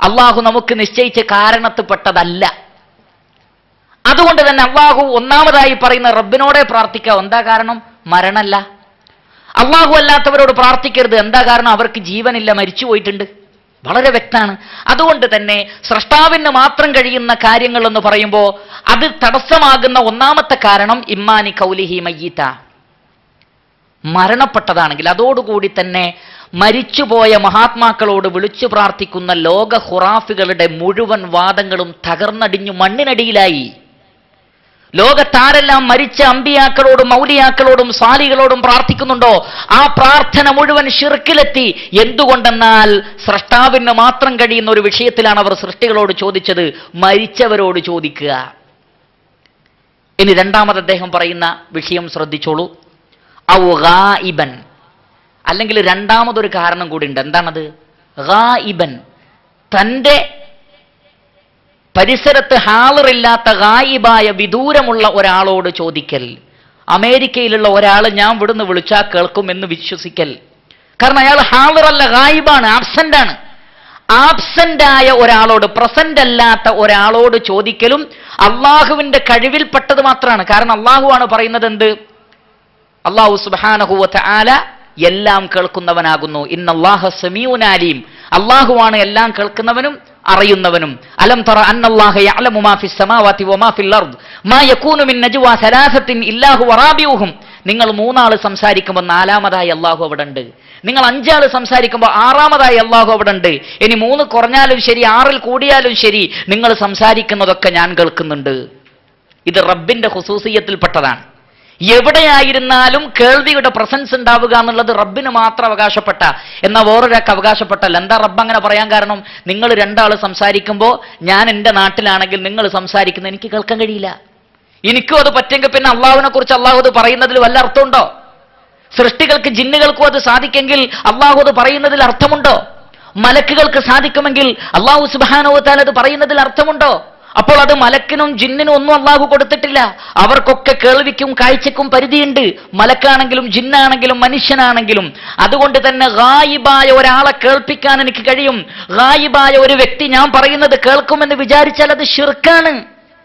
അള്ളാഹു നമുക്ക് നിശ്ചയിച്ച കാരണത്തിൽപ്പെട്ടതല്ല. അതുകൊണ്ട് തന്നെ അള്ളാഹു ഒന്നാമതായി പറയുന്ന റബ്ബിനോടെ പ്രാർത്ഥിക്കാം. എന്താ കാരണം? മരണമല്ല. അള്ളാഹു അല്ലാത്തവരോട് പ്രാർത്ഥിക്കരുത്. എന്താ കാരണം? അവർക്ക് ജീവനില്ല, മരിച്ചു പോയിട്ടുണ്ട്. വളരെ വ്യക്തമാണ്. അതുകൊണ്ട് തന്നെ സ്രഷ്ടാവിന് മാത്രം കഴിയുന്ന കാര്യങ്ങൾ എന്ന് പറയുമ്പോൾ അത് തടസ്സമാകുന്ന ഒന്നാമത്തെ കാരണം ഇമ്മാനി കൗലിഹി മയ്യിത, മരണപ്പെട്ടതാണെങ്കിൽ അതോടുകൂടി തന്നെ മരിച്ചുപോയ മഹാത്മാക്കളോട് വിളിച്ചു പ്രാർത്ഥിക്കുന്ന ലോക ഖുറാഫികളുടെ മുഴുവൻ വാദങ്ങളും തകർന്നടിഞ്ഞു മണ്ണിനടിയിലായി. ലോകത്താരെല്ലാം മരിച്ച അമ്പിയാക്കളോടും മൗലിയാക്കളോടും സാലികളോടും പ്രാർത്ഥിക്കുന്നുണ്ടോ, ആ പ്രാർത്ഥന മുഴുവൻ ശിർക്കിലെത്തി. എന്തുകൊണ്ടെന്നാൽ സ്രഷ്ടാവിന് മാത്രം കഴിയുന്ന ഒരു വിഷയത്തിലാണ് അവർ സൃഷ്ടികളോട് ചോദിച്ചത്, മരിച്ചവരോട് ചോദിക്കുക. ഇനി രണ്ടാമത് അദ്ദേഹം പറയുന്ന വിഷയം ശ്രദ്ധിച്ചോളൂ. ഔ ഗായിബൻ, അല്ലെങ്കിൽ രണ്ടാമതൊരു കാരണം കൂടി ഉണ്ട്. എന്താണത്? ഗായിബൻ, തൻ്റെ പരിസരത്ത് ഹാളിറില്ലാത്ത ഗായിബായ വിദൂരമുള്ള ഒരാളോട് ചോദിക്കൽ. അമേരിക്കയിലുള്ള ഒരാൾ ഞാൻ ഇവിടുന്ന് വിളിച്ചാൽ കേൾക്കുമെന്ന് വിശ്വസിക്കൽ. കാരണം അയാൾ ഹാളിറല്ല, ഗായിബാണ്, ആബ്സെന്റ് ആണ്. ആബ്സെന്റായ ഒരാളോട്, പ്രസന്റ് അല്ലാത്ത ഒരാളോട് ചോദിക്കലും അള്ളാഹുവിന്റെ കഴിവിൽപ്പെട്ടത് മാത്രമാണ്. കാരണം അള്ളാഹു ആണ് പറയുന്നത് എന്ത്? അള്ളാഹു സുബ്ഹാനഹു വ തആല എല്ലാം കേൾക്കുന്നവനാകുന്നു. ഇന്നല്ലാഹ സമീഉൻ അലീം, അള്ളാഹുവാണ് എല്ലാം കേൾക്കുന്നവനും അറിയുന്നവനും. അലം തറ അന്നല്ലാഹ യഅലമു മാ ഫിസ് സമാവാതി വമാ ഫിൽ അർദ് മാ യകൂനു മിൻ നജ്വാ സലാസത്തിൻ ഇല്ലാഹു വറാബിയുഹും. നിങ്ങൾ മൂന്നാൾ സംസാരിക്കുമ്പോൾ നാലാമതായി അള്ളാഹു അവിടെ ഉണ്ട്. നിങ്ങൾ അഞ്ചാൾ സംസാരിക്കുമ്പോൾ ആറാമതായി അള്ളാഹു അവിടെ ഉണ്ട്. ഇനി 3 കുറഞ്ഞാലും ശരി, 6 കൂടിയാലും ശരി, നിങ്ങൾ സംസാരിക്കുന്നതൊക്കെ ഞാൻ കേൾക്കുന്നുണ്ട്. ഇത് റബ്ബിന്റെ ഖുസൂസിയത്തിൽപ്പെട്ടതാണ്. എവിടെയായിരുന്നാലും കേൾവിയുടെ പ്രസൻസ് ഉണ്ടാവുക എന്നുള്ളത് റബ്ബിന് മാത്രം അവകാശപ്പെട്ട, എന്നാൽ വേറൊരാൾക്ക് അവകാശപ്പെട്ടല്ല. എന്താ റബ്ബ് അങ്ങനെ പറയാൻ കാരണം? നിങ്ങൾ 2 ആൾ സംസാരിക്കുമ്പോൾ ഞാൻ എൻ്റെ നാട്ടിലാണെങ്കിൽ നിങ്ങൾ സംസാരിക്കുന്നത് എനിക്ക് കേൾക്കാൻ കഴിയില്ല. എനിക്കും അത് പറ്റെങ്കിൽ പിന്നെ അള്ളാഹുവിനെ കുറിച്ച് അള്ളാഹു അത് പറയുന്നതിൽ വല്ല അർത്ഥമുണ്ടോ? സൃഷ്ടികൾക്ക്, ജിന്നുകൾക്കും അത് സാധിക്കെങ്കിൽ അള്ളാഹു അത് പറയുന്നതിൽ അർത്ഥമുണ്ടോ? മലക്കുകൾക്ക് സാധിക്കുമെങ്കിൽ അള്ളാഹു സുബ്ഹാനഹു വ തആല അത് പറയുന്നതിൽ അർത്ഥമുണ്ടോ? അപ്പോൾ അത് മലക്കിനും ജിന്നിനും ഒന്നും അള്ളാഹു കൊടുത്തിട്ടില്ല. അവർക്കൊക്കെ കേൾവിക്കും കാഴ്ചക്കും പരിധിയുണ്ട്, മലക്കാണെങ്കിലും ജിന്നാണെങ്കിലും മനുഷ്യനാണെങ്കിലും. അതുകൊണ്ട് തന്നെ ഗായിബായ ഒരാളെ കേൾപ്പിക്കാൻ എനിക്ക് കഴിയും. ഗായിബായ ഒരു വ്യക്തി ഞാൻ പറയുന്നത് കേൾക്കുമെന്ന് വിചാരിച്ചാൽ അത് ശിർക്കാണ്.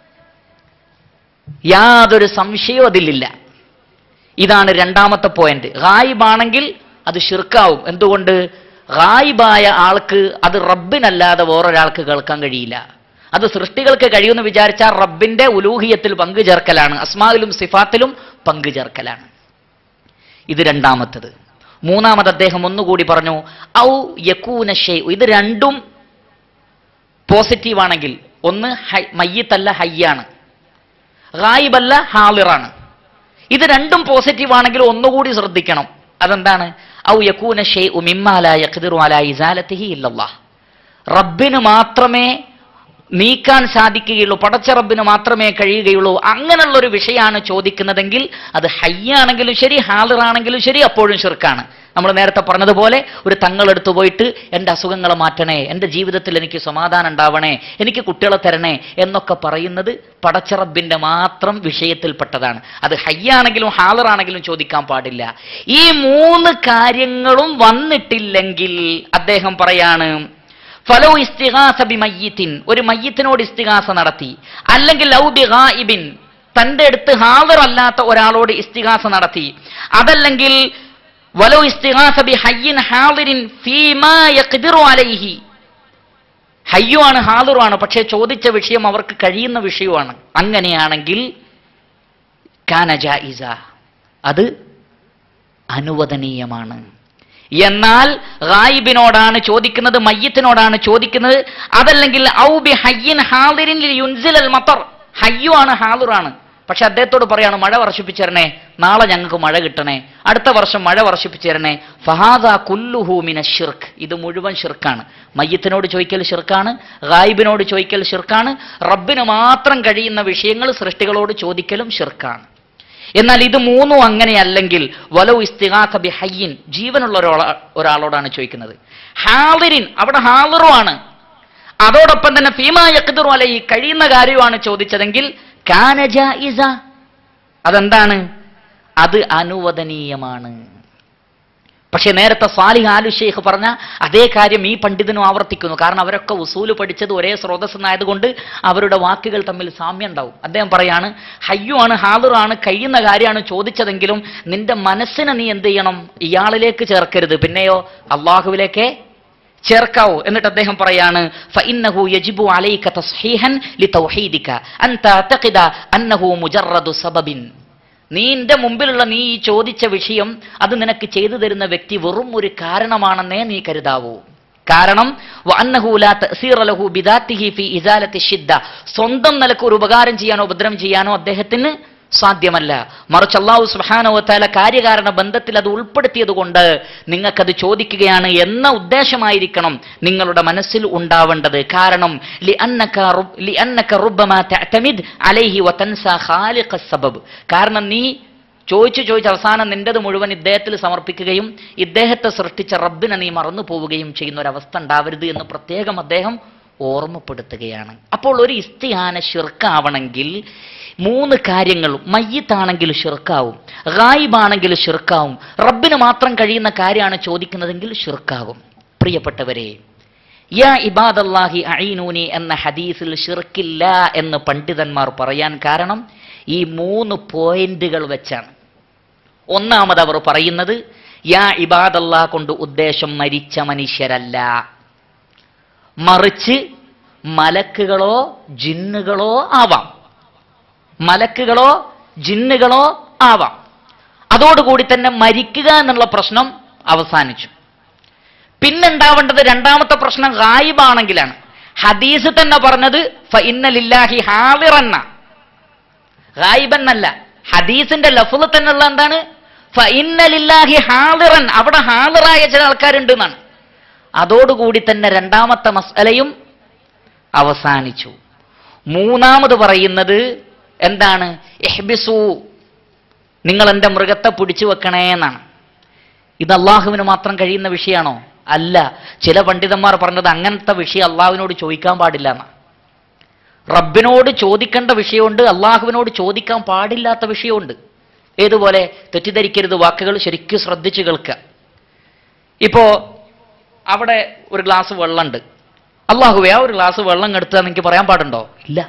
യാതൊരു സംശയവും അതിലില്ല. ഇതാണ് രണ്ടാമത്തെ പോയിന്റ്. ഗായിബാണെങ്കിൽ അത് ശിർക്കാവും. എന്തുകൊണ്ട്? ഗായിബായ ആൾക്ക് അത് റബ്ബിനല്ലാതെ വേറൊരാൾക്ക് കേൾക്കാൻ കഴിയില്ല. അത് സൃഷ്ടികൾക്ക് കഴിയുമെന്ന് വിചാരിച്ചാൽ റബ്ബിന്റെ ഉലൂഹിയത്തിൽ പങ്കു ചേർക്കലാണ്, അസ്മായിലും സിഫാത്തിലും പങ്കു ചേർക്കലാണ്. ഇത് രണ്ടാമത്തത്. മൂന്നാമത് അദ്ദേഹം ഒന്നുകൂടി പറഞ്ഞു, ഔ യകൂന ഷൈഉ. ഇത് രണ്ടും പോസിറ്റീവാണെങ്കിൽ, ഒന്ന് മയ്യിത്തല്ല ഹയ്യാണ്, ഗായിബല്ല ഹാളിറാണ്. ഇത് രണ്ടും പോസിറ്റീവാണെങ്കിൽ ഒന്നുകൂടി ശ്രദ്ധിക്കണം. അതെന്താണ്? ഔ യകൂന ഷൈഉ മിമ്മാ ലാ യഖ്ദിറു അലാ ഇസാലതിഹി ഇല്ലല്ലാഹ്. റബ്ബിന് മാത്രമേ നീക്കാൻ സാധിക്കുകയുള്ളൂ, പടച്ച റബ്ബിന് മാത്രമേ കഴിയുകയുള്ളൂ. അങ്ങനെയുള്ളൊരു വിഷയമാണ് ചോദിക്കുന്നതെങ്കിൽ അത് ഹയ്യാണെങ്കിലും ശരി, ഹാളിറാണെങ്കിലും ശരി, അപ്പോഴും ശിർക്കാണ്. നമ്മൾ നേരത്തെ പറഞ്ഞതുപോലെ ഒരു തങ്ങളെടുത്തു പോയിട്ട് എൻ്റെ അസുഖങ്ങളെ മാറ്റണേ, എൻ്റെ ജീവിതത്തിൽ എനിക്ക് സമാധാനം ഉണ്ടാവണേ, എനിക്ക് കുട്ടികളെ തരണേ എന്നൊക്കെ പറയുന്നത് പടച്ച റബ്ബിൻ്റെ മാത്രം വിഷയത്തിൽപ്പെട്ടതാണ്. അത് ഹയ്യാണെങ്കിലും ഹാളിറാണെങ്കിലും ചോദിക്കാൻ പാടില്ല. ഈ 3 കാര്യങ്ങളും വന്നിട്ടില്ലെങ്കിൽ അദ്ദേഹം പറയാണ്, ഫലോ ഇസ്തിഗാസ ബിമയ്യിത്തിൻ, ഒരു മയ്യിത്തിനോട് ഇസ്തിഗാസ നടത്തി, അല്ലെങ്കിൽ ഔ ബിഗായിബിൻ, തൻ്റെ അടുത്ത് ഹാളിർ അല്ലാത്ത ഒരാളോട് ഇസ്തിഗാസ നടത്തി, അതല്ലെങ്കിൽ വലോ ഇസ്തിഗാസ ബിഹയ്യിൻ ഹാളിറിൻ ഫീമാ യഖ്ദിറു അലൈഹി. ഹയ്യുമാണ് ഹാളിറുമാണ്, പക്ഷേ ചോദിച്ച വിഷയം അവർക്ക് കഴിയുന്ന വിഷയമാണ്. അങ്ങനെയാണെങ്കിൽ കാന ജായിസ, അത് അനുവദനീയമാണ്. എന്നാൽ ഗായിബിനോടാണ് ചോദിക്കുന്നത്, മയ്യിത്തിനോടാണ് ചോദിക്കുന്നത്, അതല്ലെങ്കിൽ ഔ ബി ഹയ്യിൻ ഹാളിറിൻ ലിയുൻസിലൽ മത്തർ, ഹയ്യുമാണ് ഹാളിറാണ്, പക്ഷെ അദ്ദേഹത്തോട് പറയാണ് മഴ വർഷിപ്പിച്ചേരണേ, നാളെ ഞങ്ങൾക്ക് മഴ കിട്ടണേ, അടുത്ത വർഷം മഴ വർഷിപ്പിച്ചേരണേ. ഫഹാദാ കുല്ലുഹു മിനശ് ശിർക്ക്, ഇത് മുഴുവൻ ശിർക്കാണ്. മയ്യിത്തിനോട് ചോദിക്കൽ ശിർക്കാണ്, ഗായിബിനോട് ചോദിക്കൽ ശിർക്കാണ്, റബ്ബിന് മാത്രം കഴിയുന്ന വിഷയങ്ങൾ സൃഷ്ടികളോട് ചോദിക്കലും ശിർക്കാണ്. എന്നാൽ ഇത് 3 അങ്ങനെയല്ലെങ്കിൽ വലോ ഇസ്തിഗാസ ബി ഹയ്യിൻ, ജീവനുള്ള ഒരാളോടാണ് ചോദിക്കുന്നത്, ഹാളിറിൻ, അവിടെ ഹാളിറുമാണ്, അതോടൊപ്പം തന്നെ ഫീമാ യഖ്ദിറു അലൈഹി, കഴിയുന്ന കാര്യമാണ് ചോദിച്ചതെങ്കിൽ കാന ജായിസ, അതെന്താണ്? അത് അനുവദനീയമാണ്. പക്ഷെ നേരത്തെ സാലിഹ് ആലു ഷെയ്ഖ് പറഞ്ഞ അതേ കാര്യം ഈ പണ്ഡിതനും ആവർത്തിക്കുന്നു. കാരണം അവരൊക്കെ ഉസൂല് പഠിച്ചത് ഒരേ സ്രോതസ്സെന്നായതുകൊണ്ട് അവരുടെ വാക്കുകൾ തമ്മിൽ സാമ്യം ഉണ്ടാവും. അദ്ദേഹം പറയാണ്, ഹയ്യുമാണ്, ഹാദിറാണ്, കഴിയുന്ന കാര്യമാണ് ചോദിച്ചതെങ്കിലും നിന്റെ മനസ്സിനെ നീ എന്ത് ചെയ്യണം? ഇയാളിലേക്ക് ചേർക്കരുത്, പിന്നെയോ അള്ളാഹുവിലേക്ക് ചേർക്കാവൂ. എന്നിട്ട് അദ്ദേഹം പറയാണ്, ഫഇന്നഹു യജിബു അലൈക തസ്ഹീഹൻ ലിതൗഹീദിക അൻ തഅതഖിദ അന്നഹു മുജറദു സബബിൻ. നീന്റെ മുമ്പിലുള്ള നീ ഈ ചോദിച്ച വിഷയം അത് നിനക്ക് ചെയ്തു തരുന്ന വ്യക്തി വെറും ഒരു കാരണമാണെന്നേ നീ കരുതാവൂ. കാരണം വഅന്നഹു ലാ തഅസീറ ലഹു ബിദാത്തിഹി ഫീ ഇസാലത്തി ഷിദ്ദ, സ്വന്തം നിലക്ക് ഒരു ഉപകാരം ചെയ്യാനോ ഉപദ്രവം ചെയ്യാനോ അദ്ദേഹത്തിന് സാധ്യമല്ല. മറിച്ച് അല്ലാഹു സുബ്ഹാനഹു വ തആല കാര്യകാരണ ബന്ധത്തിൽ അത് ഉൾപ്പെടുത്തിയത് കൊണ്ട് നിങ്ങൾക്കത് ചോദിക്കുകയാണ് എന്ന ഉദ്ദേശമായിരിക്കണം നിങ്ങളുടെ മനസ്സിൽ ഉണ്ടാവേണ്ടത്. കാരണം ലിഅന്നക റുബ്ബമാ തഅതമിദ് അലൈഹി വതൻസാ ഖാലിഖസ് സബബ്. കാരണം നീ ചോദിച്ച് അവസാനം നിന്റേത് മുഴുവൻ ഇദ്ദേഹത്തിൽ സമർപ്പിക്കുകയും ഇദ്ദേഹത്തെ സൃഷ്ടിച്ച റബ്ബിനെ നീ മറന്നു പോവുകയും ചെയ്യുന്ന ഒരവസ്ഥ ഉണ്ടാവരുത് എന്ന് പ്രത്യേകം അദ്ദേഹം ഓർമ്മപ്പെടുത്തുകയാണ്. അപ്പോൾ ഒരു ഇസ്തിഹാന ശിർക്കാവണമെങ്കിൽ 3 കാര്യങ്ങൾ, മയ്യിത്താണെങ്കിൽ ശിർക്കാവും, ഗായിബാണെങ്കിൽ ശിർക്കാവും, റബ്ബിന് മാത്രം കഴിയുന്ന കാര്യമാണ് ചോദിക്കുന്നതെങ്കിൽ ശിർക്കാവും. പ്രിയപ്പെട്ടവരെ, യാ ഇബാദല്ലാഹി അഈനൂനി എന്ന ഹദീസിൽ ശിർക്കില്ല എന്ന് പണ്ഡിതന്മാർ പറയാൻ കാരണം ഈ 3 പോയിന്റുകൾ വെച്ചാണ്. ഒന്നാമത് അവർ പറയുന്നത്, യാ ഇബാദല്ലാ കൊണ്ട് ഉദ്ദേശം മരിച്ച മനുഷ്യരല്ല, മറിച്ച് മലക്കുകളോ ജിന്നുകളോ ആവാം. മലക്കുകളോ ജിന്നുകളോ ആവാം. അതോടുകൂടി തന്നെ മരിക്കുക എന്നുള്ള പ്രശ്നം അവസാനിച്ചു. പിന്നുണ്ടാവേണ്ടത് രണ്ടാമത്തെ പ്രശ്നം ഗായിബാണെങ്കിലാണ്. ഹദീസ് തന്നെ പറഞ്ഞത് ഫഇന്ന ലില്ലാഹി ഹാദിറന്ന, ഗായിബന്നല്ല. ഹദീസിന്റെ ലഫ്ള് തന്നെയുള്ള എന്താണ്? ഫഇന്ന ലില്ലാഹി ഹാദിറൻ, അവിടെ ഹാദിറായ ചില ആൾക്കാരുണ്ട് എന്നാണ്. അതോടുകൂടി തന്നെ രണ്ടാമത്തെ മസ്അലയും അവസാനിച്ചു. മൂന്നാമത് പറയുന്നത് എന്താണ്? ഇഹ്ബിസു, നിങ്ങൾ എൻ്റെ മൃഗത്തെ പിടിച്ചു വെക്കണേ എന്നാണ്. ഇത് അള്ളാഹുവിന് മാത്രം കഴിയുന്ന വിഷയമാണോ? അല്ല. ചില പണ്ഡിതന്മാർ പറഞ്ഞത് അങ്ങനത്തെ വിഷയം അള്ളാഹുവിനോട് ചോദിക്കാൻ പാടില്ല എന്നാണ്. റബ്ബിനോട് ചോദിക്കേണ്ട വിഷയമുണ്ട്, അള്ളാഹുവിനോട് ചോദിക്കാൻ പാടില്ലാത്ത വിഷയമുണ്ട്. ഏതുപോലെ? തെറ്റിദ്ധരിക്കരുത്, വാക്കുകൾ ശരിക്കും ശ്രദ്ധിച്ചു കേൾക്കുക. ഇപ്പോ അവിടെ ഒരു ഗ്ലാസ് വെള്ളമുണ്ട്. അള്ളാഹുവേ ആ ഒരു ഗ്ലാസ് വെള്ളം എടുത്താൽ എനിക്ക് പറയാൻ പാടുണ്ടോ? ഇല്ല.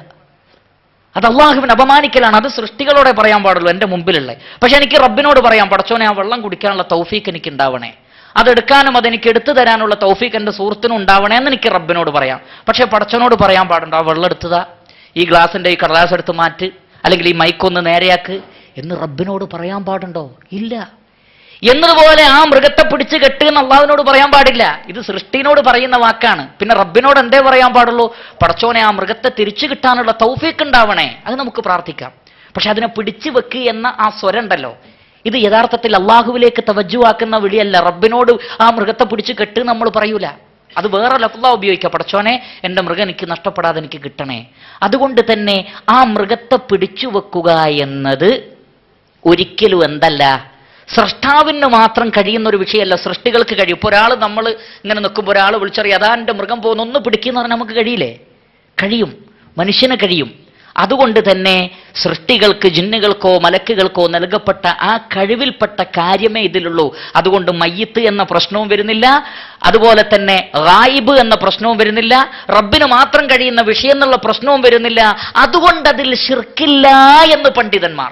അത് അള്ളാഹുവിനെ അപമാനിക്കലാണ്. അത് സൃഷ്ടികളോടെ പറയാൻ പാടുള്ളൂ, എൻ്റെ മുമ്പിലുള്ള. പക്ഷെ എനിക്ക് റബ്ബിനോട് പറയാം, പടച്ചോനെ ആ വെള്ളം കുടിക്കാനുള്ള തൗഫീക്ക് എനിക്ക് ഉണ്ടാവണേ, അതെടുക്കാനും അതെനിക്ക് എടുത്തു തരാനുള്ള തൗഫീക്ക് എൻ്റെ സുഹൃത്തിനും ഉണ്ടാവണേ എന്ന് എനിക്ക് റബ്ബിനോട് പറയാം. പക്ഷെ പടച്ചോനോട് പറയാൻ പാടുണ്ടോ ആ വെള്ളം എടുത്തതാ, ഈ ഗ്ലാസിൻ്റെ ഈ കടലാസ് എടുത്ത് മാറ്റ്, അല്ലെങ്കിൽ ഈ മൈക്കൊന്ന് നേരെയാക്ക് എന്ന് റബ്ബിനോട് പറയാൻ പാടുണ്ടോ? ഇല്ല. എന്നതുപോലെ ആ മൃഗത്തെ പിടിച്ച് കെട്ട് എന്ന് അള്ളാഹുവിനോട് പറയാൻ പാടില്ല. ഇത് സൃഷ്ടിനോട് പറയുന്ന വാക്കാണ്. പിന്നെ റബ്ബിനോട് എന്തേ പറയാൻ പാടുള്ളൂ? പടച്ചോനെ ആ മൃഗത്തെ തിരിച്ചു കിട്ടാനുള്ള തൗഫീക്ക് ഉണ്ടാവണേ, അത് നമുക്ക് പ്രാർത്ഥിക്കാം. പക്ഷെ അതിനെ പിടിച്ചു വെക്ക് എന്ന ആ സ്വരം ഉണ്ടല്ലോ, ഇത് യഥാർത്ഥത്തിൽ അള്ളാഹുവിലേക്ക് തവജ്ജുവാക്കുന്ന വിളിയല്ല. റബ്ബിനോട് ആ മൃഗത്തെ പിടിച്ച് കെട്ട് നമ്മൾ പറയൂല, അത് വേറെ ലഫ്ള ഉപയോഗിക്കുക. പടച്ചോനെ എൻ്റെ മൃഗം എനിക്ക് നഷ്ടപ്പെടാതെ എനിക്ക് കിട്ടണേ. അതുകൊണ്ട് തന്നെ ആ മൃഗത്തെ പിടിച്ചു വെക്കുക എന്നത് ഒരിക്കലും എന്തല്ല, സൃഷ്ടാവിന് മാത്രം കഴിയുന്ന ഒരു വിഷയമല്ല, സൃഷ്ടികൾക്ക് കഴിയും. ഇപ്പോൾ ഒരാൾ, നമ്മൾ ഇങ്ങനെ നിൽക്കുമ്പോൾ ഒരാൾ വിളിച്ചറിയാം അതാ എൻ്റെ മൃഗം പോകുന്ന ഒന്ന് പിടിക്കുന്ന പറഞ്ഞാൽ നമുക്ക് കഴിയില്ലേ? കഴിയും, മനുഷ്യന് കഴിയും. അതുകൊണ്ട് തന്നെ സൃഷ്ടികൾക്ക്, ജിന്നുകൾക്കോ മലക്കുകൾക്കോ നൽകപ്പെട്ട ആ കഴിവിൽപ്പെട്ട കാര്യമേ ഇതിലുള്ളൂ. അതുകൊണ്ട് മയ്യിത്ത് എന്ന പ്രശ്നവും വരുന്നില്ല, അതുപോലെ തന്നെ ഗായിബ് എന്ന പ്രശ്നവും വരുന്നില്ല, റബ്ബിന് മാത്രം കഴിയുന്ന വിഷയം എന്നുള്ള പ്രശ്നവും വരുന്നില്ല. അതുകൊണ്ട് അതിൽ ശിർക്കില്ല എന്ന് പണ്ഡിതന്മാർ.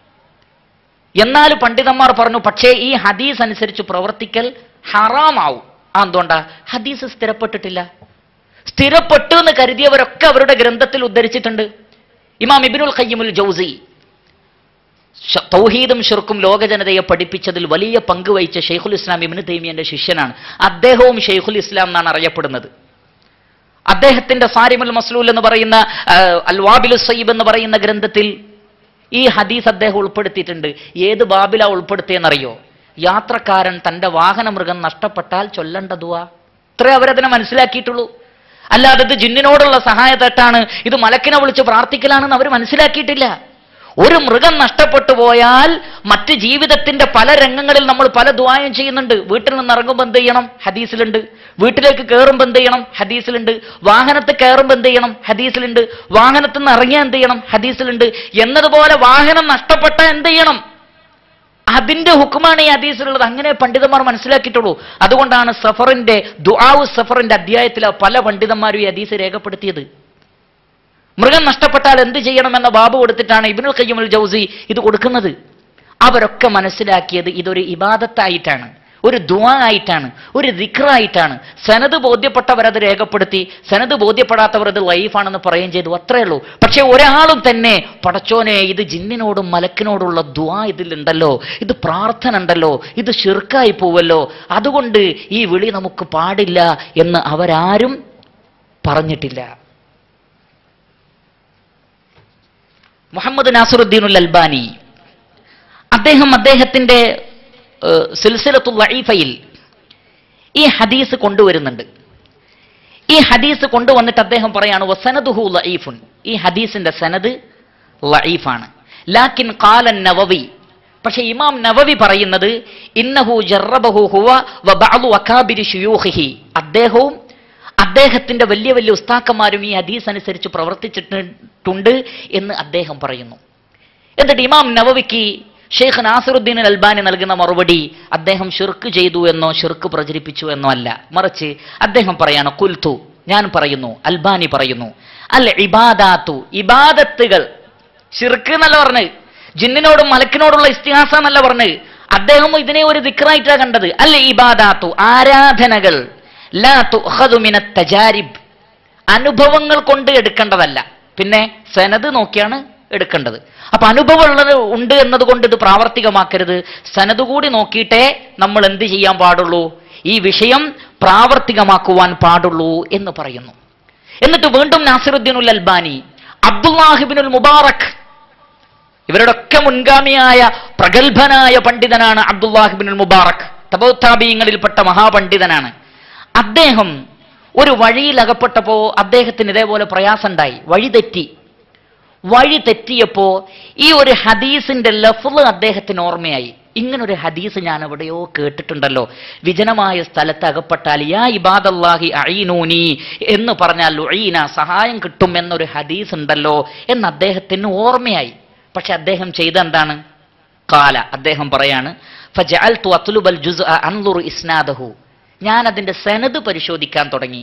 എന്നാൽ പണ്ഡിതന്മാർ പറഞ്ഞു, പക്ഷേ ഈ ഹദീസ് അനുസരിച്ച് പ്രവർത്തിക്കൽ ഹറാമാവും. എന്തുകൊണ്ടാ? ഹദീസ് സ്ഥിരപ്പെട്ടിട്ടില്ല. സ്ഥിരപ്പെട്ടു എന്ന് കരുതിയവരൊക്കെ അവരുടെ ഗ്രന്ഥത്തിൽ ഉദ്ധരിച്ചിട്ടുണ്ട്. ഇമാം ഇബ്നുൽ ഖയ്യിമുൽ ജൗസി തൗഹീദും ശിർക്കും ലോക ജനതയെ പഠിപ്പിച്ചതിൽ വലിയ പങ്ക് വഹിച്ച ഷെയ്ഖുൽ ഇസ്ലാം ഇബ്നു തൈമിയ്യന്റെ ശിഷ്യനാണ്. അദ്ദേഹവും ഷെയ്ഖുൽ ഇസ്ലാം എന്നാണ് അറിയപ്പെടുന്നത്. അദ്ദേഹത്തിന്റെ സാരിമുൽ മസ്ലൂൽ എന്ന് പറയുന്ന, അൽ വാബിലുസ് സയ്യിബ് എന്ന് പറയുന്ന ഗ്രന്ഥത്തിൽ ഈ ഹദീസ് അദ്ദേഹം ഉൾപ്പെടുത്തിയിട്ടുണ്ട്. ഏത് ബാബിലാ ഉൾപ്പെടുത്തിയെന്നറിയോ? യാത്രക്കാരൻ തന്റെ വാഹന മൃഗം നഷ്ടപ്പെട്ടാൽ ചൊല്ലേണ്ട ദുആ. ഇത്രേ അവരതിനെ മനസ്സിലാക്കിയിട്ടുള്ളൂ. അല്ലാതെ ഇത് ജിന്നിനോടുള്ള സഹായത്തെട്ടാണ്, ഇത് മലക്കിനെ വിളിച്ച് പ്രാർത്ഥിക്കലാണെന്ന് അവർ മനസ്സിലാക്കിയിട്ടില്ല. ഒരു മൃഗം നഷ്ടപ്പെട്ടു പോയാൽ മറ്റ് ജീവിതത്തിന്റെ പല രംഗങ്ങളിൽ നമ്മൾ പല ദുആയും ചെയ്യുന്നുണ്ട്. വീട്ടിൽ നിന്ന് ഇറങ്ങുമ്പോൾ എന്ത് ചെയ്യണം? ഹദീസിലുണ്ട്. വീട്ടിലേക്ക് കയറുമ്പോൾ എന്ത് ചെയ്യണം? ഹദീസിലുണ്ട്. വാഹനത്തിൽ കയറുമ്പോൾ എന്ത് ചെയ്യണം? ഹദീസിലുണ്ട്. വാഹനത്തിൽ നിന്ന് ഇറങ്ങിയാൽ എന്ത് ചെയ്യണം? ഹദീസിലുണ്ട്. എന്നതുപോലെ വാഹനം നഷ്ടപ്പെട്ടാൽ എന്ത് ചെയ്യണം? അതിന്റെ ഹുക്കുമാണ് ഈ ഹദീസിലുള്ളത്. അങ്ങനെ പണ്ഡിതന്മാർ മനസ്സിലാക്കിയിട്ടുള്ളൂ. അതുകൊണ്ടാണ് സഫറിന്റെ ദുആഉ സഫറിന്റെ അധ്യായത്തിൽ പല പണ്ഡിതന്മാരും ഈ ഹദീസ് രേഖപ്പെടുത്തിയത്. മൃഗം നഷ്ടപ്പെട്ടാൽ എന്ത് ചെയ്യണമെന്ന ബാബു കൊടുത്തിട്ടാണ് ഇബ്നുൽ ഖയ്യിം അൽ ജൗസി ഇത് കൊടുക്കുന്നത്. അവരൊക്കെ മനസ്സിലാക്കിയത് ഇതൊരു ഇബാദത്തായിട്ടാണ്, ഒരു ദുആ ആയിട്ടാണ്, ഒരു ദിക്റായിട്ടാണ്. സനദ് ബോധ്യപ്പെട്ടവരത് രേഖപ്പെടുത്തി, സനദ് ബോധ്യപ്പെടാത്തവർ അത് ലൈഫാണെന്ന് പറയുകയും ചെയ്തു, അത്രേ ഉള്ളൂ. പക്ഷെ ഒരാളും തന്നെ പടച്ചോനെ ഇത് ജിന്നിനോടും മലക്കിനോടുള്ള ദുആ ഇതിലുണ്ടല്ലോ, ഇത് പ്രാർത്ഥന ഉണ്ടല്ലോ, ഇത് ശിർക്കായി പോവല്ലോ, അതുകൊണ്ട് ഈ വിളി നമുക്ക് പാടില്ല എന്ന് അവരാരും പറഞ്ഞിട്ടില്ല. മുഹമ്മദ് നാസിറുദ്ദീനുൽ അൽബാനി അദ്ദേഹത്തിന്റെ സിൽസിലത്തുൽ ലഈഫയിൽ ഈ ഹദീസ് കൊണ്ടുവരുന്നുണ്ട്. ഈ ഹദീസ് കൊണ്ടുവന്നിട്ട് അദ്ദേഹം പറയാണ് വസനദുഹു ലഈഫുൻ, ഈ ഹദീസിന്റെ സനദ് ലഈഫാണ്. ലാകിൻ ഖാല നവവി, പക്ഷേ ഇമാം നവവി പറയുന്നത് ഇന്നഹു ജറബഹു ഹുവ വബഅദു അകാബിരി ശുയൂഖിഹി, അദ്ദേഹവും അദ്ദേഹത്തിന്റെ വലിയ വലിയ ഉസ്താക്കന്മാരും ഈ ഹദീസ് അനുസരിച്ച് പ്രവർത്തിച്ചിട്ടുണ്ട് എന്ന് അദ്ദേഹം പറയുന്നു. എന്നിട്ട് ഇമാം നവവിക്ക് ഷെയ്ഖ് നാസിറുദ്ദീൻ അൽബാനി നൽകുന്ന മറുപടി അദ്ദേഹം ഷിർക്ക് ചെയ്തു എന്നോ ഷിർക്ക് പ്രചരിപ്പിച്ചു എന്നോ അല്ല, മറിച്ച് അദ്ദേഹം പറയാണ് ഖുൽതു, ഞാൻ പറയുന്നു, അൽബാനി പറയുന്നു, അൽ ഇബാദാത്തു, ഇബാദത്തുകൾ, ഷിർക്ക് എന്നല്ല പറഞ്ഞ്, ജിന്നിനോടും മലക്കിനോടുള്ള ഇസ്തിഹാസ എന്നല്ല പറഞ്ഞ്, അദ്ദേഹം ഇതിനെ ഒരു ദിക്റായിട്ടാണ് കണ്ടത്. അൽ ഇബാദാത്തു, ആരാധനകൾ, ലാ തുഖദു മിനത് തജാരിബ്, അനുഭവങ്ങൾ കൊണ്ട് എടുക്കേണ്ടതല്ല, പിന്നെ സനദ് നോക്കിയാണ് എടുക്കേണ്ടത്. അപ്പൊ അനുഭവം ഉള്ളത് ഉണ്ട് എന്നതുകൊണ്ട് ഇത് പ്രാവർത്തികമാക്കരുത്, സനദ് കൂടി നോക്കിയിട്ടേ നമ്മൾ എന്ത് ചെയ്യാൻ പാടുള്ളൂ, ഈ വിഷയം പ്രാവർത്തികമാക്കുവാൻ പാടുള്ളൂ എന്ന് പറയുന്നു. എന്നിട്ട് വീണ്ടും നാസിറുദ്ദീനുൽ അൽബാനി അബ്ദുല്ലാഹിബ്നുൽ മുബാറക്, ഇവരുടെയൊക്കെ മുൻഗാമിയായ പ്രഗത്ഭനായ പണ്ഡിതനാണ് അബ്ദുല്ലാഹിബ്നുൽ മുബാറക്, തബൗത്താബീങ്ങളിൽപ്പെട്ട മഹാപണ്ഡിതനാണ്. അദ്ദേഹം ഒരു വഴിയിൽ അകപ്പെട്ടപ്പോ അദ്ദേഹത്തിന് ഇതേപോലെ പ്രയാസമുണ്ടായി, വഴി തെറ്റിയപ്പോ ഈ ഒരു ഹദീസിന്റെ ലഫ്ള് അദ്ദേഹത്തിന് ഓർമ്മയായി. ഇങ്ങനൊരു ഹദീസ് ഞാൻ എവിടെയോ കേട്ടിട്ടുണ്ടല്ലോ, വിജനമായ സ്ഥലത്ത് അകപ്പെട്ടാൽ യാ ഇബാദല്ലാഹി അഈനൂനി എന്ന് പറഞ്ഞാൽ ഉഈന, സഹായം കിട്ടും എന്നൊരു ഹദീസ് ഉണ്ടല്ലോ എന്ന് അദ്ദേഹത്തിന് ഓർമ്മയായി. പക്ഷെ അദ്ദേഹം ചെയ്ത എന്താണ്? ഖാല, അദ്ദേഹം പറയാണ് ഫജഅൽതു അത്ലുബൽ ജുസ്അ അൻദുറു ഇസ്നാദഹു, ഞാൻ അതിന്റെ സനദ് പരിശോധിക്കാൻ തുടങ്ങി.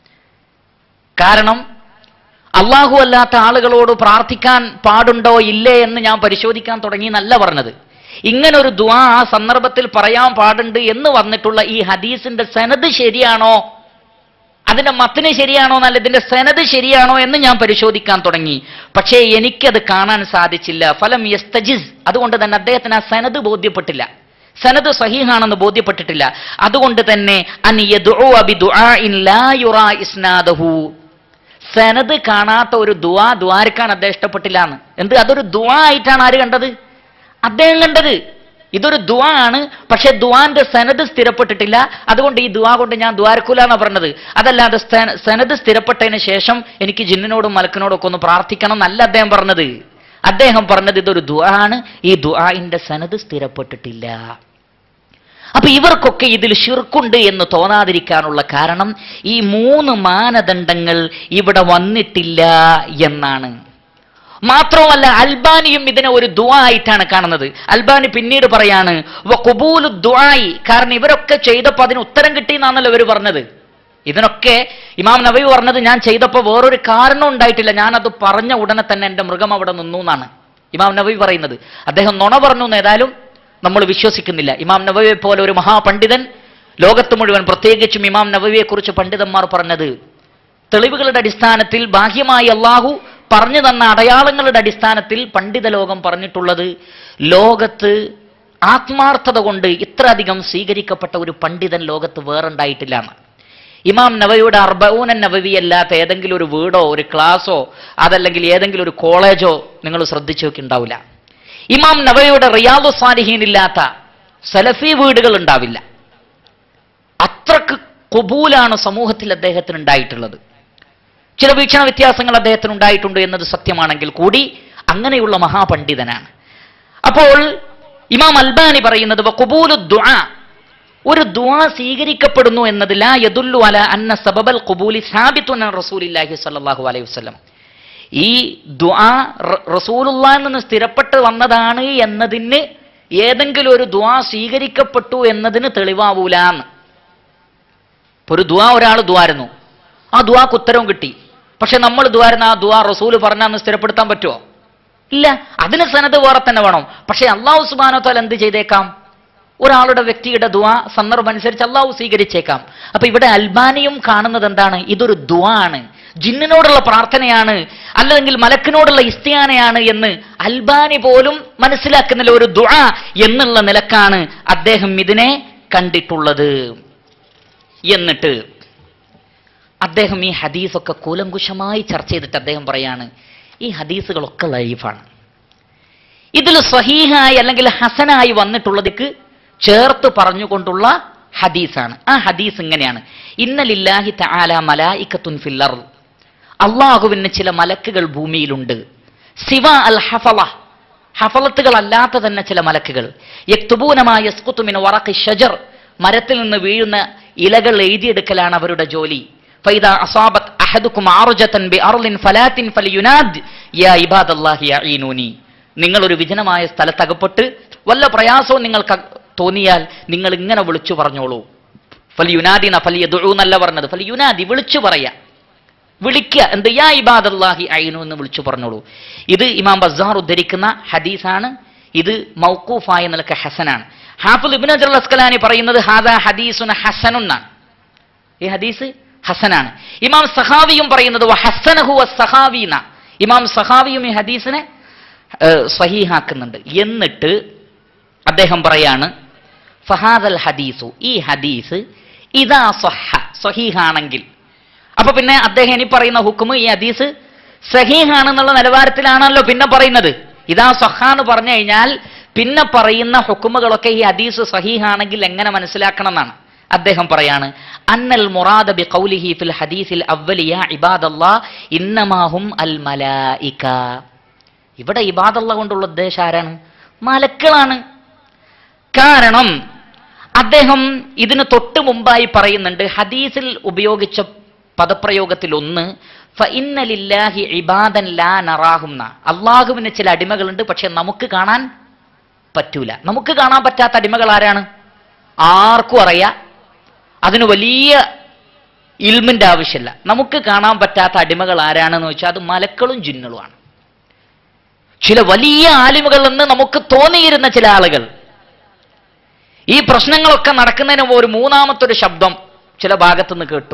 കാരണം അള്ളാഹു അല്ലാത്ത ആളുകളോട് പ്രാർത്ഥിക്കാൻ പാടുണ്ടോ ഇല്ലേ എന്ന് ഞാൻ പരിശോധിക്കാൻ തുടങ്ങി എന്നല്ല പറഞ്ഞത്. ഇങ്ങനൊരു ദുആ ആ സന്ദർഭത്തിൽ പറയാൻ പാടുണ്ട് എന്ന് വന്നിട്ടുള്ള ഈ ഹദീസിന്റെ സനദ് ശരിയാണോ, അതിന്റെ മത്ന് ശരിയാണോ എന്നല്ല, ഇതിന്റെ സനദ് ശരിയാണോ എന്ന് ഞാൻ പരിശോധിക്കാൻ തുടങ്ങി. പക്ഷേ എനിക്കത് കാണാൻ സാധിച്ചില്ല. ഫലം യസ്തജിസ്, അതുകൊണ്ട് തന്നെ അദ്ദേഹത്തിന് ആ സനദ് ബോധ്യപ്പെട്ടില്ല, സനദ് സഹീഹാണെന്ന് ബോധ്യപ്പെട്ടിട്ടില്ല. അതുകൊണ്ട് തന്നെ അൻ യദ്ഉ ബിദുആഇൻ ലാ യുറാ ഇസ്നാദഹു, സനദ് കാണാത്ത ഒരു ദുആ ദ്വാരക്കാൻ അദ്ദേഹം ഇഷ്ടപ്പെട്ടില്ല എന്ന്. എന്ത്, അതൊരു ദുആ ആയിട്ടാണ് ആര് കണ്ടത്? അദ്ദേഹം കണ്ടത്. ഇതൊരു ദുആ ആണ്, പക്ഷെ ദുആന്റെ സനദ് സ്ഥിരപ്പെട്ടിട്ടില്ല, അതുകൊണ്ട് ഈ ദുആ കൊണ്ട് ഞാൻ ദ്വാരക്കൂല എന്നാണ് പറഞ്ഞത്. അതല്ലാതെ സനദ് സ്ഥിരപ്പെട്ടതിന് ശേഷം എനിക്ക് ജിന്നിനോടും മലക്കിനോടും ഒക്കെ ഒന്ന് പ്രാർത്ഥിക്കണം എന്നല്ല അദ്ദേഹം പറഞ്ഞത്. അദ്ദേഹം പറഞ്ഞത് ഇതൊരു ദുആ ആണ്, ഈ ദുആഇന്റെ സനദ് സ്ഥിരപ്പെട്ടിട്ടില്ല. അപ്പൊ ഇവർക്കൊക്കെ ഇതിൽ ശിർക്കുണ്ട് എന്ന് തോന്നാതിരിക്കാനുള്ള കാരണം ഈ 3 മാനദണ്ഡങ്ങൾ ഇവിടെ വന്നിട്ടില്ല എന്നാണ്. മാത്രമല്ല അൽബാനിയും ഇതിനെ ഒരു ദുആ ആയിട്ടാണ് കാണുന്നത്. അൽബാനി പിന്നീട് പറയാണ് വഖുബൂലു ദുആഇ, കാരണം ഇവരൊക്കെ ചെയ്തപ്പോൾ അതിന് ഉത്തരം കിട്ടിയെന്നാണല്ലോ ഇവർ പറഞ്ഞത്. ഇതിനൊക്കെ ഇമാം നവവി പറഞ്ഞത് ഞാൻ ചെയ്തപ്പോൾ വേറൊരു കാരണം ഉണ്ടായിട്ടില്ല, ഞാനത് പറഞ്ഞ ഉടനെ തന്നെ എൻ്റെ മൃഗം അവിടെ നിന്നു എന്നാണ് ഇമാം നവവി പറയുന്നത്. അദ്ദേഹം നുണ പറഞ്ഞു എന്ന് ഏതായാലും നമ്മൾ വിശ്വസിക്കുന്നില്ല. ഇമാം നവവിയെ പോലെ ഒരു മഹാപണ്ഡിതൻ ലോകത്ത് മുഴുവൻ, പ്രത്യേകിച്ചും ഇമാം നവവിയെ കുറിച്ച് പണ്ഡിതന്മാർ പറഞ്ഞത് തെളിവുകളുടെ അടിസ്ഥാനത്തിൽ, ബാഹ്യമായി അള്ളാഹു പറഞ്ഞു തന്ന അടയാളങ്ങളുടെ അടിസ്ഥാനത്തിൽ പണ്ഡിത ലോകം പറഞ്ഞിട്ടുള്ളത്, ലോകത്ത് ആത്മാർത്ഥത കൊണ്ട് ഇത്രയധികം സ്വീകരിക്കപ്പെട്ട ഒരു പണ്ഡിതൻ ലോകത്ത് വേറുണ്ടായിട്ടില്ല എന്ന്. ഇമാം നവവിയുടെ അർബഊന നവവി അല്ലാത്ത ഏതെങ്കിലും ഒരു വീടോ ഒരു ക്ലാസ്സോ അതല്ലെങ്കിൽ ഏതെങ്കിലും ഒരു കോളേജോ നിങ്ങൾ ശ്രദ്ധിച്ചു നോക്കിണ്ടാവില്ല. ഇമാം നവവിയുടെ റിയാദു സാലിഹീൻ ഇല്ലാത്ത സലഫി വീടുകൾ ഉണ്ടാവില്ല. അത്രക്ക് ഖുബൂലാണ് സമൂഹത്തിൽ അദ്ദേഹത്തിന് ഉണ്ടായിട്ടുള്ളത്. ചില വീക്ഷണ വ്യത്യാസങ്ങൾ അദ്ദേഹത്തിന് ഉണ്ടായിട്ടുണ്ട് എന്നത് സത്യമാണെങ്കിൽ കൂടി അങ്ങനെയുള്ള മഹാപണ്ഡിതനാണ്. അപ്പോൾ ഇമാം അൽബാനി പറയുന്നത് വഖുബൂലു ദുആ, ഒരു ദുആ സ്വീകരിക്കപ്പെടുന്നു എന്നത് ലാ യദുല്ലു അലാ അന്ന സബബൽ ഖുബൂലി സാബിതുൻ അൻ റസൂലില്ലാഹി സ്വല്ലല്ലാഹു അലൈഹി വസല്ലം, ഈ ദുആ റസൂലുള്ളാഹിൽ നിന്ന് സ്ഥിരപ്പെട്ട് വന്നതാണ് എന്നതിന് ഏതെങ്കിലും ഒരു ദുആ സ്വീകരിക്കപ്പെട്ടു എന്നതിന് തെളിവാവൂലാന്ന്. ഒരു ദുആ ഒരാൾ ദുആരുന്നു, ആ ദുആക്ക് ഉത്തരവും കിട്ടി. പക്ഷെ നമ്മൾ ദുആരുന്ന ആ ദുആ റസൂൽ പറഞ്ഞാന്ന് സ്ഥിരപ്പെടുത്താൻ പറ്റുമോ? ഇല്ല. അതിന് സനദ് വേറെ തന്നെ വേണം. പക്ഷെ അല്ലാഹു സുബ്ഹാനഹു വ തആല എന്ത് ചെയ്തേക്കാം? ഒരാളുടെ വ്യക്തിയുടെ ദുആ സന്ദർഭം അനുസരിച്ച് അല്ലാഹു സ്വീകരിച്ചേക്കാം. അപ്പൊ ഇവിടെ അൽബാനിയും കാണുന്നത് എന്താണ്? ഇതൊരു ദുആ ആണ്, ജിന്നിനോടുള്ള പ്രാർത്ഥനയാണ്, അല്ലെങ്കിൽ മലക്കിനോടുള്ള ഇസ്തിയാനയാണ് എന്ന് അൽബാനി പോലും മനസ്സിലാക്കുന്നില്ല. ഒരു ദുആ എന്നുള്ള നിലക്കാണ് അദ്ദേഹം ഇതിനെ കണ്ടിട്ടുള്ളത്. എന്നിട്ട് അദ്ദേഹം ഈ ഹദീസൊക്കെ കൂലങ്കുശമായി ചർച്ച ചെയ്തിട്ട് അദ്ദേഹം പറയാണ്, ഈ ഹദീസുകളൊക്കെ ലൈഫാണ്. ഇതിൽ സ്വഹീഹായി അല്ലെങ്കിൽ ഹസനായി വന്നിട്ടുള്ളതിക്ക് ചേർത്ത് പറഞ്ഞുകൊണ്ടുള്ള ഹദീസാണ്. ആ ഹദീസ് ഇങ്ങനെയാണ്: ഇന്ന ലില്ലാഹി തആല മലായികത്തുൻ ഫിൽ അർദ്, അല്ലാഹുവിന് ചില മലക്കുകൾ ഭൂമിയിലുണ്ട്. സിവ അൽ ഹഫള, ഹഫളത്തുകൾ അല്ലാത്ത തന്നെ ചില മലക്കുകൾ. യക്തുബൂന മാ യസ്ഖുതു മിൻ വറഖി ഷജർ, മരത്തിൽ നിന്ന് വീഴുന്ന ഇലകൾ എഴുതിയെടുക്കലാണ് അവരുടെ ജോലി. ഫൈദാ അസാബത് അഹദുകും ആർജതൻ ബിഅർളിൻ ഫലാത്തിൻ ഫലിയുനാദ് യാ ഇബാദല്ലാഹി യഈനൂനി, നിങ്ങൾ ഒരു വിജനമായ സ്ഥലത്ത് അകപ്പെട്ട് വല്ല പ്രയാസവും നിങ്ങൾക്ക് തോന്നിയാൽ നിങ്ങൾ ഇങ്ങനെ വിളിച്ചു പറഞ്ഞോളൂ. ഫലിയുനാദിന ഫലിയദുഉ എന്നല്ല പറഞ്ഞത്, ഫലിയുനാദി വിളിച്ചു പറയാ, വിളിക്കുക. എന്ത്? യാ ഇബാദല്ലാഹി യഈനു എന്ന് വിളിച്ചു പറഞ്ഞോളൂ. ഇത് ഇമാം ബസ്സാർ ഉദ്ധരിക്കുന്ന ഹദീസാണ്. ഇത് മൗഖൂഫായ നിലക്ക് ഹസനാണ്. ഹാഫിദ് ഇബ്നു ഹജർ അസ്ഖലാനി പറയുന്നത് ഹാദാ ഹദീസുൻ ഹസനുൻ എന്നാണ്. ഈ ഹദീസ് ഹസനാണ്. ഇമാം സഖാവിയും പറയുന്നത് വഹസ്സനഹു വസ്സഖാവീന, ഇമാം സഖാവിയും ഈ ഹദീസിനെ സ്വഹീഹാക്കുന്നുണ്ട്. എന്നിട്ട് അദ്ദേഹം പറയാണ് ഫഹാദൽ ഹദീസു, ഈ ഹദീസ് ഇദാ സ്വഹ, സ്വഹീഹാണെങ്കിൽ. അപ്പൊ പിന്നെ അദ്ദേഹം ഇനി പറയുന്ന ഹുക്മ് ഈ ഹദീസ് സഹീഹാണെന്നുള്ള നിലവാരത്തിലാണല്ലോ പിന്നെ പറയുന്നത്. ഇദാ സ്വഹ എന്ന് പറഞ്ഞു കഴിഞ്ഞാൽ പിന്നെ പറയുന്ന ഹുക്മുകളൊക്കെ ഈ ഹദീസ് സഹീഹാണെങ്കിൽ എങ്ങനെ മനസ്സിലാക്കണം എന്നാണ് അദ്ദേഹം പറയാണ്. അന്നൽ മുറാദ ബി ഖൗലിഹി ഫിൽ ഹദീസിൽ അവ്വലി യാ ഇബാദല്ലാഹ് ഇന്നമാ ഹും അൽ മലായിക, ഇവിടെ ഇബാദല്ലാഹ് കൊണ്ടുള്ള ഉദ്ദേശം ആരാണ്? മലക്കുകളാണ്. കാരണം അദ്ദേഹം ഇതിന് തൊട്ട് മുമ്പായി പറയുന്നുണ്ട്, ഹദീസിൽ ഉപയോഗിച്ച പദപ്രയോഗത്തിൽ ഒന്ന് ഫഇന്ന ലില്ലാഹി ഇബാദൻ ലാ നറാഹും, അള്ളാഹുവിന് ചില അടിമകളുണ്ട് പക്ഷെ നമുക്ക് കാണാൻ പറ്റൂല. നമുക്ക് കാണാൻ പറ്റാത്ത അടിമകൾ ആരാണ്? ആർക്കും അറിയാം, അതിന് വലിയ ഇൽമിന്റെ ആവശ്യമില്ല. നമുക്ക് കാണാൻ പറ്റാത്ത അടിമകൾ ആരാണെന്ന് വെച്ചാൽ അത് മലക്കളും ജിന്നുകളുമാണ്. ചില വലിയ ആലിമുകൾ എന്ന് നമുക്ക് തോന്നിയിരുന്ന ചില ആളുകൾ. ഈ പ്രശ്നങ്ങളൊക്കെ നടക്കുന്നതിന് മുമ്പ് ഒരു മൂന്നാമത്തൊരു ശബ്ദം ചില ഭാഗത്തുനിന്ന് കേട്ടു.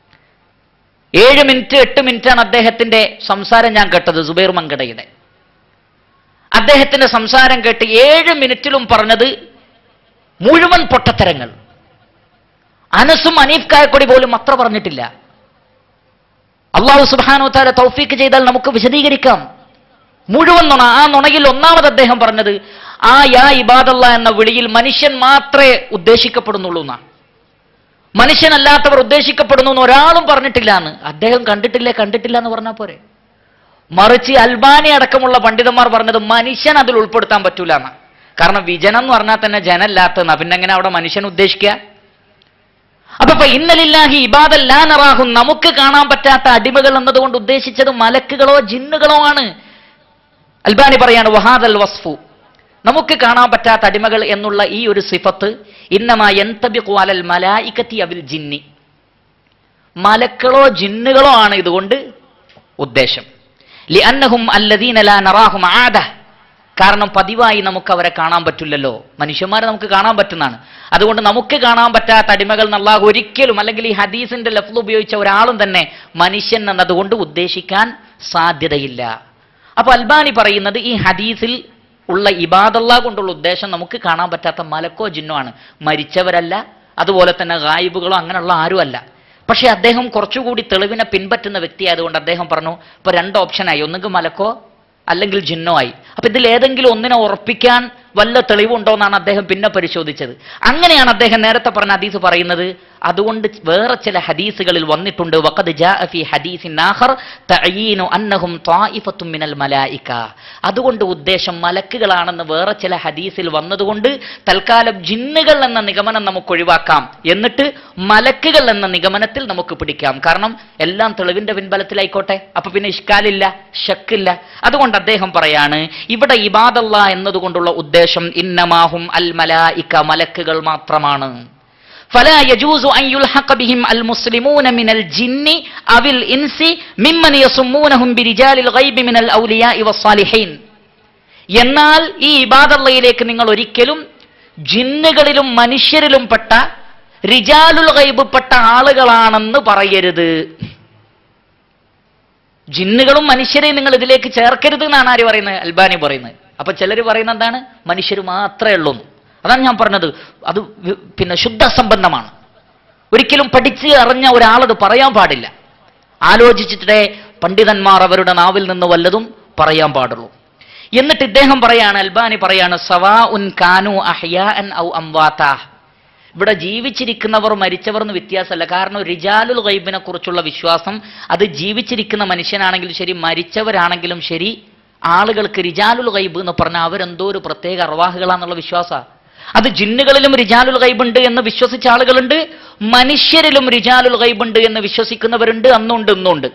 7 മിനിറ്റ് 8 മിനിറ്റാണ് അദ്ദേഹത്തിന്റെ സംസാരം ഞാൻ കേട്ടത്, സുബൈർ മങ്കടയുടെ. അദ്ദേഹത്തിന്റെ സംസാരം കേട്ട് 7 മിനിറ്റിലും പറഞ്ഞത് മുഴുവൻ പൊട്ടത്തരങ്ങൾ. അനസും അനീഫ് കായക്കൊടി പോലും അത്ര പറഞ്ഞിട്ടില്ല. അല്ലാഹു സുബ്ഹാനഹു വ തആല തൗഫീഖ് ചെയ്താൽ നമുക്ക് വിശദീകരിക്കാം. മുഴുവൻ നുണ. ആ നുണയിൽ ഒന്നാമത് അദ്ദേഹം പറഞ്ഞത് ആ യാ ഇബാദല്ലാഹ് എന്ന വിളിയിൽ മനുഷ്യൻ മാത്രമേ ഉദ്ദേശിക്കപ്പെടുന്നുള്ളൂ എന്നാണ്. മനുഷ്യനല്ലാത്തവർ ഉദ്ദേശിക്കപ്പെടുന്നു എന്ന് ഒരാളും പറഞ്ഞിട്ടില്ല എന്ന്. അദ്ദേഹം കണ്ടിട്ടില്ല എന്ന് പറഞ്ഞാൽ പോരെ. മറിച്ച് അൽബാനി അടക്കമുള്ള പണ്ഡിതന്മാർ പറഞ്ഞത് മനുഷ്യൻ അതിൽ ഉൾപ്പെടുത്താൻ പറ്റൂല എന്നാണ്. കാരണം വിജനം എന്ന് പറഞ്ഞാൽ തന്നെ ജനല്ലാത്തതെന്നാ, പിന്നെ എങ്ങനെ അവിടെ മനുഷ്യൻ ഉദ്ദേശിക്കുക? അപ്പൊ ഇന്നലില്ലാഹി ഇബാദൻ ലാ നറാഹും, നമുക്ക് കാണാൻ പറ്റാത്ത അടിമകൾ എന്നതുകൊണ്ട് ഉദ്ദേശിച്ചത് മലക്കുകളോ ജിന്നുകളോ ആണ്. അൽബാനി പറയാണ് വഹാദൽ വസ്ഫു, നമുക്ക് കാണാൻ പറ്റാത്ത അടിമകൾ എന്നുള്ള ഈ ഒരു സിഫത്ത് ഇന്നമാ യന്തബിഖു അലൽ മലായികത്തി അവിൽ ജിന്നി, മലക്കളോ ജിന്നുകളോ ആണ് ഇതുകൊണ്ട് ഉദ്ദേശം. ലിഅന്നഹും അല്ലദീന ലാ നറാഹും ആദ, കാരണം പതിവായി നമുക്ക് അവരെ കാണാൻ പറ്റില്ലല്ലോ. മനുഷ്യന്മാരെ നമുക്ക് കാണാൻ പറ്റുന്നതാണ്. അതുകൊണ്ട് നമുക്ക് കാണാൻ പറ്റാത്ത അടിമകൾ അല്ലാഹു ഒരിക്കലും, അല്ലെങ്കിൽ ഈ ഹദീസിന്റെ ലഫ്ള് ഉപയോഗിച്ച ഒരാളും തന്നെ മനുഷ്യൻ എന്നതുകൊണ്ട് ഉദ്ദേശിക്കാൻ സാധ്യതയില്ല. അപ്പൊ അൽബാനി പറയുന്നത് ഈ ഹദീസിൽ ഉള്ള ഇബാദല്ലാഹ് കൊണ്ടുള്ള ഉദ്ദേശം നമുക്ക് കാണാൻ പറ്റാത്ത മലക്കോ ജിന്നോ ആണ്, മരിച്ചവരല്ല, അതുപോലെ തന്നെ ഗായിബുകളോ അങ്ങനെയുള്ള ആരുമല്ല. പക്ഷെ അദ്ദേഹം കുറച്ചുകൂടി തെളിവിനെ പിൻപറ്റുന്ന വ്യക്തിയായതുകൊണ്ട് അദ്ദേഹം പറഞ്ഞു ഇപ്പൊ 2 ഓപ്ഷനായി, ഒന്നുകിൽ മലക്കോ അല്ലെങ്കിൽ ജിന്നോ ആയി. അപ്പൊ ഇതിൽ ഏതെങ്കിലും ഒന്നിനെ ഉറപ്പിക്കാൻ വല്ല തെളിവുണ്ടോ എന്നാണ് അദ്ദേഹം പിന്നെ പരിശോധിച്ചത്. അങ്ങനെയാണ് അദ്ദേഹം നേരത്തെ പറഞ്ഞ ഹദീസ് പറയുന്നത് അതുകൊണ്ട് വേറെ ചില ഹദീസുകളിൽ വന്നിട്ടുണ്ട്, വഖദ് ജാഅ ഫീ ഹദീസിൻ ആഖർ തഅയീനു അന്നഹും ത്വായിഫത്തും മിനൽ മലായിക. അതുകൊണ്ട് ഉദ്ദേശം മലക്കുകളാണെന്ന് വേറെ ചില ഹദീസിൽ വന്നതുകൊണ്ട് തൽക്കാലം ജിന്നുകൾ എന്ന നിഗമനം നമുക്ക് ഒഴിവാക്കാം, എന്നിട്ട് മലക്കുകൾ എന്ന നിഗമനത്തിൽ നമുക്ക് പിടിക്കാം. കാരണം എല്ലാം തെളിവിന്റെ പിൻബലത്തിലായിക്കോട്ടെ, അപ്പൊ പിന്നെ ഇഷ്കാലില്ല, ശക്കില്ല. അതുകൊണ്ട് അദ്ദേഹം പറയാണ്, ഇവിടെ ഇബാദല്ലാ എന്നതുകൊണ്ടുള്ള ഉദ്ദേശം ഇന്നമാഹും അൽ മലായിക, മലക്കുകൾ മാത്രമാണ്. ഫലാ യജൂസു അൻ യുൽഹഖ ബിഹിം അൽ മുസ്ലിമൂന മിനൽ ജിന്നി അവിൽ ഇൻസി മിമ്മൻ യസുമ്മൂനഹും ബിരിജാലിൽ ഗൈബി മിനൽ ഔലിയാഇ വസ്സാലിഹീൻ. എന്നാൽ ഈ ഇബാദല്ലയിലേക്ക് നിങ്ങൾ ഒരിക്കലും ജിന്നുകളിലും മനുഷ്യരിലും പെട്ട റിജാലുൽ ഗൈബ് പെട്ട ആളുകളാണെന്ന് പറയരുത്. ജിന്നുകളും മനുഷ്യരെയും നിങ്ങൾ ഇതിലേക്ക് ചേർക്കരുത് എന്നാണ് ആര് പറയുന്നത്? അൽബാനി പറയുന്നത്. അപ്പൊ ചിലർ പറയുന്നത് എന്താണ്? മനുഷ്യർ മാത്രമേ ഉള്ളൂ. അതാണ് ഞാൻ പറഞ്ഞത്, അത് പിന്നെ ശുദ്ധസംബന്ധമാണ്. ഒരിക്കലും പഠിച്ച് അറിഞ്ഞ ഒരാളത് പറയാൻ പാടില്ല. ആലോചിച്ചിട്ടേ പണ്ഡിതന്മാർ അവരുടെ നാവിൽ നിന്ന് വല്ലതും പറയാൻ പാടുള്ളൂ. എന്നിട്ട് ഇദ്ദേഹം പറയാണ്, അൽബാനി പറയാണ്, സവാഉൻ കാനു അഹ്യാഅൻ ഔ അംവാതാ. ഇവിടെ ജീവിച്ചിരിക്കുന്നവർ മരിച്ചവർ എന്ന് വ്യത്യാസമല്ല. കാരണം റിജാലുൽ ഗൈബിനെ കുറിച്ചുള്ള വിശ്വാസം അത് ജീവിച്ചിരിക്കുന്ന മനുഷ്യനാണെങ്കിലും ശരി മരിച്ചവരാണെങ്കിലും ശരി, ആളുകൾക്ക് റിജാലുൽ ഗൈബ് എന്ന് പറഞ്ഞാൽ അവരെന്തോ ഒരു പ്രത്യേക അർവാഹുകളാന്നുള്ള വിശ്വാസമാണ്. അത് ജിന്നുകളിലും റിജാലുൽ ഗൈബ് ഉണ്ട് എന്ന് വിശ്വസിച്ച ആളുകളുണ്ട്, മനുഷ്യരിലും റിജാലുൽ ഗൈബ് ഉണ്ട് എന്ന് വിശ്വസിക്കുന്നവരുണ്ട്. അന്നുണ്ട് ഇന്നുണ്ട്.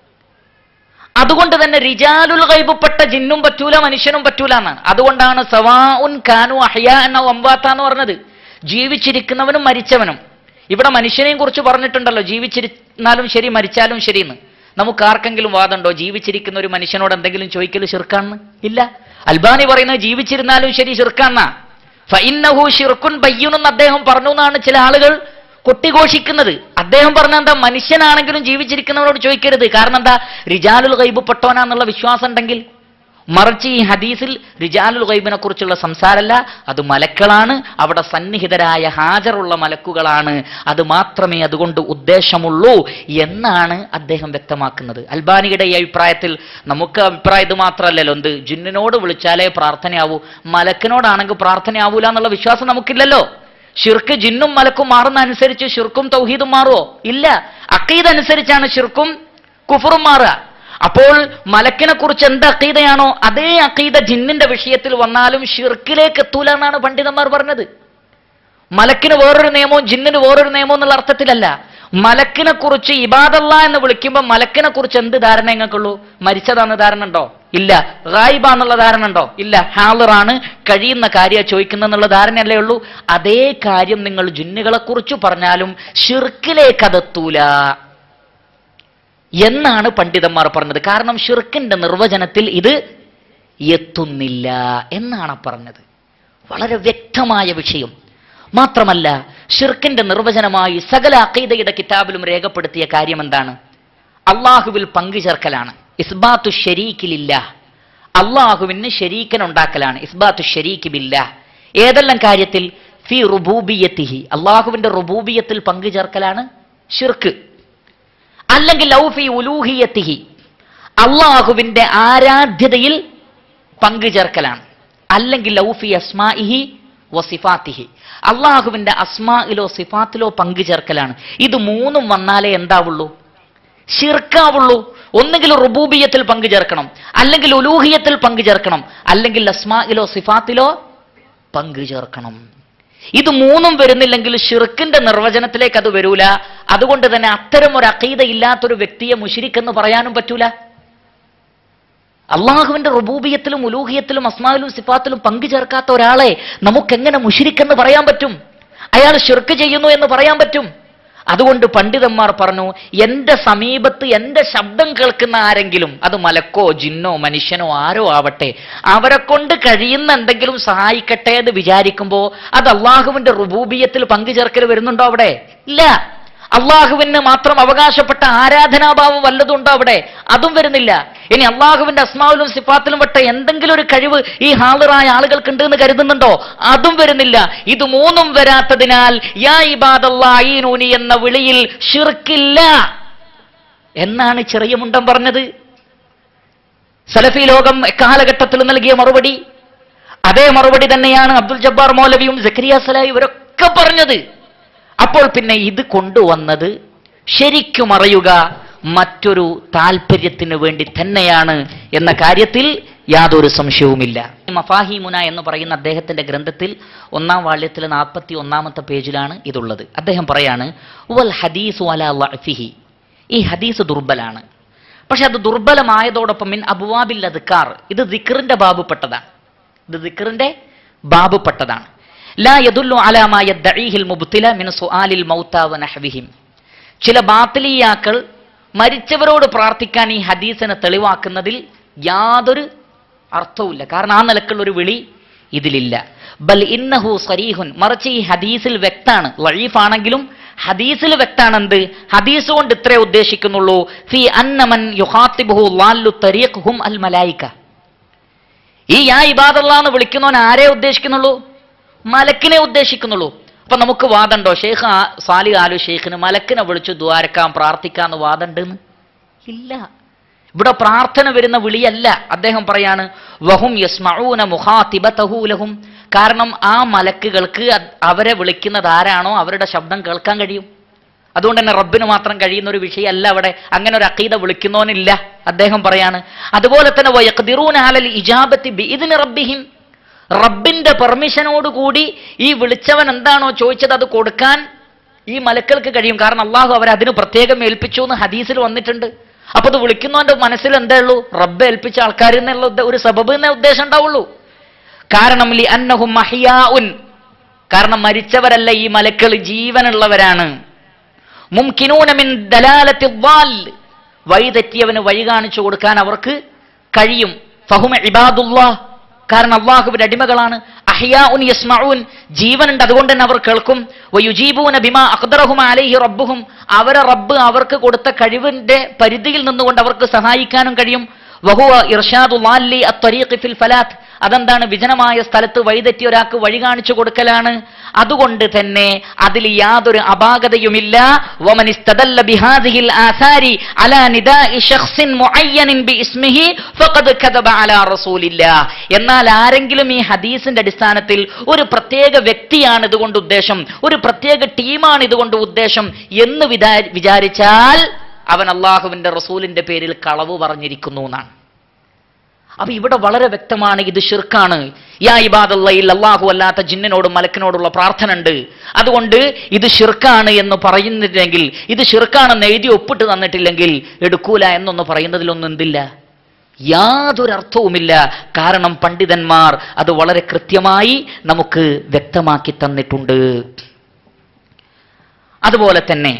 അതുകൊണ്ട് തന്നെ റിജാലുൽ ഗൈബ് പെട്ട ജിന്നും പറ്റൂല മനുഷ്യനും പറ്റൂല എന്നാണ്. അതുകൊണ്ടാണ് സവാഉൻ കാനു അഹ്യാഅൻ ഔ അംവാതാ എന്ന് പറഞ്ഞത്, ജീവിച്ചിരിക്കുന്നവനും മരിച്ചവനും. ഇവിടെ മനുഷ്യനെയും കുറിച്ച് പറഞ്ഞിട്ടുണ്ടല്ലോ, ജീവിച്ചിരുന്നാലും ശരി മരിച്ചാലും ശരിയെന്ന്. നമുക്ക് ആർക്കെങ്കിലും വാദമുണ്ടോ ജീവിച്ചിരിക്കുന്ന ഒരു മനുഷ്യനോട് എന്തെങ്കിലും ചോദിക്കൽ ശിർക്കാണെന്ന്? ഇല്ല. അൽബാനി പറയുന്നത് ജീവിച്ചിരുന്നാലും ശരി ശിർക്കാന്നാ. ഫഇന്നഹു ശിർക്കുൻ ബയ്യിൻ എന്ന് അദ്ദേഹം പറഞ്ഞു എന്നാണ് ചില ആളുകൾ കൊട്ടിഘോഷിക്കുന്നത്. അദ്ദേഹം പറഞ്ഞ എന്താ? മനുഷ്യനാണെങ്കിലും ജീവിച്ചിരിക്കുന്നവരോട് ചോദിക്കരുത്. കാരണം എന്താ? റിജാലുൽ ഗൈബ് പെട്ടോനാന്നുള്ള വിശ്വാസം ഉണ്ടെങ്കിൽ. മറിച്ച് ഈ ഹദീസിൽ റിജാലുൽ ഗൈബിനെ കുറിച്ചുള്ള സംസാരമല്ല, അത് മലക്കുകളാണ്, അവിടെ സന്നിഹിതരായ ഹാജറുള്ള മലക്കുകളാണ്, അത് മാത്രമേ അതുകൊണ്ട് ഉദ്ദേശമുള്ളൂ എന്നാണ് അദ്ദേഹം വ്യക്തമാക്കുന്നത്. അൽബാനിയുടെ ഈ അഭിപ്രായത്തിൽ നമുക്ക് അഭിപ്രായം ഇത് മാത്രമല്ലല്ലോ, എന്ത് ജിന്നിനോട് വിളിച്ചാലേ പ്രാർത്ഥനയാവൂ, മലക്കിനോടാണെങ്കിൽ പ്രാർത്ഥനയാവൂല എന്നുള്ള വിശ്വാസം നമുക്കില്ലല്ലോ. ഷിർക്ക് ജിന്നും മലക്കും മാറുന്ന അനുസരിച്ച് ഷിർക്കും തൗഹീദും മാറുമോ? ഇല്ല. അഖീദ അനുസരിച്ചാണ് ഷിർക്കും കുഫറും മാറുക. അപ്പോൾ മലക്കിനെ കുറിച്ച് എന്ത് അഖീദയാണോ അതേ അഖീദ ജിന്നിന്റെ വിഷയത്തിൽ വന്നാലും ഷിർക്കിലേക്ക് എത്തൂല എന്നാണ് പണ്ഡിതന്മാർ പറഞ്ഞത്. മലക്കിന് വേറൊരു നിയമവും ജിന്നിന് വേറൊരു നിയമവും എന്നുള്ള അർത്ഥത്തിലല്ല. മലക്കിനെ കുറിച്ച് ഇബാദല്ലാ എന്ന് വിളിക്കുമ്പോൾ മലക്കിനെ കുറിച്ച് എന്ത് ധാരണ നിങ്ങൾക്കുള്ളൂ? മരിച്ചതാണെന്ന് ധാരണ ഉണ്ടോ? ഇല്ല. ഗായിബാന്നുള്ള ധാരണ ഉണ്ടോ? ഇല്ല. ഹാളിറാണ്, കഴിയുന്ന കാര്യം ചോദിക്കുന്നെന്നുള്ള ധാരണയല്ലേ ഉള്ളൂ. അതേ കാര്യം നിങ്ങൾ ജിന്നുകളെ കുറിച്ച് പറഞ്ഞാലും ഷിർക്കിലേക്ക് അതെത്തൂല എന്നാണ് പണ്ഡിതന്മാർ പറഞ്ഞത്. കാരണം ഷിർക്കിന്റെ നിർവചനത്തിൽ ഇത് എത്തുന്നില്ല എന്നാണ് പറഞ്ഞത്. വളരെ വ്യക്തമായ വിഷയം. മാത്രമല്ല ഷിർക്കിന്റെ നിർവചനമായി സകല അഖീദയുടെ കിതാബിലും രേഖപ്പെടുത്തിയ കാര്യം എന്താണ്? അള്ളാഹുവിൽ പങ്കുചേർക്കലാണ്. ഇസ്ബാത്തു ശരീക്കിലില്ലാഹ്, അള്ളാഹുവിന് ശരീക്കനുണ്ടാക്കലാണ്. ഇസ്ബാത്തു ശരീക്ക് ബില്ലാഹ്. ഏതെല്ലാം കാര്യത്തിൽ? ഫി റുബൂബിയത്തിഹി, അള്ളാഹുവിന്റെ റുബൂബിയത്തിൽ പങ്കുചേർക്കലാണ് ഷിർക്ക്. അല്ലെങ്കിൽ ലൗ ഫി ഉലൂഹിയത്തിഹി, അള്ളാഹുവിന്റെ ആരാധ്യതയിൽ പങ്കുചേർക്കലാണ്. അല്ലെങ്കിൽ ലൗ ഫി അസ്മാഇഹി വസിഫാത്തിഹി, അള്ളാഹുവിന്റെ അസ്മായിലോ സിഫാത്തിലോ പങ്കുചേർക്കലാണ്. ഇത് മൂന്നും വന്നാലേ എന്താവുള്ളൂ? ഷിർക്കാവുള്ളൂ. ഒന്നുകിൽ റുബൂബിയത്തിൽ പങ്കുചേർക്കണം, അല്ലെങ്കിൽ ഉലൂഹിയത്തിൽ പങ്കുചേർക്കണം, അല്ലെങ്കിൽ അസ്മായിലോ സിഫാത്തിലോ പങ്കുചേർക്കണം. ഇത് മൂന്നും വരുന്നില്ലെങ്കിൽ ഷിർക്കിന്റെ നിർവചനത്തിലേക്ക് അത് വരൂല. അതുകൊണ്ട് തന്നെ അത്തരം ഒരു അഖീദ ഇല്ലാത്തൊരു വ്യക്തിയെ മുശ്രിക് എന്ന് പറയാനും പറ്റൂല. അള്ളാഹുവിന്റെ റുബൂബിയത്തിലും ഉലൂഹിയത്തിലും അസ്മായിലും സിഫാത്തിലും പങ്കുചേർക്കാത്ത ഒരാളെ നമുക്കെങ്ങനെ മുശ്രിക് എന്ന് പറയാൻ പറ്റും? അയാൾ ഷിർക്ക് ചെയ്യുന്നു എന്ന് പറയാൻ പറ്റും? അതുകൊണ്ട് പണ്ഡിതന്മാർ പറഞ്ഞു, എന്റെ സമീപത്ത് എന്റെ ശബ്ദം കേൾക്കുന്ന ആരെങ്കിലും, അത് മലക്കോ ജിന്നോ മനുഷ്യനോ ആരോ ആവട്ടെ, അവരെ കൊണ്ട് കഴിയുന്ന എന്തെങ്കിലും സഹായിക്കട്ടെ എന്ന് വിചാരിക്കുമ്പോൾ അത് അള്ളാഹുവിന്റെ റുബൂബിയത്തിൽ പങ്കുചേർക്കൽ വരുന്നുണ്ടോ അവിടെ? ഇല്ല. അള്ളാഹുവിന് മാത്രം അവകാശപ്പെട്ട ആരാധനാഭാവം വല്ലതുണ്ടോ അവിടെ? അതും വരുന്നില്ല. ഇനി അള്ളാഹുവിന്റെ അസ്മാവിലും സിഫാത്തിലും പെട്ട എന്തെങ്കിലും ഒരു കഴിവ് ഈ ഹാളിറായ ആളുകൾക്കുണ്ട് എന്ന് കരുതുന്നുണ്ടോ? അതും വരുന്നില്ല. ഇത് മൂന്നും വരാത്തതിനാൽ യാ ഇബാദല്ലാഹീനൂനി എന്ന വിളിയിൽ ഷിർക്കില്ല എന്നാണ് ചെറിയ മുണ്ടൻ പറഞ്ഞത്. സലഫി ലോകം എക്കാലഘട്ടത്തിൽ നൽകിയ മറുപടി അതേ മറുപടി തന്നെയാണ് അബ്ദുൽ ജബ്ബാർ മൗലവിയും സക്കരിയ സലാഹി ഇവരൊക്കെ പറഞ്ഞത്. അപ്പോൾ പിന്നെ ഇത് കൊണ്ടുവന്നത് ശരിക്കും അറിയുക മറ്റൊരു താല്പര്യത്തിന് വേണ്ടി തന്നെയാണ് എന്ന കാര്യത്തിൽ യാതൊരു സംശയവുമില്ല. മഫാഹിമുന എന്ന് പറയുന്ന അദ്ദേഹത്തിന്റെ ഗ്രന്ഥത്തിൽ 1-ാം വാള്യത്തിൽ 41-ാമത്തെ പേജിലാണ് ഇതുള്ളത്. അദ്ദേഹം പറയാണ്, വൽ ഹദീസു അലാ ളഅഫിഹി, ഈ ഹദീസ് ദുർബലാണ്. പക്ഷെ അത് ദുർബലമായതോടൊപ്പം മിൻ അബ്വാബിൽ അദ്കാർ, ഇത് ദിക്റിന്റെ ബാബുപ്പെട്ടതാണ്. ഇത് ദിക്റിന്റെ ബാബുപ്പെട്ടതാണ്. ലാ യദുല്ലു അലാ മാ യദ്ഈഹിൽ മുബ്തില മിൻ സുആലിൽ മൗതാ വ നഹ്വിഹിം. ചില ബാത്തിലിയാക്കൾ മരിച്ചവരോട് പ്രാർത്ഥിക്കാൻ ഈ ഹദീസിനെ തെളിവാക്കുന്നതിൽ യാതൊരു അർത്ഥവുമില്ല. കാരണം ആ നിലക്കുള്ള ഒരു വിളി ഇതിലില്ല. ബൽ ഇന്നഹു സരീഹുൻ, മറിച്ച് ഈ ഹദീസിൽ വ്യക്താണ്, ലഈഫാണെങ്കിലും ഹദീസിൽ വ്യക്താണ്. എന്ത് ഹദീസ് കൊണ്ട് ഇത്രേ ഉദ്ദേശിക്കുന്നുള്ളൂ, ഫീ അന്ന മൻ യുഖാതിബുഹു ളാല്ലു തരീഖ് ഹും അൽ മലായിക. ഈ യാ ഇബാദല്ലാഹ് എന്ന് വിളിക്കുന്നവൻ ആരെ ഉദ്ദേശിക്കുന്നുള്ളൂ? മലക്കിനെ ഉദ്ദേശിക്കുന്നുള്ളൂ. അപ്പൊ നമുക്ക് വാദമുണ്ടോ ഷെയ്ഖ് സാലിഹ് ആലു ഷെയ്ഖിന് മലക്കിനെ വിളിച്ചു ദ്വാരക്കാൻ പ്രാർത്ഥിക്കാന്ന് വാദമുണ്ടെന്ന്? ഇല്ല. ഇവിടെ പ്രാർത്ഥന വരുന്ന വിളിയല്ല. അദ്ദേഹം പറയാണ് വഹും യസ്മഊന മുഖാതിബതഹു ലഹും, കാരണം ആ മലക്കുകൾക്ക് അവരെ വിളിക്കുന്നത് ആരാണോ അവരുടെ ശബ്ദം കേൾക്കാൻ കഴിയും. അതുകൊണ്ട് തന്നെ റബ്ബിന് മാത്രം കഴിയുന്ന ഒരു വിഷയമല്ല അവിടെ. അങ്ങനെ ഒരു അഖീദ വിളിക്കുന്നവനില്ല. അദ്ദേഹം പറയാണ് അതുപോലെ തന്നെ വയഖ്ദിറൂന അലൽ ഇജാബത്തി ബിഇദ്നി റബ്ബിഹിം, റബ്ബിന്റെ പെർമിഷനോടുകൂടി ഈ വിളിച്ചവൻ എന്താണോ ചോദിച്ചത് അത് കൊടുക്കാൻ ഈ മലക്കൾക്ക് കഴിയും. കാരണം അള്ളാഹു അവരെ അതിന് പ്രത്യേകം ഏൽപ്പിച്ചു എന്ന് ഹദീസിൽ വന്നിട്ടുണ്ട്. അപ്പൊ അത് വിളിക്കുന്നവന്റെ മനസ്സിൽ എന്താ ഉള്ളൂ? റബ്ബ് ഏൽപ്പിച്ച ആൾക്കാർ എന്നുള്ള ഒരു സബബ് എന്ന ഉദ്ദേശം ഉണ്ടാവുള്ളൂ. കാരണം ലി അന്നഹും മഹിയാഉൻ, കാരണം മരിച്ചവരല്ല ഈ മലക്കൾ, ജീവനുള്ളവരാണ്. മുംകിനൂന മിൻ ദലാലത്തി ദ്വാൽ, വഴിതെറ്റിയവന് വഴി കാണിച്ചു കൊടുക്കാൻ അവർക്ക് കഴിയും. ഫഹും ഇബാദുല്ലാഹ്, കാരണം അല്ലാഹുവിന്റെ അടിമകളാണ്. അഹ്യാഉൻ യസ്മഊൻ, ജീവനുണ്ട് അതുകൊണ്ട് തന്നെ അവർ കേൾക്കും. വയുജീബൂന ബിമാ അഖ്ദറഹും അലൈഹി റബ്ബുഹും, അവരെ റബ്ബ് അവർക്ക് കൊടുത്ത കഴിവിന്റെ പരിധിയിൽ നിന്നുകൊണ്ട് അവർക്ക് സഹായിക്കാനും കഴിയും. വഹുവ ഇർഷാദു ളാല്ലി അത്വരീഖി ഫിൽ ഫലാത്ത്, അതെന്താണ്? വിജനമായ സ്ഥലത്ത് വഴിതെറ്റിയ ഒരാൾക്ക് വഴി കാണിച്ചു കൊടുക്കലാണ്. അതുകൊണ്ട് തന്നെ അതിൽ യാതൊരു അപാകതയുമില്ല. വമൻ ഇസ്തദല്ല ബിഹാദിഹിൽ ആസാരി അലാ നിദാഇ ശഖ്സിൻ മുഅയ്യനിൻ ബിഇസ്മിഹി ഫഖദ് കദബ അലാ റസൂലില്ലാഹ്. എന്നാൽ ആരെങ്കിലും ഈ ഹദീസിന്റെ അടിസ്ഥാനത്തിൽ ഒരു പ്രത്യേക വ്യക്തിയാണ് ഇതുകൊണ്ട് ഉദ്ദേശം, ഒരു പ്രത്യേക ടീമാണ് ഇതുകൊണ്ട് ഉദ്ദേശം എന്ന് വിചാരിച്ചാൽ അവൻ അള്ളാഹുവിന്റെ റസൂലിന്റെ പേരിൽ കളവ് പറഞ്ഞിരിക്കുന്നു എന്നാണ്. അപ്പൊ ഇവിടെ വളരെ വ്യക്തമാണ് ഇത് ശിർക്കാണ്. യാ ഇബാദല്ലയിൽ അല്ലാഹു അല്ലാത്ത ജിന്നിനോടും മലക്കിനോടുള്ള പ്രാർത്ഥന ഉണ്ട്, അതുകൊണ്ട് ഇത് ശിർക്കാണ് എന്ന് പറയുന്നില്ലെങ്കിൽ, ഇത് ശിർക്കാണെന്ന് എഴുതി ഒപ്പിട്ട് തന്നിട്ടില്ലെങ്കിൽ എടുക്കൂല എന്നൊന്ന് പറയുന്നതിലൊന്നും എന്തില്ല, യാതൊരു അർത്ഥവുമില്ല. കാരണം പണ്ഡിതന്മാർ അത് വളരെ കൃത്യമായി നമുക്ക് വ്യക്തമാക്കി തന്നിട്ടുണ്ട്. അതുപോലെ തന്നെ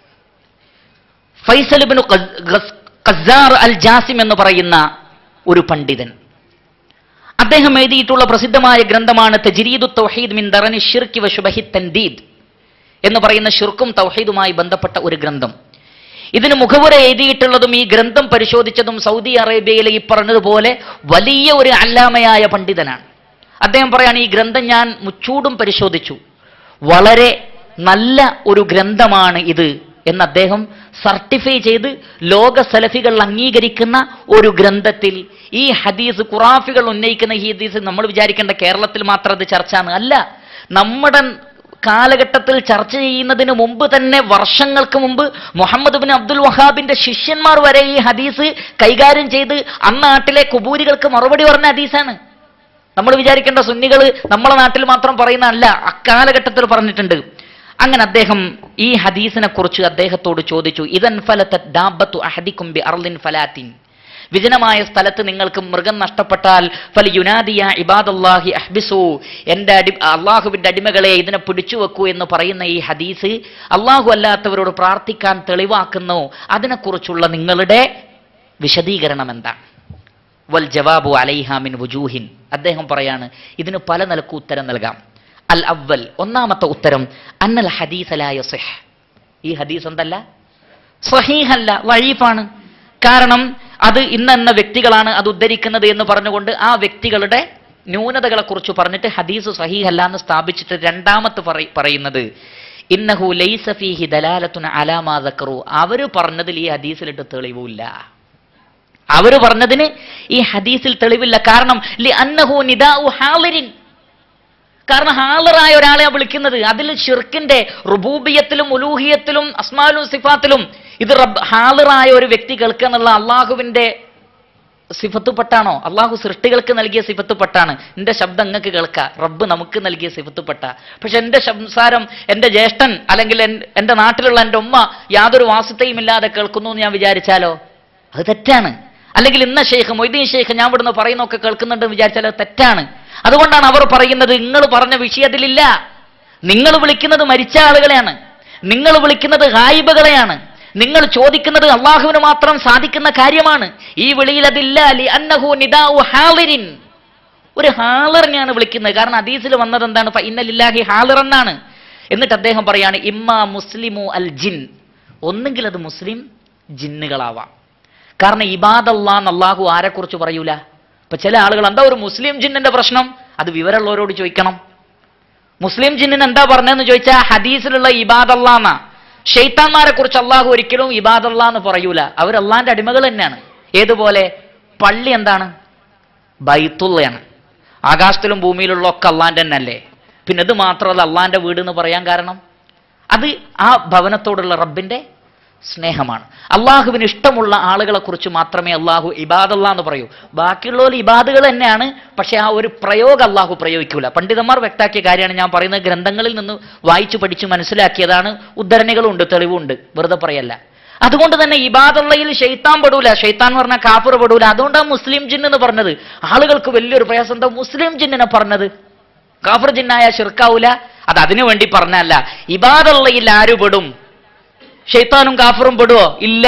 ഫൈസൽ ഇബ്നു ഖസ്സാർ അൽ ജാസിം എന്ന് പറയുന്ന ഒരു പണ്ഡിതൻ, അദ്ദേഹം എഴുതിയിട്ടുള്ള പ്രസിദ്ധമായ ഗ്രന്ഥമാണ് തജ്രീദു തൗഹീദ് മിൻ ദറനി ശിർക്കി വശുബഹി തൻദീദ് എന്ന് പറയുന്ന ശിർക്കും തൗഹീദുമായി ബന്ധപ്പെട്ട ഒരു ഗ്രന്ഥം. ഇതിന് മുഖവുര എഴുതിയിട്ടുള്ളതും ഈ ഗ്രന്ഥം പരിശോധിച്ചതും സൗദി അറേബ്യയിലെ ഈ പറഞ്ഞതുപോലെ വലിയ ഒരു അല്ലാമയായ പണ്ഡിതനാണ്. അദ്ദേഹം പറയാണ്, ഈ ഗ്രന്ഥം ഞാൻ മുച്ചൂടും പരിശോധിച്ചു, വളരെ നല്ല ഒരു ഗ്രന്ഥമാണ് ഇത് എന്ന് അദ്ദേഹം സർട്ടിഫൈ ചെയ്ത് ലോക സലഫികൾ അംഗീകരിക്കുന്ന ഒരു ഗ്രന്ഥത്തിൽ ഈ ഹദീസ്, ഖുറാഫികൾ ഉന്നയിക്കുന്ന ഈ ഹദീസ് നമ്മൾ വിചാരിക്കേണ്ട കേരളത്തിൽ മാത്രം അത് ചർച്ച അല്ല. നമ്മുടെ കാലഘട്ടത്തിൽ ചർച്ച ചെയ്യുന്നതിന് മുമ്പ് തന്നെ, വർഷങ്ങൾക്ക് മുമ്പ് മുഹമ്മദ് ബിൻ അബ്ദുൽ വഹാബിന്റെ ശിഷ്യന്മാർ വരെ ഈ ഹദീസ് കൈകാര്യം ചെയ്ത് അന്നാട്ടിലെ കുബൂരികൾക്ക് മറുപടി പറഞ്ഞ ഹദീസാണ്. നമ്മൾ വിചാരിക്കേണ്ട സുന്നികൾ നമ്മളെ നാട്ടിൽ മാത്രം പറയുന്ന അല്ല, അക്കാലഘട്ടത്തിൽ പറഞ്ഞിട്ടുണ്ട്. അങ്ങനെ അദ്ദേഹം ഈ ഹദീസിനെ കുറിച്ച് അദ്ദേഹത്തോട് ചോദിച്ചു, ഇദൻ ഫലതത് ദാബത്തു അഹദികും ബി അർളിൻ ഫലാത്തിൻ, വിജനമായ സ്ഥലത്ത് നിങ്ങൾക്ക് മൃഗം നഷ്ടപ്പെട്ടാൽ ഫലിയുനാദിയ ഇബാദല്ലാഹി അഹ്ബിസു, എൻ്റെ അള്ളാഹുവിൻ്റെ അടിമകളെ ഇതിനെ പിടിച്ചു വെക്കൂ എന്ന് പറയുന്ന ഈ ഹദീസ് അള്ളാഹു അല്ലാത്തവരോട് പ്രാർത്ഥിക്കാൻ തെളിവാക്കുന്നു. അതിനെക്കുറിച്ചുള്ള നിങ്ങളുടെ വിശദീകരണം എന്താണ്? വൽ ജവാബു അലൈഹാ മിൻ വുജൂഹിൻ, അദ്ദേഹം പറയാണ് ഇതിന് പല നിലക്ക് ഉത്തരം നൽകാം. അൽ അവൽ, ഒന്നാമത്തെ ഉത്തരം, അന്നൽ ഹദീസ് ലാ യസിഹ്, ഈ ഹദീസ് എന്തല്ല, സ്വഹീഹല്ല, വഴീഫാണ്. കാരണം അത് ഇന്ന വ്യക്തികളാണ് അത് ഉദ്ധരിക്കുന്നത് എന്ന് പറഞ്ഞുകൊണ്ട് ആ വ്യക്തികളുടെ ന്യൂനതകളെ കുറിച്ച് പറഞ്ഞിട്ട് ഹദീസ് സ്വഹീഹല്ല എന്ന് സ്ഥാപിച്ചിട്ട് രണ്ടാമത്തെ പറയുന്നത് ഇന്നഹു ലൈസ ഫീഹി ദലാലത്തുൻ അലാ മാ ദക്കറു, അവര് പറഞ്ഞതിൽ ഈ ഹദീസിലിട്ട് തെളിവില്ല, അവര് പറഞ്ഞതിന് ഈ ഹദീസിൽ തെളിവില്ല. കാരണം ലി അന്നഹു നിദാഉ ഹാളിരിൻ, കാരണം ഹാളറായ ഒരാളെ വിളിക്കുന്നത്. അതിൽ ഷിർക്കിന്റെ റുബൂബിയത്തിലും ഉലൂഹിയത്തിലും അസ്മാലും സിഫാത്തിലും ഇത് ഹാളറായ ഒരു വ്യക്തി കേൾക്കുക എന്നുള്ള അള്ളാഹുവിന്റെ സിഫത്തുപ്പെട്ടാണോ? അള്ളാഹു സൃഷ്ടികൾക്ക് നൽകിയ സിഫത്തുപ്പെട്ടാണ്. എന്റെ ശബ്ദം നിങ്ങൾക്ക് കേൾക്കാം, റബ്ബ് നമുക്ക് നൽകിയ സിഫത്തുപ്പെട്ട. പക്ഷെ എന്റെ സംസാരം എന്റെ ജ്യേഷ്ഠൻ അല്ലെങ്കിൽ എന്റെ നാട്ടിലുള്ള എന്റെ ഉമ്മ യാതൊരു വാസ്തയും ഇല്ലാതെ കേൾക്കുന്നു എന്ന് ഞാൻ വിചാരിച്ചാലോ അത് തെറ്റാണ്. അല്ലെങ്കിൽ ഇന്ന ഷെയ്ഖ് മൊയ്തീൻ ഷെയ്ഖ് ഞാൻ ഇവിടുന്ന് പറയുന്നൊക്കെ കേൾക്കുന്നുണ്ടെന്ന് വിചാരിച്ചാൽ അത് തെറ്റാണ്. അതുകൊണ്ടാണ് അവർ പറയുന്നത് നിങ്ങൾ പറഞ്ഞ വിഷയത്തിലില്ല. നിങ്ങൾ വിളിക്കുന്നത് മരിച്ച ആളുകളെയാണ്, നിങ്ങൾ വിളിക്കുന്നത് ഗായിബുകളെയാണ്, നിങ്ങൾ ചോദിക്കുന്നത് അള്ളാഹുവിന് മാത്രം സാധിക്കുന്ന കാര്യമാണ്. ഈ വിളിയിൽ അതില്ല. അന്നഹു നിദാഉ ഹാളിരിൻ, ഒരു ഹാളിറിനെയാണ് വിളിക്കുന്നത്. കാരണം ഹദീസിൽ വന്നത് എന്താണ്? ഫഇന്ന ലില്ലാഹി ഹാളിറന്നാണ്. എന്നിട്ട് അദ്ദേഹം പറയാണ് ഇമ്മാ മുസ്ലിമു അൽ ജിൻ, ഒന്നുകിൽ അത് മുസ്ലിം ജിന്നുകളാവാം. കാരണം ഇബാദല്ലാഹ് അള്ളാഹു ആരെക്കുറിച്ച് പറയൂല. ഇപ്പൊ ചില ആളുകൾ എന്താ ഒരു മുസ്ലിം ജിന്നിന്റെ പ്രശ്നം, അത് വിവരമുള്ളവരോട് ചോദിക്കണം. മുസ്ലിം ജിന്നിന് എന്താ പറഞ്ഞതെന്ന് ചോദിച്ചാൽ ഹദീസിലുള്ള ഇബാദല്ലാഹ്. ഷെയ്ത്താന്മാരെ കുറിച്ച് അള്ളാഹു ഒരിക്കലും ഇബാദല്ലാ എന്ന് പറയൂല, അവർ അള്ളാന്റെ അടിമകൾ തന്നെയാണ്. ഏതുപോലെ പള്ളി എന്താണ്? ബൈത്തുള്ളയാണ്. ആകാശത്തിലും ഭൂമിയിലുള്ള ഒക്കെ അള്ളാന്റെ തന്നെ അല്ലേ. പിന്നെ ഇത് മാത്രമല്ല അള്ളാന്റെ വീട് എന്ന് പറയാൻ കാരണം അത് ആ ഭവനത്തോടുള്ള റബ്ബിന്റെ സ്നേഹമാണ്. അള്ളാഹുവിന് ഇഷ്ടമുള്ള ആളുകളെ കുറിച്ച് മാത്രമേ അള്ളാഹു ഇബാദല്ലാ എന്ന് പറയൂ. ബാക്കിയുള്ളവർ ഇബാദുകൾ തന്നെയാണ്, പക്ഷെ ആ ഒരു പ്രയോഗം അള്ളാഹു പ്രയോഗിക്കൂല. പണ്ഡിതന്മാർ വ്യക്താക്കിയ കാര്യമാണ് ഞാൻ പറയുന്നത്. ഗ്രന്ഥങ്ങളിൽ നിന്ന് വായിച്ചു പഠിച്ച് മനസ്സിലാക്കിയതാണ്. ഉദ്ധരണികളുണ്ട്, തെളിവുണ്ട്, വെറുതെ പറയല്ല. അതുകൊണ്ട് തന്നെ ഇബാദുള്ളയിൽ ഷെയ്ത്താൻ പെടൂല. ഷെയ്ത്താൻ എന്ന് പറഞ്ഞാൽ കാഫിർ പെടൂല. അതുകൊണ്ടാണ് മുസ്ലിം ജിന്ന് എന്ന് പറഞ്ഞത്. ആളുകൾക്ക് വലിയൊരു പ്രയാസം, എന്താ മുസ്ലിം ജിന്നിനെ പറഞ്ഞത്? കാഫിർ ജിന്നായ ശിർക്കാവൂല. അത് അതിനു വേണ്ടി പറഞ്ഞല്ല. ഇബാദുള്ളയിൽ ആര് പെടും? ഷെയ്ത്താനും കാഫറും പെടുവോ? ഇല്ല.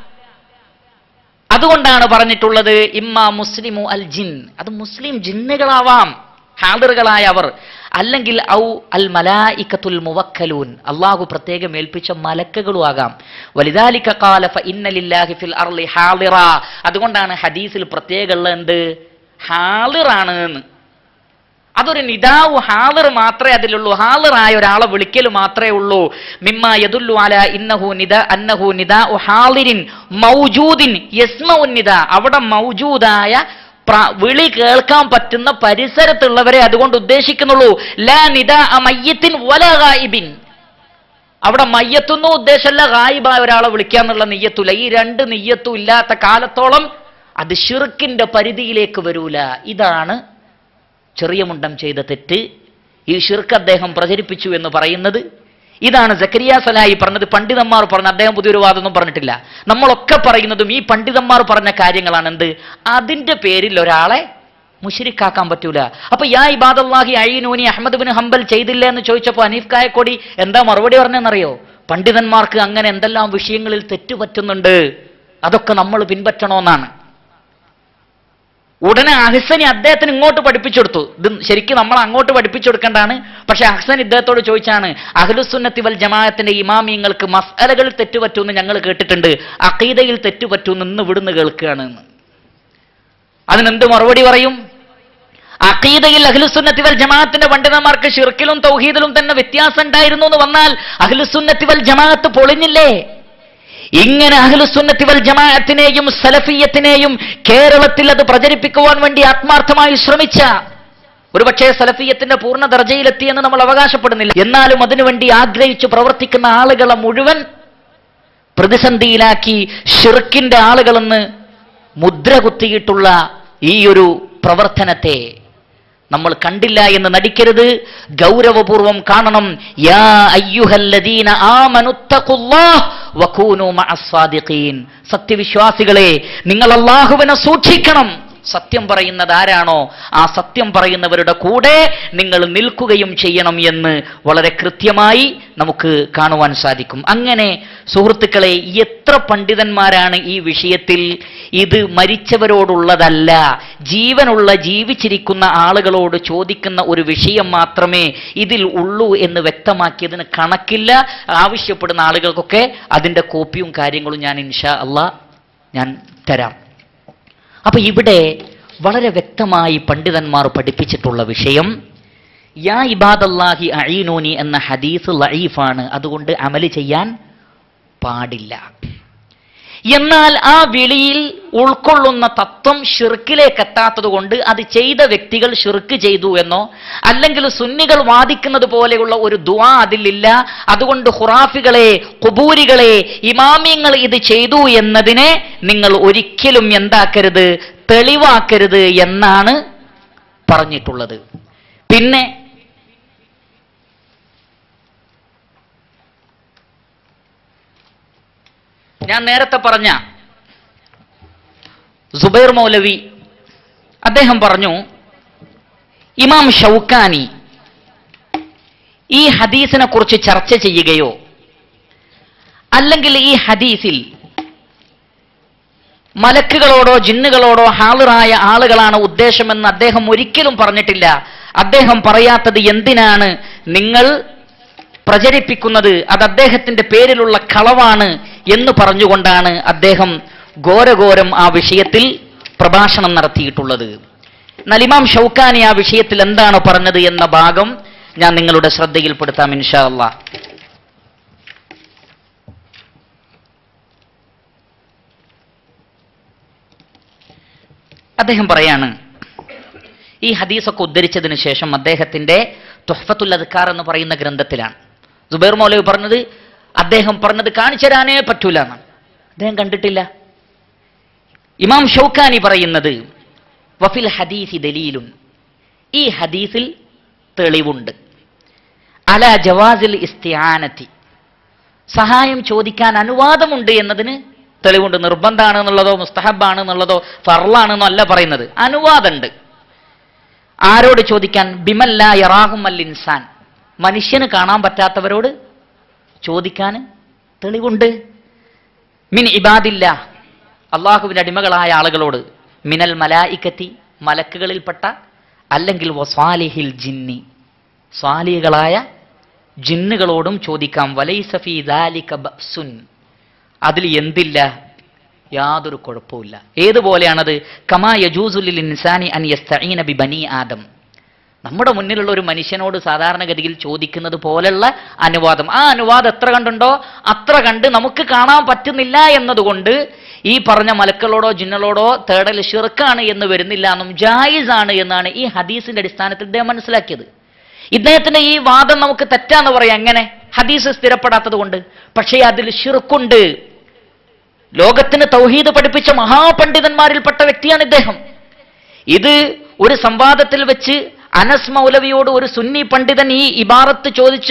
അതുകൊണ്ടാണ് പറഞ്ഞിട്ടുള്ളത് ഇമ്മാ മുസ്ലിമു അൽ ജിൻ, അത് മുസ്ലിം ജിന്നുകളാവാം, ഹാദിറുകളായ അവർ. അല്ലെങ്കിൽ ഔ അൽ മലായികത്തുൽ മുവക്കലൂൻ, അള്ളാഹു പ്രത്യേകം ഏൽപ്പിച്ച മലക്കുകളും ആകാം. വലിദാലിക ഖാല ഫഇന്ന ലില്ലാഹി ഫിൽ അർളി ഹാളിറ, അതുകൊണ്ടാണ് ഹദീസിൽ പ്രത്യേകം ഉള്ള എന്ത്? ഹാളിറാണ് എന്ന്. അതൊരു നിദാഉ ഹാളിർ മാത്രമേ അതിലുള്ളൂ. ഹാളിറായ ഒരാളെ വിളിക്കൽ മാത്രമേ ഉള്ളൂ. മിമ്മാ യദുല്ലു അലാ അന്നഹു നിദാഉ ഹാളിരിൻ മൗജൂദിൻ യസ്മഉ നിദാ, അവിടെ മൗജൂദായ വിളി കേൾക്കാൻ പറ്റുന്ന പരിസരത്തുള്ളവരെ അതുകൊണ്ട് ഉദ്ദേശിക്കുന്നുള്ളൂ. ലാ നിദാഅ മയ്യിത്തിൻ വലാ ഗായിബിൻ, അവിടെ മയ്യത്തൊന്നും ഉദ്ദേശമല്ല, ഗായിബായ ഒരാളെ വിളിക്കാന്നുള്ള നിയ്യത്തുല്ല. ഈ രണ്ട് നിയ്യത്തും ഇല്ലാത്ത കാലത്തോളം അത് ശിർക്കിന്റെ പരിധിയിലേക്ക് വരൂല. ഇതാണ് ചെറിയ മുണ്ടം ചെയ്ത തെറ്റ്. ഈ ഷിർക്ക് അദ്ദേഹം പ്രചരിപ്പിച്ചു എന്ന് പറയുന്നത് ഇതാണ്. സക്കരിയ സലായി പറഞ്ഞത്, പണ്ഡിതന്മാർ പറഞ്ഞ, അദ്ദേഹം പുതിയൊരു വാദമൊന്നും പറഞ്ഞിട്ടില്ല. നമ്മളൊക്കെ പറയുന്നതും ഈ പണ്ഡിതന്മാർ പറഞ്ഞ കാര്യങ്ങളാണ്. എന്ത്? അതിന്റെ പേരിൽ ഒരാളെ മുശ്രിക്കാക്കാൻ പറ്റൂല. അപ്പൊ യാ ഇബാദല്ലാഹി അയ്യിനൂനി അഹ്മദ് ബിൻ ഹംബൽ ചെയ്തില്ല എന്ന് ചോദിച്ചപ്പോൾ ഹനീഫ് കായക്കോടി എന്താ മറുപടി പറഞ്ഞെന്നറിയോ? പണ്ഡിതന്മാർക്ക് അങ്ങനെ എന്തെല്ലാം വിഷയങ്ങളിൽ തെറ്റുപറ്റുന്നുണ്ട്, അതൊക്കെ നമ്മൾ പിൻപറ്റണമെന്നാണ്. ഉടനെ അഹ്സനി അദ്ദേഹത്തിന് ഇങ്ങോട്ട് പഠിപ്പിച്ചെടുത്തു. ഇത് ശരിക്കും നമ്മൾ അങ്ങോട്ട് പഠിപ്പിച്ചെടുക്കേണ്ടതാണ്. പക്ഷെ അഹ്സൻ ഇദ്ദേഹത്തോട് ചോദിച്ചാണ്, അഹ്ലുസുന്നത്തി വൽ ജമാഅത്തിന്റെ ഇമാമിയങ്ങൾക്ക് മസ്അലകളിൽ തെറ്റുപറ്റുമെന്ന് ഞങ്ങൾ കേട്ടിട്ടുണ്ട്, അഖീദയിൽ തെറ്റുപറ്റുമെന്ന് ഇന്ന് ഇവിടുന്ന് കേൾക്കുകയാണ് എന്ന്. അതിനെന്ത് മറുപടി പറയും? അഖീദയിൽ അഹ്ലുസുന്നത്തി വൽ ജമാഅത്തിന്റെ പണ്ഡിതന്മാർക്ക് ശിർക്കിലും തൗഹീദിലും തന്നെ വ്യത്യാസം ഉണ്ടായിരുന്നു എന്ന് വന്നാൽ അഹ്ലുസുന്നത്തി വൽ ജമാഅത്ത് പൊളിഞ്ഞില്ലേ? ഇങ്ങനെ അഹ്ലുസുന്നത്തി വൽ ജമാഅത്തിനെയും സലഫിയത്തിനെയും കേരളത്തിൽ അത് പ്രചരിപ്പിക്കുവാൻ വേണ്ടി ആത്മാർത്ഥമായി ശ്രമിച്ച, ഒരുപക്ഷേ സലഫിയത്തിന്റെ പൂർണ്ണ ദർജയിലെത്തിയെന്ന് നമ്മൾ അവകാശപ്പെടുന്നില്ല, എന്നാലും അതിനുവേണ്ടി ആഗ്രഹിച്ചു പ്രവർത്തിക്കുന്ന ആളുകളെ മുഴുവൻ പ്രതിസന്ധിയിലാക്കി ഷിർക്കിന്റെ ആളുകളെന്ന് മുദ്ര കുത്തിയിട്ടുള്ള ഈ ഒരു പ്രവർത്തനത്തെ നമ്മൾ കണ്ടില്ല എന്ന് നടിക്കരുത്, ഗൗരവപൂർവം കാണണം. യാ അയ്യുഹല്ലദീന ആമനുത്തഖുല്ലാഹ് വകൂനൂ മഅസ്സാദിഖീൻ, സത്യവിശ്വാസികളെ നിങ്ങൾ അല്ലാഹുവിനെ സൂക്ഷിക്കണം. സത്യം പറയുന്നത് ആരാണോ ആ സത്യം പറയുന്നവരുടെ കൂടെ നിങ്ങൾ നിൽക്കുകയും ചെയ്യണം എന്ന് വളരെ കൃത്യമായി നമുക്ക് കാണുവാൻ സാധിക്കും. അങ്ങനെ സുഹൃത്തുക്കളെ, എത്ര പണ്ഡിതന്മാരാണ് ഈ വിഷയത്തിൽ, ഇത് മരിച്ചവരോടുള്ളതല്ല, ജീവനുള്ള ജീവിച്ചിരിക്കുന്ന ആളുകളോട് ചോദിക്കുന്ന ഒരു വിഷയം മാത്രമേ ഇതിൽ ഉള്ളൂ എന്ന് വ്യക്തമാക്കിയതിന് കണക്കില്ല. ആവശ്യപ്പെടുന്ന ആളുകൾക്കൊക്കെ അതിൻ്റെ കോപ്പിയും കാര്യങ്ങളും ഞാൻ ഇൻഷാ അല്ലാഹ് ഞാൻ തരാം. അപ്പൊ ഇവിടെ വളരെ വ്യക്തമായി പണ്ഡിതന്മാർ പഠിപ്പിച്ചിട്ടുള്ള വിഷയം, യാ ഇബാദല്ലാഹി അഈനൂനി എന്ന ഹദീസ് ലഈഫാണ്, അതുകൊണ്ട് അമല് ചെയ്യാൻ പാടില്ല. എന്നാൽ ആ വിളിയിൽ ഉൾക്കൊള്ളുന്ന തത്വം ഷിർക്കിലേക്ക് എത്താത്തത് കൊണ്ട് അത് ചെയ്ത വ്യക്തികൾ ഷിർക്ക് ചെയ്തു എന്നോ അല്ലെങ്കിൽ സുന്നികൾ വാദിക്കുന്നത് പോലെയുള്ള ഒരു ദുആ അതിലില്ല, അതുകൊണ്ട് ഖുറാഫികളെ, ഖുബൂരികളെ, ഇമാമിയങ്ങൾ ഇത് ചെയ്തു എന്നതിനെ നിങ്ങൾ ഒരിക്കലും എന്താക്കരുത്, തെളിവാക്കരുത് എന്നാണ് പറഞ്ഞിട്ടുള്ളത്. പിന്നെ ഞാൻ നേരത്തെ പറഞ്ഞ സുബൈർ മൗലവി അദ്ദേഹം പറഞ്ഞു, ഇമാം ഷൗക്കാനി ഈ ഹദീസിനെ കുറിച്ച് ചർച്ച ചെയ്യുകയോ അല്ലെങ്കിൽ ഈ ഹദീസിൽ മലക്കുകളോടോ ജിന്നുകളോടോ ഹാളിറായ ആളുകളാണ് ഉദ്ദേശമെന്ന് അദ്ദേഹം ഒരിക്കലും പറഞ്ഞിട്ടില്ല. അദ്ദേഹം പറയാത്തത് എന്തിനാണ് നിങ്ങൾ പ്രചരിപ്പിക്കുന്നത്, അത് അദ്ദേഹത്തിന്റെ പേരിലുള്ള കളവാണ് എന്ന് പറഞ്ഞുകൊണ്ടാണ് അദ്ദേഹം ഘോരഘോരം ആ വിഷയത്തിൽ പ്രഭാഷണം നടത്തിയിട്ടുള്ളത്. എന്നാൽ ഇമാം ഷൗക്കാനി ആ വിഷയത്തിൽ എന്താണ് പറഞ്ഞത് എന്ന ഭാഗം ഞാൻ നിങ്ങളുടെ ശ്രദ്ധയിൽപ്പെടുത്താം ഇൻഷാ അല്ലാഹ്. അദ്ദേഹം പറയാണ്, ഈ ഹദീസൊക്കെ ഉദ്ധരിച്ചതിന് ശേഷം അദ്ദേഹത്തിന്റെ തുഹ്ഫത്തുൽ അദ്കാർ എന്ന് പറയുന്ന ഗ്രന്ഥത്തിലാണ് സുബൈർ മൗലവി പറഞ്ഞത്, അദ്ദേഹം പറഞ്ഞത് കാണിച്ചു തരാനേ പറ്റൂല എന്നാണ്. അദ്ദേഹം കണ്ടിട്ടില്ല. ഇമാം ഷൗക്കാനി പറയുന്നത്, വഫിൽ ഹദീസി ദലീലുൻ, ഈ ഹദീസിൽ തെളിവുണ്ട്, അലാ ജവാസിൽ ഇസ്തിആനതി, സഹായം ചോദിക്കാൻ അനുവാദമുണ്ട് എന്നതിന് തെളിവുണ്ട്. നിർബന്ധമാണ് എന്നുള്ളതോ മുസ്തഹബാണ് എന്നുള്ളതോ ഫർളാണെന്നോ അല്ല പറയുന്നത്, അനുവാദമുണ്ട്. ആരോട് ചോദിക്കാൻ? ബിമല്ലാ യറാഹും അൽ ഇൻസാൻ, മനുഷ്യന് കാണാൻ പറ്റാത്തവരോട് ചോദിക്കാൻ തെളിവുണ്ട്. മിൻ ഇബാദില്ല, അള്ളാഹുവിന്റെ അടിമകളായ ആളുകളോട്, മിനൽ മലായിക്കത്തി, മലക്കുകളിൽപ്പെട്ട, അല്ലെങ്കിൽ വസ്വാലിഹിൽ ജിന്നി, സ്വാലിഹുകളായ ജിന്നുകളോടും ചോദിക്കാം. വലൈസ ഫീ ദാലിക ബഅ്സുൻ, അതിൽ എന്തില്ല, യാതൊരു കുഴപ്പമില്ല. ഏതുപോലെയാണത്? കമാ യജൂസു ലിൽ ഇൻസാനി അൻ യസ്തഈന ബി ബനി ആദം, നമ്മുടെ മുന്നിലുള്ള ഒരു മനുഷ്യനോട് സാധാരണഗതിയിൽ ചോദിക്കുന്നത് പോലുള്ള അനുവാദം. ആ അനുവാദം എത്ര കണ്ടുണ്ടോ അത്ര കണ്ട് നമുക്ക് കാണാൻ പറ്റുന്നില്ല എന്നതുകൊണ്ട് ഈ പറഞ്ഞ മലക്കളോടോ ജിന്നലോടോ തേടൽ ശിർക്കാണ് എന്ന് വരുന്നില്ല എന്നും ജായിസാണ് എന്നാണ് ഈ ഹദീസിന്റെ അടിസ്ഥാനത്തിൽ ഇദ്ദേഹം മനസ്സിലാക്കിയത്. ഇദ്ദേഹത്തിന്റെ ഈ വാദം നമുക്ക് തെറ്റാന്ന് പറയാം. എങ്ങനെ? ഹദീസ് സ്ഥിരപ്പെടാത്തത് കൊണ്ട്. പക്ഷേ അതിൽ ശിർക്കുണ്ട്. ലോകത്തിന് തൗഹീദ് പഠിപ്പിച്ച മഹാപണ്ഡിതന്മാരിൽപ്പെട്ട വ്യക്തിയാണ് ഇദ്ദേഹം. ഇത് ഒരു സംവാദത്തിൽ വെച്ച് അനസ് മൗലവിയോട് ഒരു സുന്നി പണ്ഡിതൻ ഈ ഇബാറത്ത്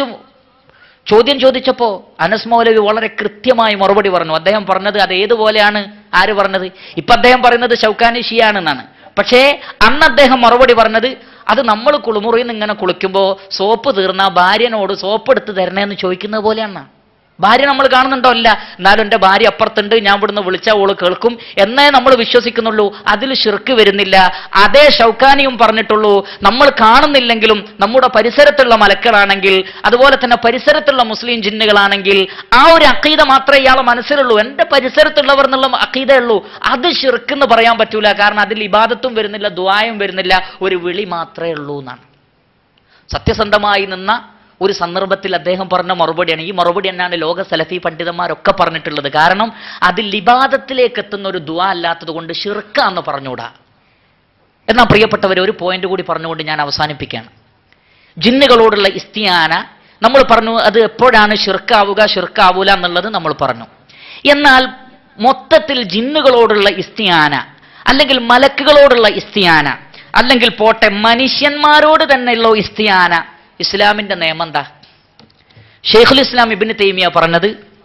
ചോദ്യം ചോദിച്ചപ്പോ അനസ് മൗലവി വളരെ കൃത്യമായി മറുപടി പറഞ്ഞു. അദ്ദേഹം പറഞ്ഞത് അത് ഏതുപോലെയാണ്? ആര് പറഞ്ഞത്? ഇപ്പൊ അദ്ദേഹം പറയുന്നത് ഷൗക്കാനി ഷിയാണെന്നാണ്. പക്ഷേ അന്ന് അദ്ദേഹം മറുപടി പറഞ്ഞത്, അത് നമ്മൾ കുളിമുറിയിൽ നിന്ന് ഇങ്ങനെ കുളിക്കുമ്പോൾ സോപ്പ് തീർന്ന ഭാര്യനോട് സോപ്പ് എടുത്ത് തരണേന്ന് ചോദിക്കുന്നത് പോലെയാണ്. ഭാര്യ നമ്മൾ കാണുന്നുണ്ടോ? ഇല്ല. എന്നാലും എൻ്റെ ഭാര്യ അപ്പുറത്തുണ്ട്, ഞാൻ ഇവിടുന്ന് വിളിച്ചാൽ ഓള് കേൾക്കും എന്നേ നമ്മൾ വിശ്വസിക്കുന്നുള്ളൂ. അതിൽ ശിർക്ക് വരുന്നില്ല. അതേ ഷൗക്കാനിയും പറഞ്ഞിട്ടുള്ളൂ, നമ്മൾ കാണുന്നില്ലെങ്കിലും നമ്മുടെ പരിസരത്തുള്ള മലക്കളാണെങ്കിൽ, അതുപോലെ തന്നെ പരിസരത്തുള്ള മുസ്ലിം ജിന്നുകളാണെങ്കിൽ ആ ഒരു അഖീദ മാത്രമേ ഇയാളെ മനസ്സിലുള്ളൂ. എൻ്റെ പരിസരത്തുള്ളവർ എന്നുള്ള അഖീദേ ഉള്ളൂ. അത് ശിർക്ക് എന്ന് പറയാൻ പറ്റൂല. കാരണം അതിൽ ഇബാദത്തും വരുന്നില്ല, ദുആയും വരുന്നില്ല, ഒരു വിളി മാത്രമേ ഉള്ളൂ എന്നാണ്. സത്യസന്ധമായി നിന്ന ഒരു സന്ദർഭത്തിൽ അദ്ദേഹം പറഞ്ഞ മറുപടിയാണ്. ഈ മറുപടി തന്നെയാണ് ലോക സലഫി പണ്ഡിതന്മാരൊക്കെ പറഞ്ഞിട്ടുള്ളത്. കാരണം അതിൽ ഇബാദത്തിലേക്ക് എത്തുന്ന ഒരു ദുആ അല്ലാത്തത് കൊണ്ട് ശിർക്കാന്ന് പറഞ്ഞുകൂടാ. എന്നാൽ പ്രിയപ്പെട്ടവർ, ഒരു പോയിന്റ് കൂടി പറഞ്ഞുകൊണ്ട് ഞാൻ അവസാനിപ്പിക്കുകയാണ്. ജിന്നുകളോടുള്ള ഇസ്തിആന നമ്മൾ പറഞ്ഞു, അത് എപ്പോഴാണ് ശിർക്കാവുക ശിർക്കാവൂല എന്നുള്ളത് നമ്മൾ പറഞ്ഞു. എന്നാൽ മൊത്തത്തിൽ ജിന്നുകളോടുള്ള ഇസ്തിആന, അല്ലെങ്കിൽ മലക്കുകളോടുള്ള ഇസ്തിആന, അല്ലെങ്കിൽ പോട്ടെ മനുഷ്യന്മാരോട് തന്നെയുള്ള ഇസ്തിആന, ഇസ്ലാമിന്റെ നിയമം എന്താ? ഷെയ്ഖുൽ ഇസ്ലാം ഇബ്നു തൈമിയ പറഞ്ഞത്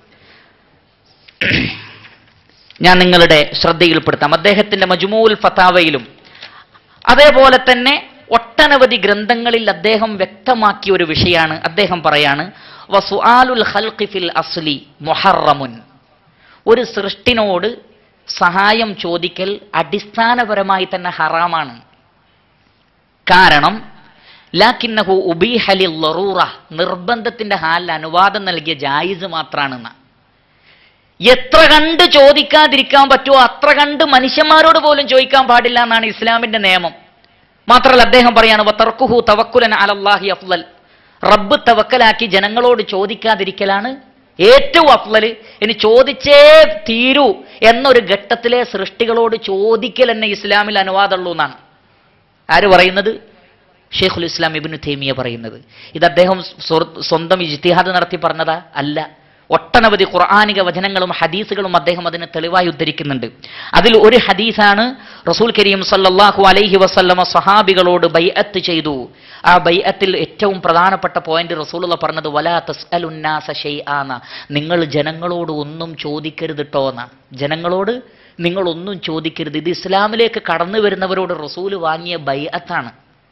ഞാൻ നിങ്ങളുടെ ശ്രദ്ധയിൽപ്പെടുത്താം. അദ്ദേഹത്തിന്റെ മജ്മൂഉൽ ഫതാവയിലും അതേപോലെ തന്നെ ഒട്ടനവധി ഗ്രന്ഥങ്ങളിൽ അദ്ദേഹം വ്യക്തമാക്കിയ ഒരു വിഷയമാണ്. അദ്ദേഹം പറയാണ്, വസുആലുൽ ഖൽഖി ഫിൽ അസ്ലി മുഹറമുൻ, ഒരു സൃഷ്ടിനോട് സഹായം ചോദിക്കൽ അടിസ്ഥാനപരമായി തന്നെ ഹറാമാണ്. കാരണം ലാക്കിന്നഹു ഉബീഹ ലിദ്ദറൂറ, നിർബന്ധത്തിന്റെ ഹാലിൽ അനുവാദം നൽകിയ ജായിസ് മാത്രാണെന്ന്. എത്ര കണ്ട് ചോദിക്കാതിരിക്കാൻ പറ്റുമോ അത്ര കണ്ട് മനുഷ്യന്മാരോട് പോലും ചോദിക്കാൻ പാടില്ല എന്നാണ് ഇസ്ലാമിന്റെ നിയമം. മാത്രമല്ല അദ്ദേഹം പറയാണ്, വതർക്കുഹു തവക്കുലൻ അലല്ലാഹി അഫ്ളൽ, റബ്ബ് തവക്കലാക്കി ജനങ്ങളോട് ചോദിക്കാതിരിക്കലാണ് ഏറ്റവും അഫ്ളൽ, ഇനി ചോദിച്ചേ തീരൂ എന്നൊരു ഘട്ടത്തിലെ സൃഷ്ടികളോട് ചോദിക്കൽ തന്നെ ഇസ്ലാമിൽ അനുവാദമുള്ളൂ എന്നാണ് ആര് പറയുന്നത്? ഷെയ്ഖുൽ ഇസ്ലാം ഇബ്നു തൈമിയ പറയുന്നത്. ഇത് അദ്ദേഹം സ്വന്തം ഇജ്തിഹാദ് നടത്തി പറഞ്ഞതാ അല്ല. ഒട്ടനവധി ഖുർആനിക വചനങ്ങളും ഹദീസുകളും അദ്ദേഹം അതിനെ തെളിവായി ഉദ്ധരിക്കുന്നുണ്ട്. അതിൽ ഒരു ഹദീസാണ് റസൂൽ കരീം സല്ലല്ലാഹു അലൈഹി വസല്ലമ സ്വഹാബികളോട് ബൈഅത്ത് ചെയ്തു. ആ ബൈഅത്തിൽ ഏറ്റവും പ്രധാനപ്പെട്ട പോയിന്റ് റസൂലുള്ള പറഞ്ഞത് വലാ തസ്അലുന്നാസ ഷൈആന, നിങ്ങൾ ജനങ്ങളോട് ഒന്നും ചോദിക്കരുത് ട്ടോന്ന. ജനങ്ങളോട് നിങ്ങൾ ഒന്നും ചോദിക്കരുത്. ഇത് ഇസ്ലാമിലേക്ക് കടന്നു വരുന്നവരോട് റസൂല് വാങ്ങിയ ബൈഅത്താണ്.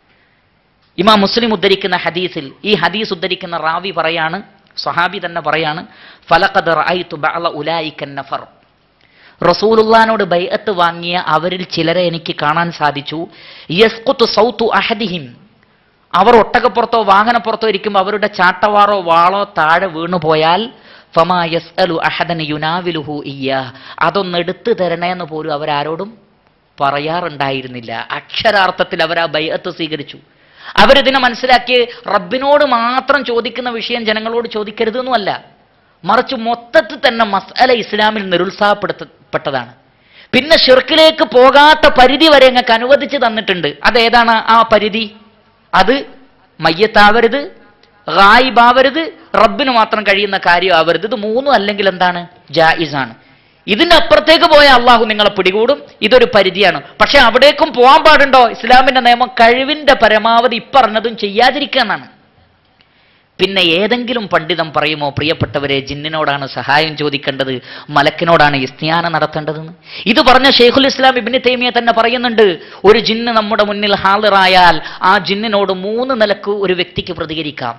ഇമാം മുസ്ലിം ഉദ്ധരിക്കുന്ന ഹദീസിൽ ഈ ഹദീസ് ഉദ്ധരിക്കുന്ന റാവി പറയാണ്, സ്വഹാബി തന്നെ പറയാണ്, ഫലഖദ് റഅയ്തു ബഅള ഉലൈക നഫർ, റസൂലുള്ളാഹിനോട് ബൈഅത്ത് വാങ്ങിയ അവരിൽ ചിലരെ എനിക്ക് കാണാൻ സാധിച്ചു. യസ്ഖുതു സൗതു അഹദിഹിം, അവർ ഒട്ടകപ്പുറത്തോ വാഹനപ്പുറത്തോ ഇരിക്കുമ്പോൾ അവരുടെ ചാട്ടവാറോ വാളോ താഴെ വീണുപോയാൽ ഫമാ യസ്അലു അഹദൻ യുനാവിലുഹു ഇയ്യാഹ്, അതൊന്നെടുത്ത് തരണേന്ന് പോലും അവരാരോടും പറയാറുണ്ടായിരുന്നില്ല. അക്ഷരാർത്ഥത്തിൽ അവർ ആ ബൈഅത്ത് സ്വീകരിച്ചു. അവരിതിനെ മനസ്സിലാക്കി റബ്ബിനോട് മാത്രം ചോദിക്കുന്ന വിഷയം ജനങ്ങളോട് ചോദിക്കരുതെന്നുമല്ല, മറിച്ച് മൊത്തത്തിൽ തന്നെ മസ്അല ഇസ്ലാമിൽ നിരുത്സാഹപ്പെടുത്തപ്പെട്ടതാണ്. പിന്നെ ശിർക്കിലേക്ക് പോകാത്ത പരിധി വരെ ഞങ്ങൾക്ക് അനുവദിച്ച് തന്നിട്ടുണ്ട്. അതേതാണ് ആ പരിധി? അത് മയ്യത്താവരുത്, ഗായിബാവരുത്, റബ്ബിന് മാത്രം കഴിയുന്ന കാര്യം ആവരുത്. ഇത് മൂന്നും അല്ലെങ്കിൽ എന്താണ്? ജായിസാണ്. ഇതിന്റെ അപ്പുറത്തേക്ക് പോയ അള്ളാഹു നിങ്ങളെ പിടികൂടും. ഇതൊരു പരിധിയാണ്. പക്ഷെ അവിടേക്കും പോകാൻ പാടുണ്ടോ? ഇസ്ലാമിന്റെ നിയമം കഴിവിന്റെ പരമാവധി ഇപ്പറഞ്ഞതും ചെയ്യാതിരിക്കുക എന്നാണ്. പിന്നെ ഏതെങ്കിലും പണ്ഡിതൻ പറയുമോ പ്രിയപ്പെട്ടവരെ ജിന്നിനോടാണ് സഹായം ചോദിക്കേണ്ടത്, മലക്കിനോടാണ് ഇസ്തിയാന നടത്തേണ്ടതെന്ന്? ഇത് പറഞ്ഞ ഷെയ്ഖുൽ ഇസ്ലാം ഇബ്നു തൈമിയ തന്നെ പറയുന്നുണ്ട്, ഒരു ജിന്ന് നമ്മുടെ മുന്നിൽ ഹാളിറായാൽ ആ ജിന്നിനോട് 3 നിലക്ക് ഒരു വ്യക്തിക്ക് പ്രതികരിക്കാം.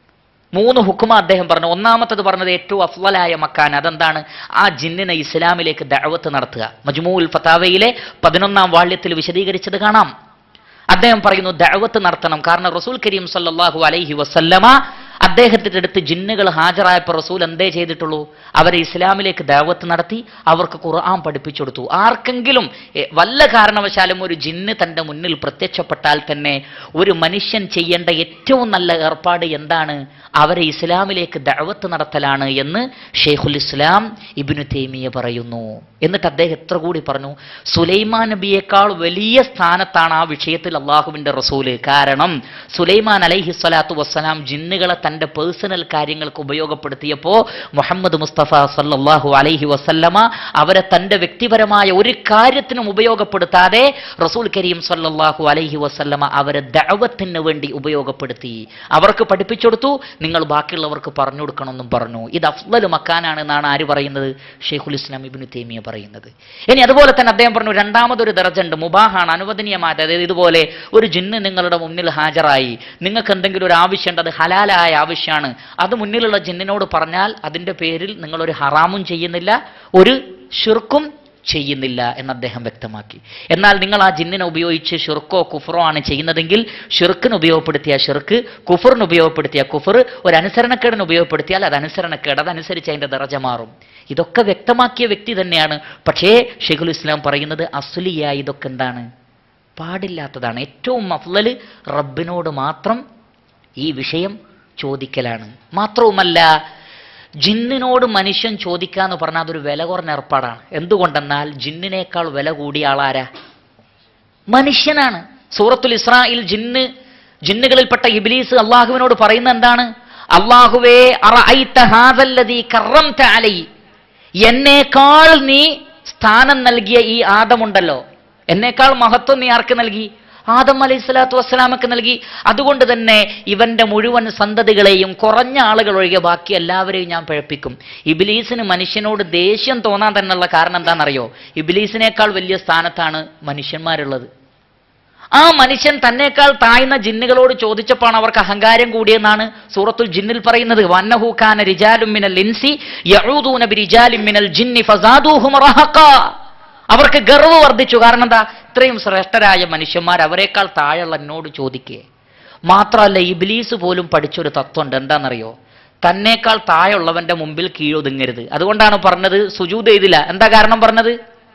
3 ഹുക്കുമ അദ്ദേഹം പറഞ്ഞു. ഒന്നാമത്തത് പറഞ്ഞത് ഏറ്റവും അഫ്ളലായ മക്കാൻ, അതെന്താണ്? ആ ജിന്നിനെ ഇസ്ലാമിലേക്ക് ദഅവത്ത് നടത്തുക. മജ്മൂഉൽ ഫതാവയിലെ 11-ാം വാള്യത്തിൽ വിശദീകരിച്ചത് കാണാം. അദ്ദേഹം പറയുന്നു ദഅവത്ത് നടത്തണം. കാരണം റസൂൽ കരീം സല്ലല്ലാഹു അലൈഹി വസല്ലമ അദ്ദേഹത്തിന്റെ അടുത്ത് ജിന്നുകൾ ഹാജരായപ്പോൾ റസൂൽ എന്തേ ചെയ്തിട്ടുള്ളൂ? അവരെ ഇസ്ലാമിലേക്ക് ദഅവത്ത് നടത്തി അവർക്ക് ഖുർആൻ പഠിപ്പിച്ചു കൊടുത്തു. ആർക്കെങ്കിലും വല്ല കാരണവശാലും ഒരു ജിന്ന് തന്റെ മുന്നിൽ പ്രത്യക്ഷപ്പെട്ടാൽ തന്നെ ഒരു മനുഷ്യൻ ചെയ്യേണ്ട ഏറ്റവും നല്ല ഏർപ്പാട് എന്താണ്? അവരെ ഇസ്ലാമിലേക്ക് ദഅവത്ത് നടത്തലാണ് എന്ന് ഷെയ്ഖുൽ ഇസ്ലാം ഇബ്നു തൈമിയ പറയുന്നു. എന്നിട്ട് അദ്ദേഹം എത്ര കൂടി പറഞ്ഞു, സുലൈമാൻ നബിയേക്കാൾ വലിയ സ്ഥാനത്താണ് ആ വിഷയത്തിൽ അള്ളാഹുവിന്റെ റസൂല്. കാരണം സുലൈമാൻ അലൈഹി സ്വലാത്തു വസ്സലാം ജിന്നുകളെ തന്റെ പേഴ്സണൽ കാര്യങ്ങൾക്ക് ഉപയോഗപ്പെടുത്തിയപ്പോൾ മുഹമ്മദ് മുസ്തഫ സല്ലല്ലാഹു അലൈഹി വസല്ലമ അവരെ തന്റെ വ്യക്തിപരമായ ഒരു കാര്യത്തിനും ഉപയോഗപ്പെടുത്താതെ റസൂൽ കരീം സല്ലല്ലാഹു അലൈഹി വസല്ലമ അവരെ ദഅവത്തിന് വേണ്ടി ഉപയോഗപ്പെടുത്തി. അവർക്ക് പഠിപ്പിച്ചു കൊടുത്തു, നിങ്ങൾ ബാക്കിയുള്ളവർക്ക് പറഞ്ഞു കൊടുക്കണമെന്നും പറഞ്ഞു. ഇത് അഫ്ളൽ മക്കാനാണ് എന്നാണ് ആര് പറയുന്നത്? ഷെയ്ഖുൽ ഇസ്ലാം ഇബ്നു തൈമിയ പറയുന്നത്. ഇനി അതുപോലെ തന്നെ അദ്ദേഹം പറഞ്ഞു രണ്ടാമതൊരു ദർജ ഉണ്ട്, മുബാഹാണ്, അനുവദനീയമായത്. അതായത് ഇതുപോലെ ഒരു ജിന്ന് നിങ്ങളുടെ മുന്നിൽ ഹാജരായി, നിങ്ങൾക്ക് എന്തെങ്കിലും ഒരു ആവശ്യമുണ്ട്, അത് ഹലാലായ ആവശ്യമാണ്, അത് മുന്നിലുള്ള ജിന്നിനോട് പറഞ്ഞാൽ അതിൻ്റെ പേരിൽ നിങ്ങളൊരു ഹറാമും ചെയ്യുന്നില്ല, ഒരു ശിർക്കും ചെയ്യുന്നില്ല എന്ന് അദ്ദേഹം വ്യക്തമാക്കി. എന്നാൽ നിങ്ങൾ ആ ജിന്നിനെ ഉപയോഗിച്ച് ഷിർക്കോ കുഫറോ ആണ് ചെയ്യുന്നതെങ്കിൽ ഷിർക്കിന് ഉപയോഗപ്പെടുത്തിയ ഷിർക്ക്, കുഫറിന് ഉപയോഗപ്പെടുത്തിയ കുഫർ, ഒരു അനുസരണക്കേടിന് ഉപയോഗപ്പെടുത്തിയാൽ അത് അനുസരണക്കേട്, അതനുസരിച്ച് അതിൻ്റെ ദറജ മാറും. ഇതൊക്കെ വ്യക്തമാക്കിയ വ്യക്തി തന്നെയാണ്. പക്ഷേ ഷെയ്ഖുൽ ഇസ്ലാം പറയുന്നത് അസ്ലിയായി ഇതൊക്കെ എന്താണ്? പാടില്ലാത്തതാണ്. ഏറ്റവും അഫ്ളൽ റബ്ബിനോട് മാത്രം ഈ വിഷയം ചോദിക്കലാണ്. മാത്രവുമല്ല ജിന്നിനോട് മനുഷ്യൻ ചോദിക്കാന്ന് പറഞ്ഞാൽ അതൊരു വില കുറഞ്ഞ ഏർപ്പാടാണ്. എന്തുകൊണ്ടെന്നാൽ ജിന്നിനേക്കാൾ വില കൂടിയ ആളാരാ? മനുഷ്യനാണ്. സൂറത്തുൽ ഇസ്രായിൽ ജിന്നുകളിൽപ്പെട്ട ഇബ്ലീസ് അള്ളാഹുവിനോട് പറയുന്ന എന്താണ്? അള്ളാഹുവേ അറഅയ്ത ഹാദല്ലദീ കറംത അലൈ, എന്നേക്കാൾ നീ സ്ഥാനം നൽകിയ ഈ ആദമുണ്ടല്ലോ, എന്നേക്കാൾ മഹത്വം നീ ആർക്ക് നൽകി? ആദം അലൈഹി സ്വലാത്തു വസ്സലാമക്ക് നൽകി. അതുകൊണ്ട് തന്നെ ഇവന്റെ മുഴുവൻ സന്തതികളെയും കുറഞ്ഞ ആളുകൾ ഒഴികെ ബാക്കി എല്ലാവരെയും ഞാൻ പിഴപ്പിക്കും. ഇബ്ലീസിന് മനുഷ്യനോട് ദേഷ്യം തോന്നാൻ തന്നെയുള്ള കാരണം എന്താണെന്നറിയോ? ഇബ്ലീസിനേക്കാൾ വലിയ സ്ഥാനത്താണ് മനുഷ്യന്മാരുള്ളത്. ആ മനുഷ്യൻ തന്നേക്കാൾ താഴ്ന്ന ജിന്നുകളോട് ചോദിച്ചപ്പോഴാണ് അവർക്ക് അഹങ്കാരം കൂടിയെന്നാണ് സൂറത്തുൽ ജിന്നിൽ പറയുന്നത്. വന്നഹു കാന റിജാലുൻ മിനൽ ഇൻസി യഊദൂന ബിരിജാലിൻ മിനൽ ജിന്നി ഫസാദൂഹും റഹഖാ. അവർക്ക് ഗർവ് വർദ്ധിച്ചു. കാരണം എന്താ? ഇത്രയും ശ്രേഷ്ഠരായ മനുഷ്യന്മാർ അവരെക്കാൾ താഴെയുള്ള എന്നോട് ചോദിക്കേ. മാത്രമല്ല ഇബ്ലീസ് പോലും പഠിച്ചൊരു തത്വമുണ്ട്. എന്താണെന്നറിയോ? തന്നേക്കാൾ താഴെയുള്ളവന്റെ മുമ്പിൽ കീഴൊതുങ്ങരുത്. അതുകൊണ്ടാണ് പറഞ്ഞത് സുജൂദ് ചെയ്തില്ല. എന്താ കാരണം പറഞ്ഞത്?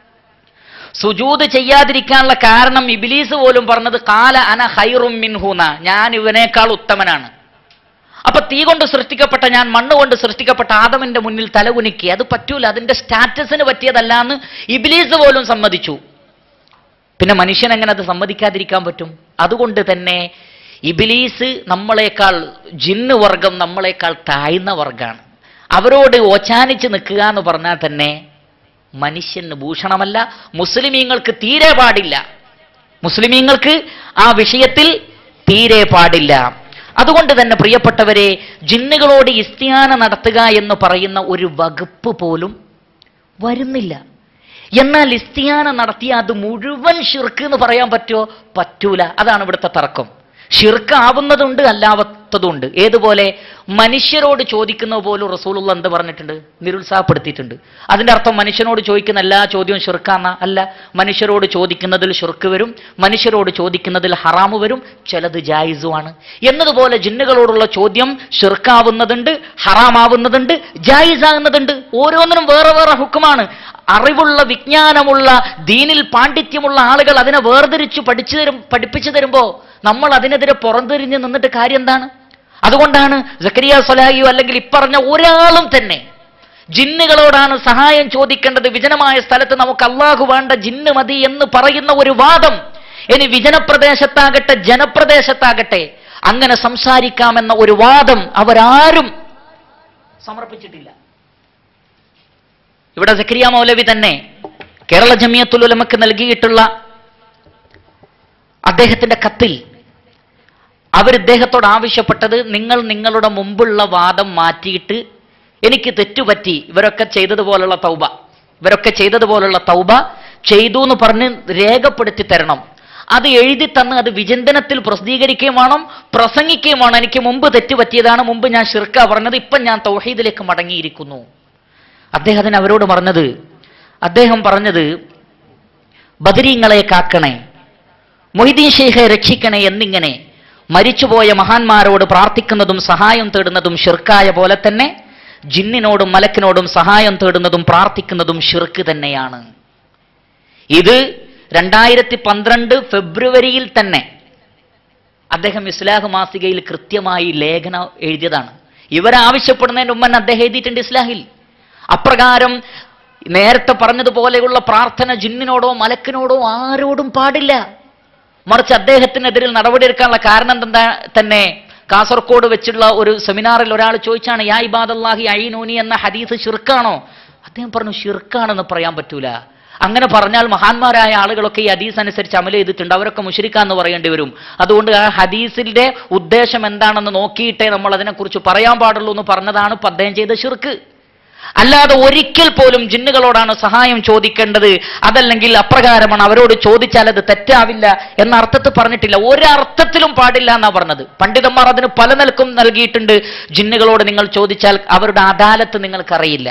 സുജൂദ് ചെയ്യാതിരിക്കാനുള്ള കാരണം ഇബ്ലീസ് പോലും പറഞ്ഞത് ഖാല അന ഖൈറും മിൻഹുന, ഞാൻ ഇവനേക്കാൾ ഉത്തമനാണ്. അപ്പൊ തീ കൊണ്ട് സൃഷ്ടിക്കപ്പെട്ട ഞാൻ മണ്ണ് കൊണ്ട് സൃഷ്ടിക്കപ്പെട്ട ആദമിന്റെ മുന്നിൽ തലകുനിക്കി. അത് പറ്റൂല, അതിന്റെ സ്റ്റാറ്റസിന് പറ്റിയതല്ല എന്ന് ഇബ്ലീസ് പോലും സമ്മതിച്ചു. പിന്നെ മനുഷ്യൻ എങ്ങനെ അത് സമ്മതിക്കാതിരിക്കാൻ പറ്റും? അതുകൊണ്ട് തന്നെ ഇബ്ലീസ് നമ്മളെക്കാൾ, ജിന്ന് വർഗം നമ്മളെക്കാൾ താഴ്ന്ന വർഗമാണ്. അവരോട് ഓച്ചാനിച്ച് നിൽക്കുക എന്ന് പറഞ്ഞാൽ തന്നെ മനുഷ്യന് ഭൂഷണമല്ല, മുസ്ലിമീങ്ങൾക്ക് തീരെ പാടില്ല. മുസ്ലിമീങ്ങൾക്ക് ആ വിഷയത്തിൽ തീരെ പാടില്ല. അതുകൊണ്ട് തന്നെ പ്രിയപ്പെട്ടവരെ, ജിന്നുകളോട് ഇസ്തിയാന നടത്തുക എന്ന് പറയുന്ന ഒരു വകുപ്പ് പോലും വരുന്നില്ല. എന്നാൽ ഇസ്തിയാന നടത്തിയ അത് മുഴുവൻ ശിർക്ക് എന്ന് പറയാൻ പറ്റുമോ? പറ്റൂല. അതാണ് ഇവിടുത്തെ തർക്കം. ശിർക്ക് ആവുന്നതുണ്ട്, അല്ലാത്തതുണ്ട്. ഏതുപോലെ? മനുഷ്യരോട് ചോദിക്കുന്ന പോലും റസൂലുള്ള എന്ത് പറഞ്ഞിട്ടുണ്ട്? നിരുത്സാഹപ്പെടുത്തിയിട്ടുണ്ട്. അതിന്റെ അർത്ഥം മനുഷ്യനോട് ചോദിക്കുന്ന എല്ലാ ചോദ്യവും ശിർക്കാന്ന അല്ല. മനുഷ്യരോട് ചോദിക്കുന്നതിൽ ശിർക്ക് വരും, മനുഷ്യരോട് ചോദിക്കുന്നതിൽ ഹറാമ് വരും, ചിലത് ജായിസുമാണ്. എന്നതുപോലെ ജിന്നുകളോടുള്ള ചോദ്യം ശിർക്കാവുന്നതുണ്ട്, ഹറാമാവുന്നതുണ്ട്, ജായിസാകുന്നതുണ്ട്. ഓരോന്നിനും വേറെ വേറെ ഹുക്കുമാണ്. അറിവുള്ള, വിജ്ഞാനമുള്ള, ദീനിൽ പാണ്ഡിത്യമുള്ള ആളുകൾ അതിനെ വേർതിരിച്ച് പഠിപ്പിച്ചു തരുമ്പോ നമ്മൾ അതിനെതിരെ പുറംതിരിഞ്ഞ് നിന്നിട്ട് കാര്യം എന്താണ്? അതുകൊണ്ടാണ് സക്കരിയ സ്വലാഹിയോ അല്ലെങ്കിൽ ഇപ്പറഞ്ഞ ഒരാളും തന്നെ ജിന്നുകളോടാണ് സഹായം ചോദിക്കേണ്ടത്, വിജനമായ സ്ഥലത്ത് നമുക്ക് അള്ളാഹു വേണ്ട, ജിന്ന് മതി എന്ന് പറയുന്ന ഒരു വാദം ഇനി വിജനപ്രദേശത്താകട്ടെ ജനപ്രദേശത്താകട്ടെ അങ്ങനെ സംസാരിക്കാമെന്ന ഒരു വാദം അവരാരും സമർപ്പിച്ചിട്ടില്ല. ഇവിടെ സക്കരിയ മൗലവി തന്നെ കേരള ജമിയത്തുൽ ഉലമക്ക് നൽകിയിട്ടുള്ള അദ്ദേഹത്തിന്റെ കത്തിൽ ഇദ്ദേഹത്തോട് ആവശ്യപ്പെട്ടത്, നിങ്ങൾ നിങ്ങളുടെ മുമ്പുള്ള വാദം മാറ്റിയിട്ട് എനിക്ക് തെറ്റുപറ്റി, ഇവരൊക്കെ ചെയ്തതുപോലുള്ള തൗബ ചെയ്തു എന്ന് പറഞ്ഞ് രേഖപ്പെടുത്തി തരണം. അത് എഴുതി തന്ന് അത് വിചിന്തനത്തിൽ പ്രസിദ്ധീകരിക്കുകയും വേണം, പ്രസംഗിക്കുകയും വേണം. എനിക്ക് മുമ്പ് തെറ്റുപറ്റിയതാണ്, മുമ്പ് ഞാൻ ശിർക്കാ പറഞ്ഞത്, ഇപ്പം ഞാൻ തൗഹീദിലേക്ക് മടങ്ങിയിരിക്കുന്നു. അദ്ദേഹത്തിന് അവരോട് അദ്ദേഹം പറഞ്ഞത് ബദരീങ്ങളെ കാക്കണേ, മൊയ്തീൻ ശൈഖെ രക്ഷിക്കണേ എന്നിങ്ങനെ മരിച്ചുപോയ മഹാന്മാരോട് പ്രാർത്ഥിക്കുന്നതും സഹായം തേടുന്നതും ഷിർക്കായ പോലെ തന്നെ ജിന്നിനോടും മലക്കിനോടും സഹായം തേടുന്നതും പ്രാർത്ഥിക്കുന്നതും ഷിർക്ക് തന്നെയാണ്. ഇത് 2012 ഫെബ്രുവരിയിൽ തന്നെ അദ്ദേഹം ഇസ്ലാഹ് മാസികയിൽ കൃത്യമായി ലേഖനം എഴുതിയതാണ്. ഇവരാവശ്യപ്പെടുന്നതിന് മുമ്പ് അദ്ദേഹം എഴുതിയിട്ടുണ്ട് ഇസ്ലാഹിൽ. അപ്രകാരം നേരത്തെ പറഞ്ഞതുപോലെയുള്ള പ്രാർത്ഥന ജിന്നിനോടോ മലക്കിനോടോ ആരോടും പാടില്ല. മറിച്ച് അദ്ദേഹത്തിനെതിരിൽ നടപടിയെടുക്കാനുള്ള കാരണം എന്താ തന്നെ കാസർഗോഡ് വെച്ചുള്ള ഒരു സെമിനാറിൽ ഒരാൾ ചോദിച്ചാണ്, യാ ഇബാദല്ലാഹി അഈനൂനി എന്ന ഹദീസ് ശിർക്കാണോ? അദ്ദേഹം പറഞ്ഞു, ശിർക്കാണെന്ന് പറയാൻ പറ്റൂല. അങ്ങനെ പറഞ്ഞാൽ മഹാന്മാരായ ആളുകളൊക്കെ ഈ ഹദീസ് അനുസരിച്ച് അമൽ ചെയ്തിട്ടുണ്ട്, അവരൊക്കെ മുശ്രിക്കാന്ന് പറയേണ്ടി വരും. അതുകൊണ്ട് ആ ഹദീസിന്റെ ഉദ്ദേശം എന്താണെന്ന് നോക്കിയിട്ടേ നമ്മൾ അതിനെക്കുറിച്ച് പറയാൻ പാടുള്ളൂ എന്ന് പറഞ്ഞതാണ് ഇപ്പം അദ്ദേഹം ചെയ്ത ശിർക്ക്. അല്ലാതെ ഒരിക്കൽ പോലും ജിന്നുകളോടാണ് സഹായം ചോദിക്കേണ്ടത്, അതല്ലെങ്കിൽ അപ്രകാരമാണ്, അവരോട് ചോദിച്ചാൽ അത് തെറ്റാവില്ല എന്ന അർത്ഥത്തിൽ പറഞ്ഞിട്ടില്ല. ഒരർത്ഥത്തിലും പാടില്ല എന്നാ പറഞ്ഞത്. പണ്ഡിതന്മാർ അതിന് പല നിലക്കും നൽകിയിട്ടുണ്ട്. ജിന്നുകളോട് നിങ്ങൾ ചോദിച്ചാൽ അവരുടെ അദാലത്ത് നിങ്ങൾക്കറിയില്ല,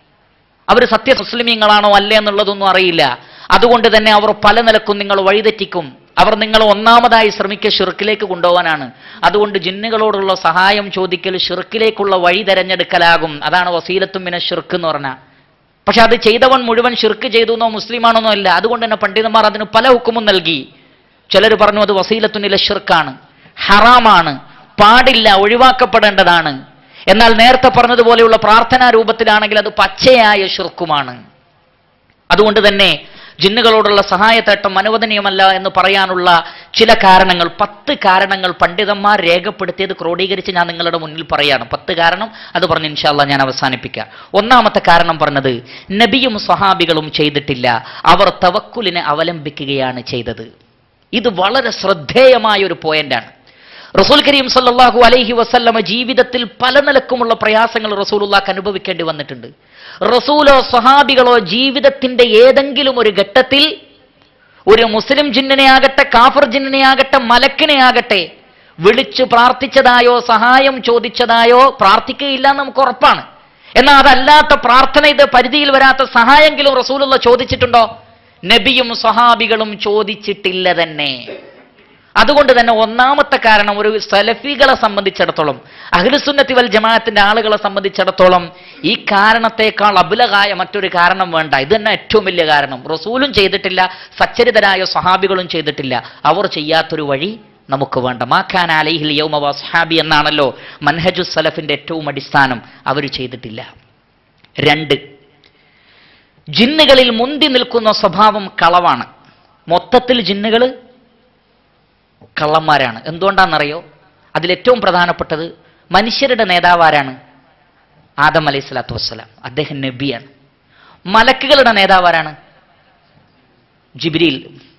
അവർ സത്യ മുസ്ലിമീങ്ങളാണോ അല്ലേ എന്നുള്ളതൊന്നും അറിയില്ല. അതുകൊണ്ട് തന്നെ അവർ പല നിലക്കും നിങ്ങൾ വഴിതെറ്റിക്കും. അവർ നിങ്ങൾ ഒന്നാമതായി ശ്രമിക്കുക ഷിർക്കിലേക്ക് കൊണ്ടുപോകാനാണ്. അതുകൊണ്ട് ജിന്നുകളോടുള്ള സഹായം ചോദിക്കൽ ഷിർക്കിലേക്കുള്ള വഴി തെരഞ്ഞെടുക്കലാകും. അതാണ് വസീലത്തും മിന ഷിർക്ക് എന്ന് പറഞ്ഞാൽ. പക്ഷെ അത് ചെയ്തവൻ മുഴുവൻ ഷിർക്ക് ചെയ്തു എന്നോ മുസ്ലിമാണെന്നോ അല്ല. അതുകൊണ്ട് തന്നെ പണ്ഡിതന്മാർ അതിന് പല ഹുക്കുമും നൽകി. ചിലർ പറഞ്ഞു അത് വസീലത്തുനില ഷിർക്കാണ്, ഹറാമാണ്, പാടില്ല, ഒഴിവാക്കപ്പെടേണ്ടതാണ്. എന്നാൽ നേരത്തെ പറഞ്ഞതുപോലെയുള്ള പ്രാർത്ഥനാ രൂപത്തിലാണെങ്കിൽ അത് പച്ചയായ ഷിർക്കുമാണ്. അതുകൊണ്ട് തന്നെ ജിന്നുകളോടുള്ള സഹായത്തേട്ടം അനുവദനീയമല്ല എന്ന് പറയാനുള്ള ചില കാരണങ്ങൾ, 10 കാരണങ്ങൾ പണ്ഡിതന്മാർ രേഖപ്പെടുത്തിയത് ക്രോഡീകരിച്ച് ഞാൻ നിങ്ങളുടെ മുന്നിൽ പറയാണ്. 10 കാരണം അത് പറഞ്ഞ് ഇൻഷാ അല്ലാഹ് ഞാൻ അവസാനിപ്പിക്കാം. ഒന്നാമത്തെ കാരണം പറഞ്ഞത്, നബിയും സ്വഹാബികളും ചെയ്തിട്ടില്ല, അവർ തവക്കുലിനെ അവലംബിക്കുകയാണ് ചെയ്തത്. ഇത് വളരെ ശ്രദ്ധേയമായ ഒരു പോയിന്റാണ്. റസൂൽ കരീം സല്ലല്ലാഹു അലൈഹി വസല്ലമ ജീവിതത്തിൽ പല നിലക്കുമുള്ള പ്രയാസങ്ങൾ റസൂലുള്ളാഹിക്ക് അനുഭവിക്കേണ്ടി വന്നിട്ടുണ്ട്. റസൂലോ സഹാബികളോ ജീവിതത്തിന്റെ ഏതെങ്കിലും ഒരു ഘട്ടത്തിൽ ഒരു മുസ്ലിം ജിന്നിനെ ആകട്ടെ, കാഫർ ജിന്നിനെ ആകട്ടെ, മലക്കിനെ ആകട്ടെ വിളിച്ചു പ്രാർത്ഥിച്ചതായോ സഹായം ചോദിച്ചതായോ പ്രാർത്ഥിക്കുകയില്ല എന്ന് നമുക്ക് ഉറപ്പാണ്. എന്നാൽ അതല്ലാത്ത പ്രാർത്ഥന, ഇത് പരിധിയിൽ വരാത്ത സഹായമെങ്കിലും റസൂലുള്ള ചോദിച്ചിട്ടുണ്ടോ? നബിയും സഹാബികളും ചോദിച്ചിട്ടില്ല തന്നെ. അതുകൊണ്ട് തന്നെ ഒന്നാമത്തെ കാരണം, ഒരു സലഫികളെ സംബന്ധിച്ചിടത്തോളം, അഹ്ലുസുന്നത്തി വൽ ജമാഅത്തിന്റെ ആളുകളെ സംബന്ധിച്ചിടത്തോളം ഈ കാരണത്തെക്കാൾ അബുലകായ മറ്റൊരു കാരണം വേണ്ട. ഇത് തന്നെ ഏറ്റവും വലിയ കാരണം. റസൂലും ചെയ്തിട്ടില്ല, സച്ചരിതരായ സ്വഹാബികളും ചെയ്തിട്ടില്ല, അവർ ചെയ്യാത്തൊരു വഴി നമുക്ക് വേണ്ട. മാക്കാൻ അലൈഹിൽ യൗമ വസ്ഹാബി എന്നാണല്ലോ മൻഹജു സലഫിന്റെ ഏറ്റവും അടിസ്ഥാനം. അവർ ചെയ്തിട്ടില്ല. 2, ജിന്നുകളിൽ മുന്തി നിൽക്കുന്ന സ്വഭാവം കളവാണ്. മൊത്തത്തിൽ ജിന്നുകൾ കള്ളന്മാരാണ്. എന്തുകൊണ്ടാണെന്നറിയോ? അതിലേറ്റവും പ്രധാനപ്പെട്ടത് മനുഷ്യരുടെ നേതാവ് ആരാണ്? ആദം അലൈഹി സ്വലാത്തു വസ്സലാം. അദ്ദേഹം നബിയാണ്. മലക്കുകളുടെ നേതാവ് ആരാണ്? ജിബ്രീൽ.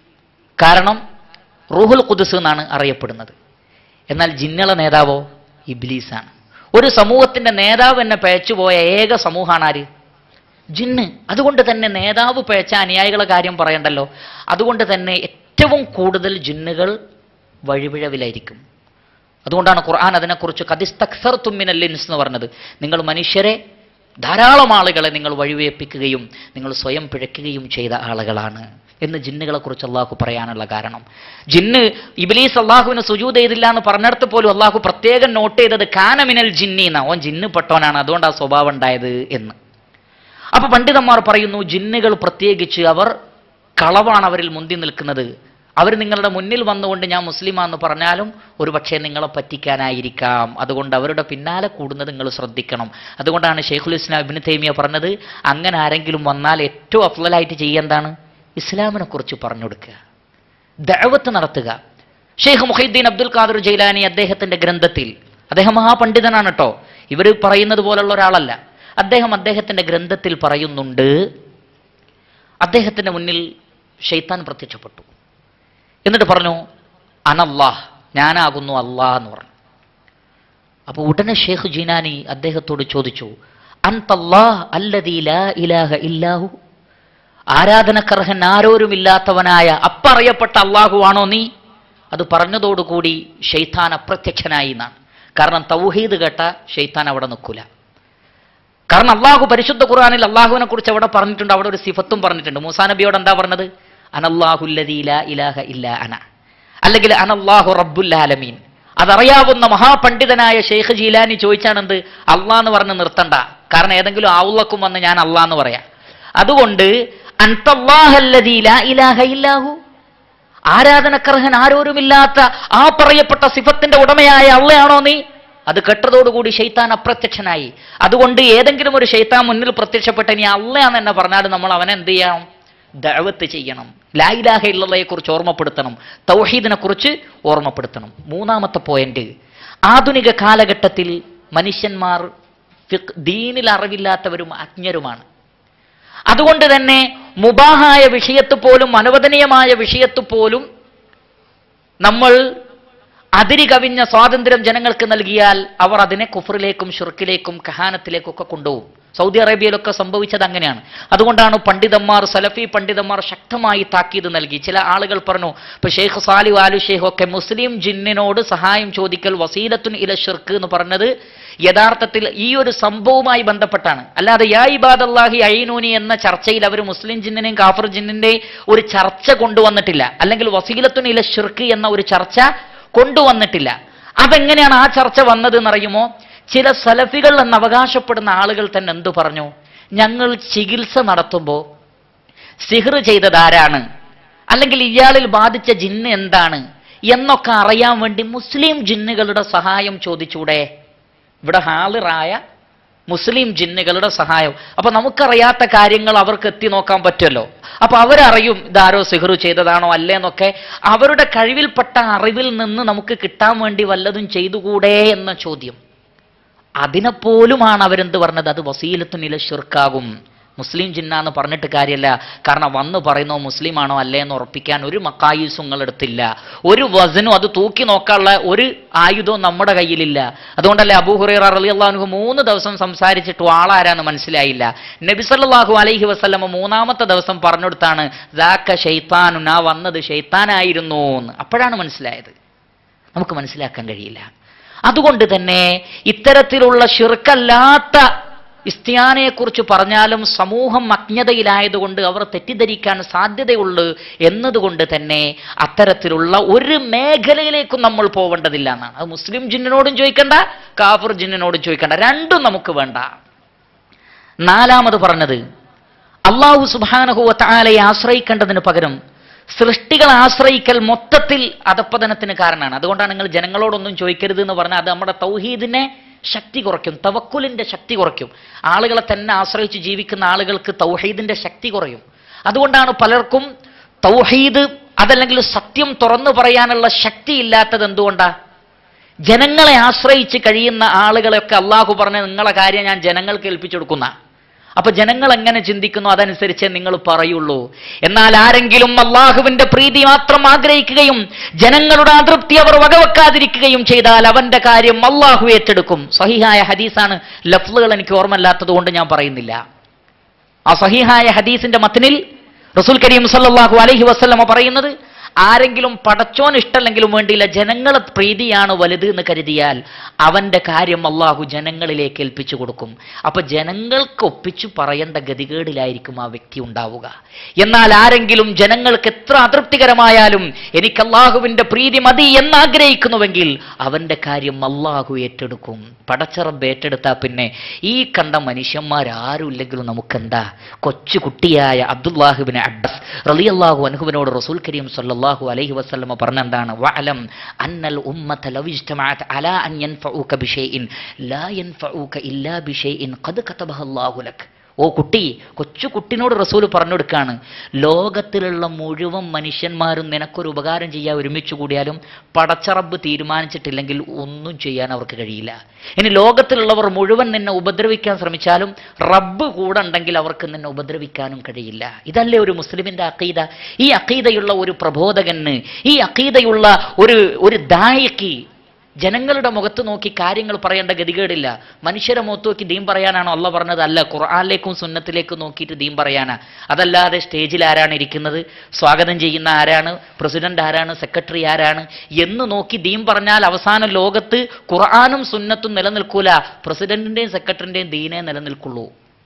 കാരണം റൂഹുൽ ഖുദ്സ് എന്നാണ് അറിയപ്പെടുന്നത്. എന്നാൽ ജിന്നുകളുടെ നേതാവോ ഇബ്ലീസാണ്. ഒരു സമൂഹത്തിന്റെ നേതാവ് എന്നെ പഴച്ചുപോയ ഏക സമൂഹമാണ് ആര്? ജിന്ന്. അതുകൊണ്ട് തന്നെ നേതാവ് പഴച്ച അനുയായികളെ കാര്യം പറയണ്ടല്ലോ. അതുകൊണ്ട് തന്നെ ഏറ്റവും കൂടുതൽ ജിന്നുകൾ വഴിപിഴവിലായിരിക്കും. അതുകൊണ്ടാണ് ഖുർആൻ അതിനെക്കുറിച്ച് ഖദിസ്തക്സർതും മിനൽ ഇൻസ് എന്ന് പറഞ്ഞത്. നിങ്ങൾ മനുഷ്യരെ, ധാരാളം ആളുകളെ നിങ്ങൾ വഴിവേപ്പിക്കുകയും നിങ്ങൾ സ്വയം പിഴയ്ക്കുകയും ചെയ്ത ആളുകളാണ് എന്ന് ജിന്നുകളെ കുറിച്ച് അള്ളാഹു പറയാനുള്ള കാരണം. ജിന്ന് ഇബ്ലീസ് അള്ളാഹുവിന് സുജൂദ് ചെയ്തില്ല എന്ന് പറഞ്ഞിടത്ത് പോലും അള്ളാഹു പ്രത്യേകം നോട്ട് ചെയ്തത് കാന മിനൽ ജിന്നി എന്നാ. ഓൻ ജിന്ന് പെട്ടവനാണ്, അതുകൊണ്ട് ആ സ്വഭാവം ഉണ്ടായത് എന്ന്. അപ്പൊ പണ്ഡിതന്മാർ പറയുന്നു, ജിന്നുകൾ പ്രത്യേകിച്ച് അവർ കളവാണ് അവരിൽ മുന്തി നിൽക്കുന്നത്. അവർ നിങ്ങളുടെ മുന്നിൽ വന്നുകൊണ്ട് ഞാൻ മുസ്ലിമാന്ന് പറഞ്ഞാലും ഒരു പക്ഷേ നിങ്ങളെ പറ്റിക്കാനായിരിക്കാം. അതുകൊണ്ട് അവരുടെ പിന്നാലെ കൂടുന്നത് നിങ്ങൾ ശ്രദ്ധിക്കണം. അതുകൊണ്ടാണ് ശൈഖുൽ ഇസ്ലാം ഇബ്നു തൈമിയ പറഞ്ഞത്, അങ്ങനെ ആരെങ്കിലും വന്നാൽ ഏറ്റവും അഫ്ളലായിട്ട് ചെയ്യേണ്ടതാണ് ഇസ്ലാമിനെ കുറിച്ച് പറഞ്ഞു കൊടുക്കുക, ദഅവത്ത് നടത്തുക. ഷെയ്ഖ് മുഹൈദ്ദീൻ അബ്ദുൽ ഖാദിർ ജൈലാനി അദ്ദേഹത്തിന്റെ ഗ്രന്ഥത്തിൽ, അദ്ദേഹം മഹാപണ്ഡിതനാണ് കേട്ടോ, ഇവർ പറയുന്നത് പോലുള്ള ഒരാളല്ല. അദ്ദേഹത്തിന്റെ ഗ്രന്ഥത്തിൽ പറയുന്നുണ്ട്, അദ്ദേഹത്തിന്റെ മുന്നിൽ ശൈത്താൻ പ്രത്യക്ഷപ്പെട്ടു. എന്നിട്ട് പറഞ്ഞു, അനല്ലാഹ്, ഞാനാകുന്നു അല്ലാഹ് എന്ന് പറഞ്ഞു. അപ്പോൾ ഉടനെ ഷെയ്ഖ് ജീനാനി അദ്ദേഹത്തോട് ചോദിച്ചു, അൻതല്ലാഹ് അല്ലദീ ലാ ഇലാഹ ഇല്ലാഹു, ആരാധനക്കർഹൻ ആരോരുമില്ലാത്തവനായ അപ്പറയപ്പെട്ട അള്ളാഹു ആണോ നീ? അത് പറഞ്ഞതോടുകൂടി ശൈത്താൻ അപ്രത്യക്ഷനായി എന്നാണ്. കാരണം തൗഹീദ് കേട്ട ശൈത്താൻ അവിടെ നിൽക്കൂല. കാരണം അള്ളാഹു പരിശുദ്ധ ഖുർആനിൽ അള്ളാഹുവിനെ കുറിച്ച് അവിടെ പറഞ്ഞിട്ടുണ്ട്, അവിടെ ഒരു സിഫത്തും പറഞ്ഞിട്ടുണ്ട്. മൂസാ നബിയോട് എന്താ പറഞ്ഞത്? അനല്ലാഹുല്ലദീ ലാ ഇലാഹ ഇല്ലാ അന, അല്ലെങ്കിൽ അനല്ലാഹു റബ്ബുൽ ആലമീൻ. അതറിയാവുന്ന മഹാപണ്ഡിതനായ ഷെയ്ഖ് ജീലാനി ചോദിച്ചാണെന്ത്? അള്ളാഹ് എന്ന് പറഞ്ഞ് നിർത്തണ്ട. കാരണം ഏതെങ്കിലും ആവുള്ളക്കും വന്ന് ഞാൻ അള്ളാഹ് എന്ന് പറയാം. അതുകൊണ്ട് അൻതല്ലാഹല്ലദീ ലാ ഇലാഹ ഇല്ലാഹു, ആരാധനക്കർഹൻ ആരോരുമില്ലാത്ത ആ പറയപ്പെട്ട സിഫത്തിന്റെ ഉടമയായ അള്ളയാണോ നീ? അത് കേട്ടതോടുകൂടി ശൈത്താൻ അപ്രത്യക്ഷനായി. അതുകൊണ്ട് ഏതെങ്കിലും ഒരു ശൈത്താൻ മുന്നിൽ പ്രത്യക്ഷപ്പെട്ട ഇനി അള്ളയാന്ന് എന്നെ പറഞ്ഞാൽ നമ്മൾ അവനെ എന്ത് ചെയ്യണം? ദഅവത്ത് ചെയ്യണം. ലാ ഇലാഹ ഇല്ലല്ലാഹയെ കുറിച്ച് ഓർമ്മപ്പെടുത്തണം, തൗഹീദിനെ കുറിച്ച് ഓർമ്മപ്പെടുത്തണം. 3ാമത്തെ പോയിന്റ്, ആധുനിക കാലഘട്ടത്തിൽ മനുഷ്യന്മാർ ദീനിൽ അറിവില്ലാത്തവരും അജ്ഞരുമാണ്. അതുകൊണ്ട് തന്നെ മുബാഹായ വിഷയത്ത് പോലും, അനുവദനീയമായ വിഷയത്ത് പോലും നമ്മൾ അതിരി കവിഞ്ഞ സ്വാതന്ത്ര്യം ജനങ്ങൾക്ക് നൽകിയാൽ അവർ അതിനെ കുഫറിലേക്കും ഷിർക്കിലേക്കും കഹാനത്തിലേക്കും ഒക്കെ കൊണ്ടുപോകും. സൗദി അറേബ്യയിലൊക്കെ സംഭവിച്ചത് അങ്ങനെയാണ്. അതുകൊണ്ടാണ് പണ്ഡിതന്മാർ, സലഫി പണ്ഡിതന്മാർ ശക്തമായി താക്കീത് നൽകി. ചില ആളുകൾ പറഞ്ഞു, ഇപ്പൊ ഷെയ്ഖ് സാലിഹ് ആലു ഷെയ്ഖ് ഒക്കെ മുസ്ലിം ജിന്നിനോട് സഹായം ചോദിക്കൽ വസീലത്തുൻ ഇല ഷിർക്ക് എന്ന് പറഞ്ഞത് യഥാർത്ഥത്തിൽ ഈ ഒരു സംഭവവുമായി ബന്ധപ്പെട്ടാണ്. അല്ലാതെ യാ ഇബാദല്ലാഹി അഈനൂനി എന്ന ചർച്ചയിൽ അവർ മുസ്ലിം ജിന്നിനെയും കാഫിർ ജിന്നിന്റെയും ഒരു ചർച്ച കൊണ്ടുവന്നിട്ടില്ല, അല്ലെങ്കിൽ വസീലത്തുൻ ഇല ഷിർക്ക് എന്ന ഒരു ചർച്ച കൊണ്ടുവന്നിട്ടില്ല. അതെങ്ങനെയാണ് ആ ചർച്ച വന്നത് എന്നറിയുമോ? ചില സലഫികൾ എന്ന് അവകാശപ്പെടുന്ന ആളുകൾ തന്നെ എന്തു പറഞ്ഞു? ഞങ്ങൾ ചികിത്സ നടത്തുമ്പോൾ സിഹ്ർ ചെയ്തതാരാണ്, അല്ലെങ്കിൽ ഇയാളിൽ ബാധിച്ച ജിന്ന് എന്താണ് എന്നൊക്കെ അറിയാൻ വേണ്ടി മുസ്ലിം ജിന്നുകളുടെ സഹായം ചോദിച്ചൂടെ? ഇവിടെ ഹാളിറായ മുസ്ലിം ജിന്നുകളുടെ സഹായം. അപ്പൊ നമുക്കറിയാത്ത കാര്യങ്ങൾ അവർക്ക് എത്തി നോക്കാൻ പറ്റുമല്ലോ. അപ്പൊ അവരറിയും ഇതാരോ സിഹ്ർ ചെയ്തതാണോ അല്ലേന്നൊക്കെ. അവരുടെ കഴിവിൽപ്പെട്ട അറിവിൽ നിന്ന് നമുക്ക് കിട്ടാൻ വേണ്ടി വല്ലതും ചെയ്തുകൂടെ എന്ന ചോദ്യം, അതിനെപ്പോലുമാണ് അവരെന്ത് പറഞ്ഞത്? അത് വസീലത്തുൻ ഇല ഷിർക്കാകും. മുസ്ലിം ജിന്നാന്ന് പറഞ്ഞിട്ട് കാര്യമല്ല. കാരണം വന്ന് പറയുന്നോ മുസ്ലിമാണോ അല്ലേ എന്ന് ഉറപ്പിക്കാൻ ഒരു മക്കായുസും എടുത്തില്ല, ഒരു വസനും അത് തൂക്കി നോക്കാനുള്ള ഒരു ആയുധവും നമ്മുടെ കയ്യിലില്ല. അതുകൊണ്ടല്ലേ അബൂ ഹുറൈറ റളിയല്ലാഹു അൻഹു 3 ദിവസം സംസാരിച്ചിട്ട് ആളാരാന്ന് മനസ്സിലായില്ല. നബി സല്ലല്ലാഹു അലൈഹി വസല്ലം 3ാമത്തെ ദിവസം പറഞ്ഞെടുത്താണ് ദാക ശൈത്താനുൻ, ആ വന്നത് ശൈത്താനായിരുന്നു എന്ന്. അപ്പോഴാണ് മനസ്സിലായത്. നമുക്ക് മനസ്സിലാക്കാൻ കഴിയില്ല. അതുകൊണ്ട് തന്നെ ഇത്തരത്തിലുള്ള ഷിർക്കല്ലാത്ത ഇസ്തിയാനയെക്കുറിച്ച് പറഞ്ഞാലും സമൂഹം അജ്ഞതയിലായതുകൊണ്ട് അവർ തെറ്റിദ്ധരിക്കാൻ സാധ്യതയുള്ളൂ എന്നതുകൊണ്ട് തന്നെ അത്തരത്തിലുള്ള ഒരു മേഖലയിലേക്കും നമ്മൾ പോവേണ്ടതില്ല എന്നാണ്. അത് മുസ്ലിം ജിന്നിനോടും ചോദിക്കണ്ട, കാഫിർ ജിന്നിനോടും ചോദിക്കണ്ട, രണ്ടും നമുക്ക് വേണ്ട. 4ാമത് പറഞ്ഞത്, അല്ലാഹു സുബ്ഹാനഹു വ തആലയെ ആശ്രയിക്കേണ്ടതിന് പകരം സൃഷ്ടികളെ ആശ്രയിക്കൽ മൊത്തത്തിൽ അധപ്പതനത്തിന് കാരണമാണ്. അതുകൊണ്ടാണ് നിങ്ങൾ ജനങ്ങളോടൊന്നും ചോദിക്കരുത് എന്ന് പറഞ്ഞാൽ അത് നമ്മുടെ തൗഹീദിനെ ശക്തി കുറയ്ക്കും, തവക്കുലിന്റെ ശക്തി കുറയ്ക്കും. ആളുകളെ തന്നെ ആശ്രയിച്ച് ജീവിക്കുന്ന ആളുകൾക്ക് തൗഹീദിന്റെ ശക്തി കുറയും. അതുകൊണ്ടാണ് പലർക്കും തൗഹീദ് അതല്ലെങ്കിൽ സത്യം തുറന്നു പറയാനുള്ള ശക്തി ഇല്ലാത്തത്. എന്തുകൊണ്ടാ? ജനങ്ങളെ ആശ്രയിച്ച് കഴിയുന്ന ആളുകളെയൊക്കെ അള്ളാഹു പറഞ്ഞ നിങ്ങളെ കാര്യം ഞാൻ ജനങ്ങൾക്ക് ഏൽപ്പിച്ചു കൊടുക്കുന്ന. അപ്പൊ ജനങ്ങൾ എങ്ങനെ ചിന്തിക്കുന്നു അതനുസരിച്ചേ നിങ്ങൾ പറയുള്ളൂ. എന്നാൽ ആരെങ്കിലും അള്ളാഹുവിന്റെ പ്രീതി മാത്രം ആഗ്രഹിക്കുകയും ജനങ്ങളുടെ അതൃപ്തി അവർ വകവെക്കാതിരിക്കുകയും ചെയ്താൽ അവന്റെ കാര്യം അള്ളാഹു ഏറ്റെടുക്കും. സഹിഹായ ഹദീസാണ്, ലഫ്ലുകൾ എനിക്ക് ഓർമ്മയില്ലാത്തത് കൊണ്ട് ഞാൻ പറയുന്നില്ല. ആ സഹിഹായ ഹദീസിന്റെ മത്നിൽ റസൂൽ കരീം സല്ലല്ലാഹു അലൈഹി വസല്ലമ പറയുന്നത്, ആരെങ്കിലും പടച്ചോൻ ഇഷ്ടമല്ലെങ്കിലും വേണ്ടിയില്ല ജനങ്ങളെ പ്രീതിയാണ് വലുത് എന്ന് കരുതിയാൽ അവന്റെ കാര്യം അള്ളാഹു ജനങ്ങളിലേക്ക് ഏൽപ്പിച്ചു കൊടുക്കും. അപ്പൊ ജനങ്ങൾക്ക് ഒപ്പിച്ചു പറയേണ്ട ഗതികേടിലായിരിക്കും ആ വ്യക്തി ഉണ്ടാവുക. എന്നാൽ ആരെങ്കിലും ജനങ്ങൾക്ക് എത്ര അതൃപ്തികരമായാലും എനിക്ക് അള്ളാഹുവിന്റെ പ്രീതി മതി എന്നാഗ്രഹിക്കുന്നുവെങ്കിൽ അവന്റെ കാര്യം അള്ളാഹു ഏറ്റെടുക്കും. പടച്ചറബ് ഏറ്റെടുത്താൽ പിന്നെ ഈ കണ്ട മനുഷ്യന്മാരാരും ഇല്ലെങ്കിലും നമുക്കെന്താ? കൊച്ചു കുട്ടിയായ അബ്ദുല്ലാഹിബ്നു അബ്ബാസ് റളിയല്ലാഹു അൻഹുവിനോട് റസൂൽ കരീം സല്ലല്ലാഹു അലൈഹി വസല്ലമ പറഞ്ഞെന്താണ്? വഅലം അന്നൽ ഉമ്മത ലൗ ഇജ്തമഅത് അലാ അൻ യൻഫഉക ബിശൈഇൻ ലാ യൻഫഉക ഇല്ലാ ബിശൈഇൻ ഖദ് കതബഹു അല്ലാഹു ലക്. ഓ കുട്ടി, കൊച്ചു കുട്ടിനോട് റസൂൽ പറഞ്ഞു കൊടുക്കാണ്, ലോകത്തിലുള്ള മുഴുവൻ മനുഷ്യന്മാരും നിനക്കൊരു ഉപകാരം ചെയ്യാൻ ഒരുമിച്ച് കൂടിയാലും പടച്ചറബ് തീരുമാനിച്ചിട്ടില്ലെങ്കിൽ ഒന്നും ചെയ്യാൻ അവർക്ക് കഴിയില്ല. ഇനി ലോകത്തിലുള്ളവർ മുഴുവൻ നിന്നെ ഉപദ്രവിക്കാൻ ശ്രമിച്ചാലും റബ്ബ് കൂടെ ഉണ്ടെങ്കിൽ അവർക്ക് നിന്നെ ഉപദ്രവിക്കാനും കഴിയില്ല. ഇതല്ലേ ഒരു മുസ്ലിമിന്റെ അഖീദ? ഈ അഖീദയുള്ള ഒരു പ്രബോധകന്, ഈ അഖീദയുള്ള ഒരു ദായിക്ക് ജനങ്ങളുടെ മുഖത്ത് നോക്കി കാര്യങ്ങൾ പറയേണ്ട ഗതികേടില്ല. മനുഷ്യരെ മുഖത്ത് നോക്കി ദീൻ പറയാനാണോ അള്ളാഹ് പറഞ്ഞത്? അല്ല, ഖുർആനിലേക്കും സുന്നത്തിലേക്കും നോക്കിയിട്ട് ദീൻ പറയാനാ. അതല്ലാതെ സ്റ്റേജിൽ ആരാണ് ഇരിക്കുന്നത്, സ്വാഗതം ചെയ്യുന്ന ആരാണ്, പ്രസിഡന്റ് ആരാണ്, സെക്രട്ടറി ആരാണ് എന്ന് നോക്കി ദീൻ പറഞ്ഞാൽ അവസാനം ലോകത്ത് ഖുർആനും സുന്നത്തും നിലനിൽക്കൂല, പ്രസിഡന്റിന്റെയും സെക്രട്ടറിന്റെയും ദീനേ നിലനിൽക്കുള്ളൂ.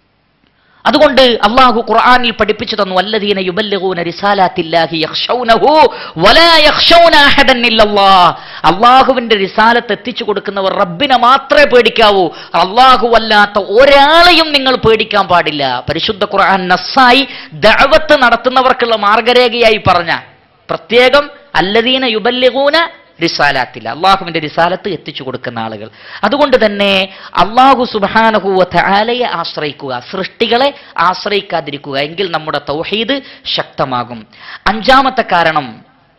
അതുകൊണ്ട് അള്ളാഹു ഖുർആനിൽ പഠിപ്പിച്ചു തന്നു, വല്ലദീന യുബല്ലിഗൂന റിസാലാത്തില്ലാഹി യഖ്ശൗനഹു വലാ യഖ്ശൗന അഹദൻ ഇല്ലല്ലാഹ്. അള്ളാഹുവിന്റെ റിസാലത്ത് എത്തിച്ചു കൊടുക്കുന്നവർ റബ്ബിനെ മാത്രമേ പേടിക്കാവൂ, അള്ളാഹു അല്ലാത്ത ഒരാളെയും നിങ്ങൾ പേടിക്കാൻ പാടില്ല. പരിശുദ്ധ ഖുർആൻ നസ്സായി ദഅവത്ത് നടത്തുന്നവർക്കുള്ള മാർഗരേഖയായി പറഞ്ഞ പ്രത്യേകം അല്ലദീന യുബല്ലിഗൂന റിസാലാത്തില്ല, അള്ളാഹുവിന്റെ റിസാലത്ത് എത്തിച്ചു കൊടുക്കുന്ന ആളുകൾ. അതുകൊണ്ട് തന്നെ അള്ളാഹു സുബ്ഹാനഹു വ തആലയെ ആശ്രയിക്കുക, സൃഷ്ടികളെ ആശ്രയിക്കാതിരിക്കുക, എങ്കിൽ നമ്മുടെ തൗഹീദ് ശക്തമാകും. അഞ്ചാമത്തെ കാരണം,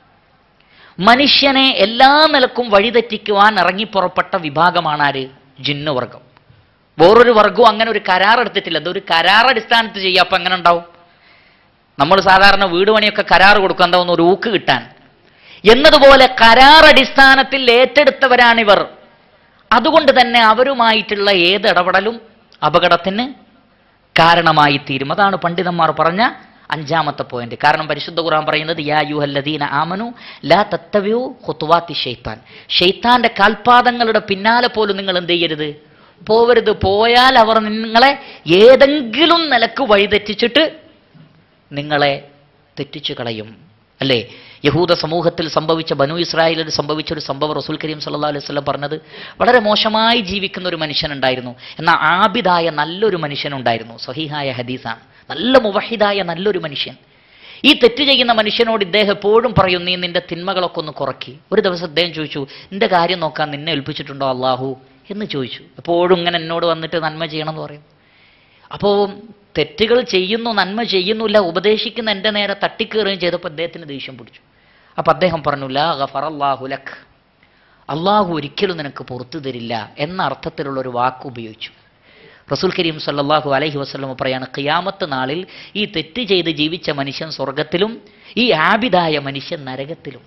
മനുഷ്യനെ എല്ലാ നിലക്കും വഴിതെറ്റിക്കുവാൻ ഇറങ്ങിപ്പുറപ്പെട്ട വിഭാഗമാണ് ആര്? ജിന്നുവർഗം. വേറൊരു വർഗവും അങ്ങനെ ഒരു കരാറെടുത്തിട്ടില്ല. അതൊരു കരാറടിസ്ഥാനത്ത് ചെയ്യുക. അപ്പൊ എങ്ങനെ ഉണ്ടാവും? നമ്മൾ സാധാരണ വീട് പണിയൊക്കെ കരാർ കൊടുക്കുക, എന്താ ഒരു ഊക്ക് കിട്ടാൻ എന്നതുപോലെ കരാറടിസ്ഥാനത്തിൽ ഏറ്റെടുത്തവരാണിവർ. അതുകൊണ്ട് തന്നെ അവരുമായിട്ടുള്ള ഏതിടപെടലും അപകടത്തിന് കാരണമായി തീരും. അതാണ് പണ്ഡിതന്മാർ പറഞ്ഞ അഞ്ചാമത്തെ പോയിന്റ്. കാരണം പരിശുദ്ധ ഖുർആൻ പറയുന്നത്, യാ അയ്യുഹല്ലദീന ആമനു ലാ തത്തബിഉ ഖുതുവാത്തി ശൈത്താൻ. ശൈത്താന്റെ കാൽപാദങ്ങളുടെ പിന്നാലെ പോലും നിങ്ങൾ എന്ത് ചെയ്യരുത്? പോവരുത്. പോയാൽ അവർ നിങ്ങളെ ഏതെങ്കിലും നിലക്ക് വഴിതെറ്റിച്ചിട്ട് നിങ്ങളെ തെറ്റിച്ചു കളയും. അല്ലേ? യഹൂദ സമൂഹത്തിൽ സംഭവിച്ച, ബനു ഇസ്രായേലിൽ സംഭവിച്ച ഒരു സംഭവം റസൂൽ കരീം സല്ലല്ലാഹു അലൈഹി വസല്ലം പറഞ്ഞത്, വളരെ മോശമായി ജീവിക്കുന്ന ഒരു മനുഷ്യനുണ്ടായിരുന്നു, എന്നാൽ ആബിദായ നല്ലൊരു മനുഷ്യനുണ്ടായിരുന്നു. സ്വഹീഹായ ഹദീസാണ്. നല്ല മുവഹിദായ നല്ലൊരു മനുഷ്യൻ. ഈ തെറ്റ് ചെയ്യുന്ന മനുഷ്യനോട് ഇദ്ദേഹം എപ്പോഴും പറയും, നീ നിന്റെ തിന്മകളൊക്കെ ഒന്ന് കുറയ്ക്ക്. ഒരു ദിവസം അദ്ദേഹം ചോദിച്ചു, നിന്റെ കാര്യം നോക്കാൻ നിന്നെ ഏൽപ്പിച്ചിട്ടുണ്ടോ അള്ളാഹു എന്ന് ചോദിച്ചു. എപ്പോഴും ഇങ്ങനെ എന്നോട് വന്നിട്ട് നന്മ ചെയ്യണം എന്ന് പറയും. അപ്പോൾ തെറ്റുകൾ ചെയ്യുന്നു, നന്മ ചെയ്യുന്നില്ല, ഉപദേശിക്കുന്ന എൻ്റെ നേരെ തട്ടിക്കേറുകയും ചെയ്തപ്പോൾ അദ്ദേഹത്തിന് ദേഷ്യം പിടിച്ചു. അപ്പം അദ്ദേഹം പറഞ്ഞു, ലാ ഗഫറല്ലാഹു ലക്, അള്ളാഹു ഒരിക്കലും നിനക്ക് പുറത്തു തരില്ല എന്ന അർത്ഥത്തിലുള്ള ഒരു വാക്ക് ഉപയോഗിച്ചു. റസൂൽ കരീം സല്ലല്ലാഹു അലൈഹി വസല്ലം പറയാണ്, ഖിയാമത്ത് നാളിൽ ഈ തെറ്റ് ചെയ്ത് ജീവിച്ച മനുഷ്യൻ സ്വർഗത്തിലും ഈ ആബിദായ മനുഷ്യൻ നരകത്തിലും.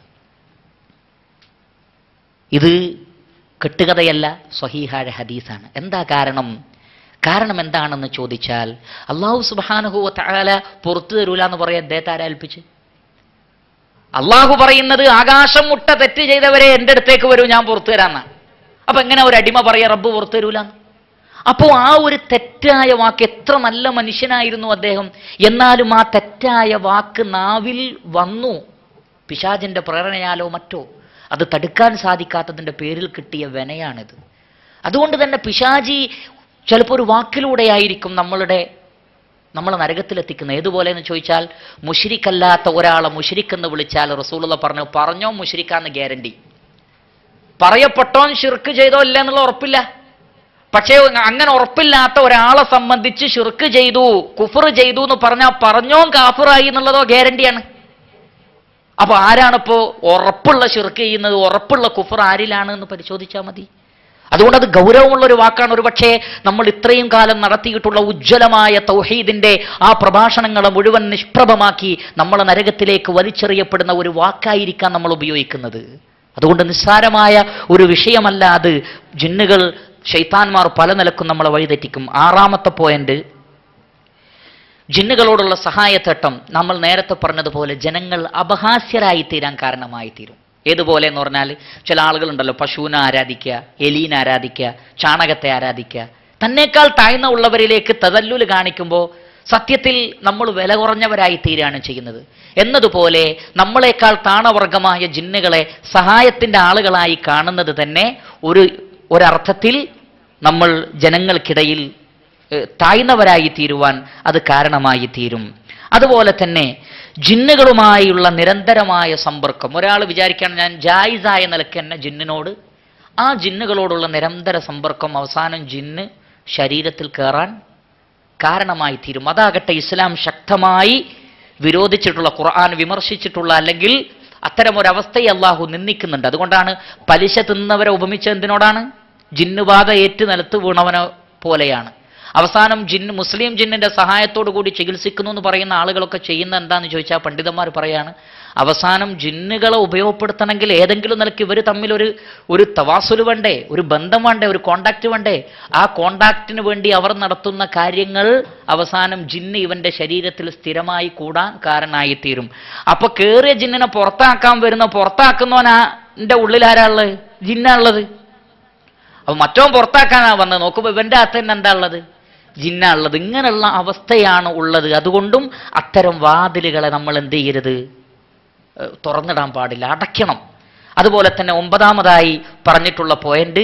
ഇത് കെട്ടുകഥയല്ല, സ്വഹീഹായ ഹദീസാണ്. എന്താ കാരണം? കാരണം എന്താണെന്ന് ചോദിച്ചാൽ, അള്ളാഹു സുബ്ഹാനഹു വ തആല പുറത്തു തരൂല എന്ന് പറയാൻ അദ്ദേഹത്തെ ആരാ ഏൽപ്പിച്ച്? അള്ളാഹു പറയുന്നത്, ആകാശം മുട്ട തെറ്റ് ചെയ്തവരെ എൻ്റെ അടുത്തേക്ക് വരൂ, ഞാൻ പുറത്തു തരാമെന്നാണ്. അപ്പൊ എങ്ങനെ ഒരു അടിമ പറയാ റബ്ബ് പുറത്തു തരൂലാന്ന്? അപ്പോൾ ആ ഒരു തെറ്റായ വാക്ക്, എത്ര നല്ല മനുഷ്യനായിരുന്നു അദ്ദേഹം, എന്നാലും ആ തെറ്റായ വാക്ക് നാവിൽ വന്നു, പിശാചിന്റെ പ്രേരണയാലോ മറ്റോ, അത് തടുക്കാൻ സാധിക്കാത്തതിൻ്റെ പേരിൽ കിട്ടിയ വിനയാണിത്. അതുകൊണ്ട് തന്നെ പിശാചി ചിലപ്പോൾ ഒരു വാക്കിലൂടെയായിരിക്കും നമ്മളുടെ നമ്മളെ നരകത്തിലെത്തിക്കുന്നത്. ഏതുപോലെ എന്ന് ചോദിച്ചാൽ, മുശ്രിക്കല്ലാത്ത ഒരാളെ മുശ്രിക്കെന്ന് വിളിച്ചാൽ റസൂലുള്ള പറഞ്ഞോ മുശ്രിക്കാന്ന് ഗ്യാരണ്ടി. പറയപ്പെട്ടോൻ ശിർക്ക് ചെയ്തോ ഇല്ല എന്നുള്ള ഉറപ്പില്ല. പക്ഷേ അങ്ങനെ ഉറപ്പില്ലാത്ത ഒരാളെ സംബന്ധിച്ച് ശിർക്ക് ചെയ്തു, കുഫർ ചെയ്തു എന്ന് പറഞ്ഞാൽ പറഞ്ഞോ കാഫിറായി എന്നുള്ളതോ ഗ്യാരണ്ടിയാണ്. അപ്പൊ ആരാണിപ്പോ ഉറപ്പുള്ള ശിർക്ക് ചെയ്യുന്നത്, ഉറപ്പുള്ള കുഫർ ആരിലാണ് എന്ന് പരിശോധിച്ചാൽ മതി. അതുകൊണ്ട് അത് ഗൗരവമുള്ളൊരു വാക്കാണ്. ഒരുപക്ഷെ നമ്മൾ ഇത്രയും കാലം നടത്തിയിട്ടുള്ള ഉജ്ജ്വലമായ തൗഹീദിന്റെ ആ പ്രഭാഷണങ്ങളെ മുഴുവൻ നിഷ്പ്രഭമാക്കി നമ്മളെ നരകത്തിലേക്ക് വലിച്ചെറിയപ്പെടുന്ന ഒരു വാക്കായിരിക്കാം നമ്മൾ ഉപയോഗിക്കുന്നത്. അതുകൊണ്ട് നിസ്സാരമായ ഒരു വിഷയമല്ല അത്. ജിന്നുകൾ, ശൈത്താന്മാർ പല നിലക്കും നമ്മളെ വഴിതെറ്റിക്കും. 6ാമത്തെ പോയിന്റ്, ജിന്നുകളോടുള്ള സഹായത്തേട്ടം. നമ്മൾ നേരത്തെ പറഞ്ഞതുപോലെ ജനങ്ങൾ അപഹാസ്യരായി തീരാൻ കാരണമായി തീരും. ഏതുപോലെ എന്ന് പറഞ്ഞാൽ, ചില ആളുകളുണ്ടല്ലോ പശുവിനെ ആരാധിക്കുക, എലീനെ ആരാധിക്കുക, ചാണകത്തെ ആരാധിക്കുക. തന്നേക്കാൾ താഴ്ന്ന ഉള്ളവരിലേക്ക് തദല്ലുൽ കാണിക്കുമ്പോൾ സത്യത്തിൽ നമ്മൾ വില കുറഞ്ഞവരായി തീരുകയാണ് ചെയ്യുന്നത്. എന്നതുപോലെ നമ്മളെക്കാൾ താണവർഗമായ ജിന്നുകളെ സഹായത്തിൻ്റെ ആളുകളായി കാണുന്നത് തന്നെ ഒരർത്ഥത്തിൽ നമ്മൾ ജനങ്ങൾക്കിടയിൽ താഴ്ന്നവരായി തീരുവാൻ അത് കാരണമായി തീരും. അതുപോലെ തന്നെ ജിന്നുകളുമായുള്ള നിരന്തരമായ സമ്പർക്കം. ഒരാൾ വിചാരിക്കുകയാണ് ഞാൻ ജായിസായ നിലയ്ക്ക് തന്നെ ജിന്നിനോട്, ആ ജിന്നുകളോടുള്ള നിരന്തര സമ്പർക്കം അവസാനം ജിന്ന് ശരീരത്തിൽ കയറാൻ കാരണമായി തീരും. അതാകട്ടെ ഇസ്ലാം ശക്തമായി വിരോധിച്ചിട്ടുള്ള, ഖുർആൻ വിമർശിച്ചിട്ടുള്ള, അല്ലെങ്കിൽ അത്തരമൊരവസ്ഥയെ അള്ളാഹു നിന്ദിക്കുന്നുണ്ട്. അതുകൊണ്ടാണ് പലിശ തിന്നവരെ ഉപമിച്ച എന്തിനോടാണ്? ജിന്നുബാധ ഏറ്റ് നിലത്ത് വീണവനെ പോലെയാണ്. അവസാനം മുസ്ലിം ജിന്നിന്റെ സഹായത്തോടു കൂടി ചികിത്സിക്കുന്നു എന്ന് പറയുന്ന ആളുകളൊക്കെ ചെയ്യുന്ന എന്താന്ന് ചോദിച്ചാൽ പണ്ഡിതന്മാർ പറയാണ്, അവസാനം ജിന്നുകളെ ഉപയോഗപ്പെടുത്തണമെങ്കിൽ ഏതെങ്കിലും നിലയ്ക്ക് ഇവർ തമ്മിൽ ഒരു തവാസുൽ വേണ്ടേ, ഒരു ബന്ധം വേണ്ടേ, ഒരു കോണ്ടാക്ട് വേണ്ടേ. ആ കോണ്ടാക്റ്റിന് വേണ്ടി അവർ നടത്തുന്ന കാര്യങ്ങൾ അവസാനം ജിന്ന് ഇവന്റെ ശരീരത്തിൽ സ്ഥിരമായി കൂടാൻ കാരണമായി തീരും. അപ്പൊ കേറിയ ജിന്നിനെ പുറത്താക്കുന്നവൻ്റെ ഉള്ളിൽ ആരാളുള്ളത്? ജിന്നാണുള്ളത്. അപ്പൊ മറ്റവൻ പുറത്താക്കാനാ വന്നത്, നോക്കുമ്പോൾ ഇവന്റെ അകത്ത് തന്നെ എന്താ ഉള്ളത്? ജിന്നുള്ളത്. ഇങ്ങനെയുള്ള അവസ്ഥയാണ് ഉള്ളത്. അതുകൊണ്ടും അത്തരം വാതിലുകളെ നമ്മൾ എന്ത് ചെയ്യരുത്? തുറന്നിടാൻ പാടില്ല, അടയ്ക്കണം. അതുപോലെ തന്നെ 9ാമതായി പറഞ്ഞിട്ടുള്ള പോയിന്റ്,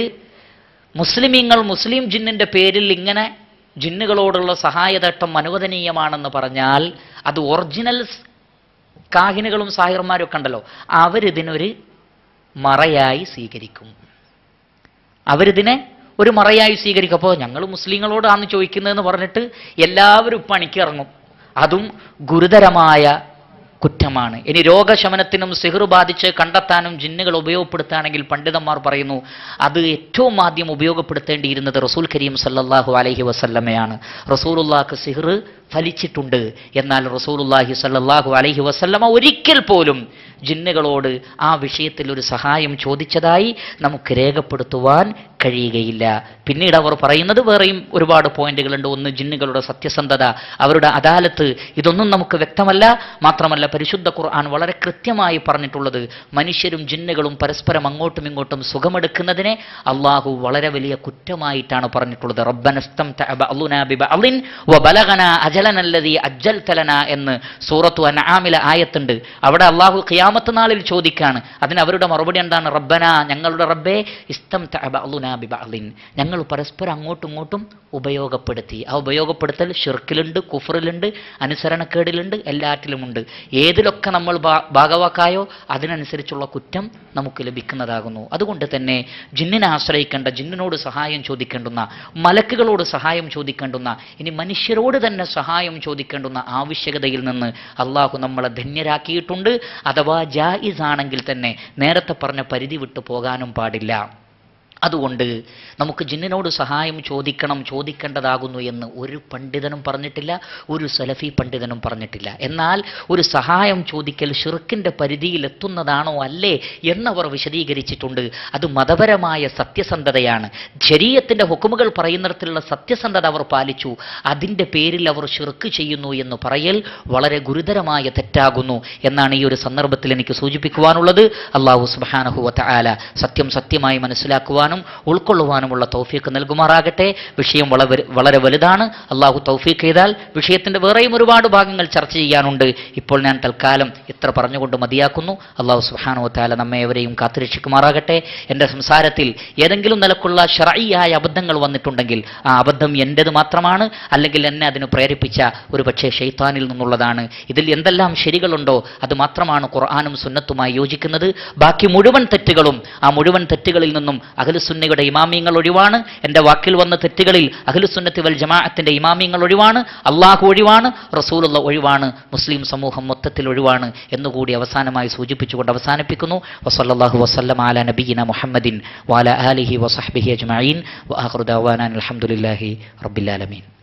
മുസ്ലിം ജിന്നിന്റെ പേരിൽ ഇങ്ങനെ ജിന്നുകളോടുള്ള സഹായതട്ടം അനുവദനീയമാണെന്ന് പറഞ്ഞാൽ അത് ഒറിജിനൽ കാഹിനുകളും സാഹിർമാരും ഒക്കെ ഉണ്ടല്ലോ, അവരിതിനൊരു മറയായി സ്വീകരിക്കും. അവരിതിനെ ഒരു മറയായി സ്വീകരിക്കും. അപ്പോൾ ഞങ്ങൾ മുസ്ലിങ്ങളോടാണ് ചോദിക്കുന്നതെന്ന് പറഞ്ഞിട്ട് എല്ലാവരും പണിക്കിറങ്ങും. അതും ഗുരുതരമായ കുറ്റമാണ്. ഇനി രോഗശമനത്തിനും സിഹ്ർ ബാധിച്ച് കണ്ടെത്താനും ജിന്നുകൾ ഉപയോഗപ്പെടുത്തുകയാണെങ്കിൽ പണ്ഡിതന്മാർ പറയുന്നു അത് ഏറ്റവും ആദ്യം ഉപയോഗപ്പെടുത്തേണ്ടിയിരുന്നത് റസൂൽ കരീം സല്ലല്ലാഹു അലൈഹി വസല്ലമയാണ്. റസൂലുള്ളാഹിക്ക് സിഹ്ർ ഫലിച്ചിട്ടുണ്ട്. എന്നാൽ റസൂലുള്ളാഹി സല്ലല്ലാഹു അലൈഹി വസല്ലമ ഒരിക്കൽ പോലും ജിന്നുകളോട് ആ വിഷയത്തിൽ ഒരു സഹായം ചോദിച്ചതായി നമുക്ക് രേഖപ്പെടുത്തുവാൻ കഴിയുകയില്ല. പിന്നീട് അവർ പറയുന്നത് വേറെയും ഒരുപാട് പോയിന്റുകളുണ്ട്. ഒന്ന്, ജിന്നുകളുടെ സത്യസന്ധത, അവരുടെ അദാലത്ത്, ഇതൊന്നും നമുക്ക് വ്യക്തമല്ല. മാത്രമല്ല പരിശുദ്ധ ഖുർആൻ വളരെ കൃത്യമായി പറഞ്ഞിട്ടുള്ളത് മനുഷ്യരും ജിന്നുകളും പരസ്പരം അങ്ങോട്ടും ഇങ്ങോട്ടും സുഖമെടുക്കുന്നതിനെ അള്ളാഹു വളരെ വലിയ കുറ്റമായിട്ടാണ് പറഞ്ഞിട്ടുള്ളത്. റബ്ബനസ്തംതഅ ബഅ്ളുനാ ബിബഅ്ളിൻ വബലഗനാ അജലനല്ലദീ അജ്ജൽതലനാ എന്ന് സൂറത്തു അൻആമിലെ ആയത്തുണ്ട്. അവിടെ അള്ളാഹു ഖിയാമത്ത് നാളിൽ ചോദിക്കാണ്. അതിന് അവരുടെ മറുപടി എന്താണ്? റബ്ബനാ, ഞങ്ങളുടെ റബ്ബേ, ഇസ്തംതഅ ബഅ്ളുനാ ബിബഅ്ളിൻ, ഞങ്ങൾ പരസ്പരം അങ്ങോട്ടും ഇങ്ങോട്ടും ഉപയോഗപ്പെടുത്തി. ആ ഉപയോഗപ്പെടുത്തൽ ഷിർക്കിലുണ്ട്, കുഫറിലുണ്ട്, അനുസരണക്കേടിലുണ്ട്, എല്ലാറ്റിലുമുണ്ട്. ഏതിലൊക്കെ നമ്മൾ ഭാഗവാക്കായോ അതിനനുസരിച്ചുള്ള കുറ്റം നമുക്ക് ലഭിക്കുന്നതാകുന്നു. അതുകൊണ്ട് തന്നെ ജിന്നിനെ ആശ്രയിക്കേണ്ട, ജിന്നിനോട് സഹായം ചോദിക്കേണ്ടുന്ന, മലക്കുകളോട് സഹായം ചോദിക്കേണ്ടുന്ന, ഇനി മനുഷ്യരോട് തന്നെ സഹായം ചോദിക്കേണ്ടുന്ന ആവശ്യകതയിൽ നിന്ന് അള്ളാഹു നമ്മളെ ധന്യരാക്കിയിട്ടുണ്ട്. അഥവാ ജായിസ് ആണെങ്കിൽ തന്നെ നേരത്തെ പറഞ്ഞ പരിധി വിട്ടു പോകാനും പാടില്ല. അതുകൊണ്ട് നമുക്ക് ജിന്നിനോട് സഹായം ചോദിക്കേണ്ടതാകുന്നു എന്ന് ഒരു പണ്ഡിതനും പറഞ്ഞിട്ടില്ല, ഒരു സലഫി പണ്ഡിതനും പറഞ്ഞിട്ടില്ല. എന്നാൽ ഒരു സഹായം ചോദിക്കൽ ഷിർക്കിൻ്റെ പരിധിയിൽ എത്തുന്നതാണോ അല്ലേ എന്നവർ വിശദീകരിച്ചിട്ടുണ്ട്. അത് മതപരമായ സത്യസന്ധതയാണ്. ശരീഅത്തിൻ്റെ ഹുക്കുമുകൾ പറയുന്നിടത്തിലുള്ള സത്യസന്ധത അവർ പാലിച്ചു. അതിൻ്റെ പേരിൽ അവർ ഷിർക്ക് ചെയ്യുന്നു എന്ന് പറയൽ വളരെ ഗുരുതരമായ തെറ്റാകുന്നു എന്നാണ് ഈ ഒരു സന്ദർഭത്തിൽ എനിക്ക് സൂചിപ്പിക്കുവാനുള്ളത്. അല്ലാഹു സുബ്ഹാനഹു വ തആല സത്യം സത്യമായി മനസ്സിലാക്കുവാൻ പഠിക്കുവാനും ഉൾക്കൊള്ളുവാനുമുള്ള തൗഫീഖ് നൽകുമാറാകട്ടെ. വിഷയം വളരെ വലുതാണ്. അള്ളാഹു തൗഫീഖ് ചെയ്താൽ വിഷയത്തിൻ്റെ വേറെയും ഒരുപാട് ഭാഗങ്ങൾ ചർച്ച ചെയ്യാനുണ്ട്. ഇപ്പോൾ ഞാൻ തൽക്കാലം ഇത്ര പറഞ്ഞുകൊണ്ട് മതിയാക്കുന്നു. അള്ളാഹു സുബ്ഹാനഹു വ തആല നമ്മെ ഏവരെയും കാത്തുരക്ഷിക്കുമാറാകട്ടെ. എൻ്റെ സംസാരത്തിൽ ഏതെങ്കിലും നിലക്കുള്ള ശർഈയായ അബദ്ധങ്ങൾ വന്നിട്ടുണ്ടെങ്കിൽ ആ അബദ്ധം എൻ്റേത് മാത്രമാണ്, അല്ലെങ്കിൽ എന്നെ അതിന് പ്രേരിപ്പിച്ച ഒരു പക്ഷേ ശൈത്താനിൽ നിന്നുള്ളതാണ്. ഇതിൽ എന്തെല്ലാം ശരികളുണ്ടോ അത് മാത്രമാണ് ഖുർആനും സുന്നത്തുമായി യോജിക്കുന്നത്. ബാക്കി മുഴുവൻ തെറ്റുകളും ആ മുഴുവൻ തെറ്റുകളിൽ നിന്നും അഹ്ലുസുന്നയുടെ ഇമാമിയങ്ങൾ ഒഴിവാണ്. എൻ്റെ വാക്കിൽ വന്ന തെറ്റുകളിൽ അഹ്ലുസുന്നത്തി വൽ ജമാഅത്തിന്റെ ഇമാമിയങ്ങൾ ഒഴിവാണ്, അള്ളാഹു ഒഴിവാണ്, റസൂലുള്ള ഒഴിവാണ്, മുസ്ലിം സമൂഹം മൊത്തത്തിൽ ഒഴിവാണ് എന്നുകൂടി അവസാനമായി സൂചിപ്പിച്ചുകൊണ്ട് അവസാനിപ്പിക്കുന്നു. വസല്ലല്ലാഹു വസല്ലമ അലാ നബിയിന മുഹമ്മദിൻ വഅലാ ആലിഹി വസഹ്ബിഹി അജ്മഈൻ വആഖിറു ദഅവാനാ അൽഹംദുലില്ലാഹി റബ്ബിൽ ആലമീൻ.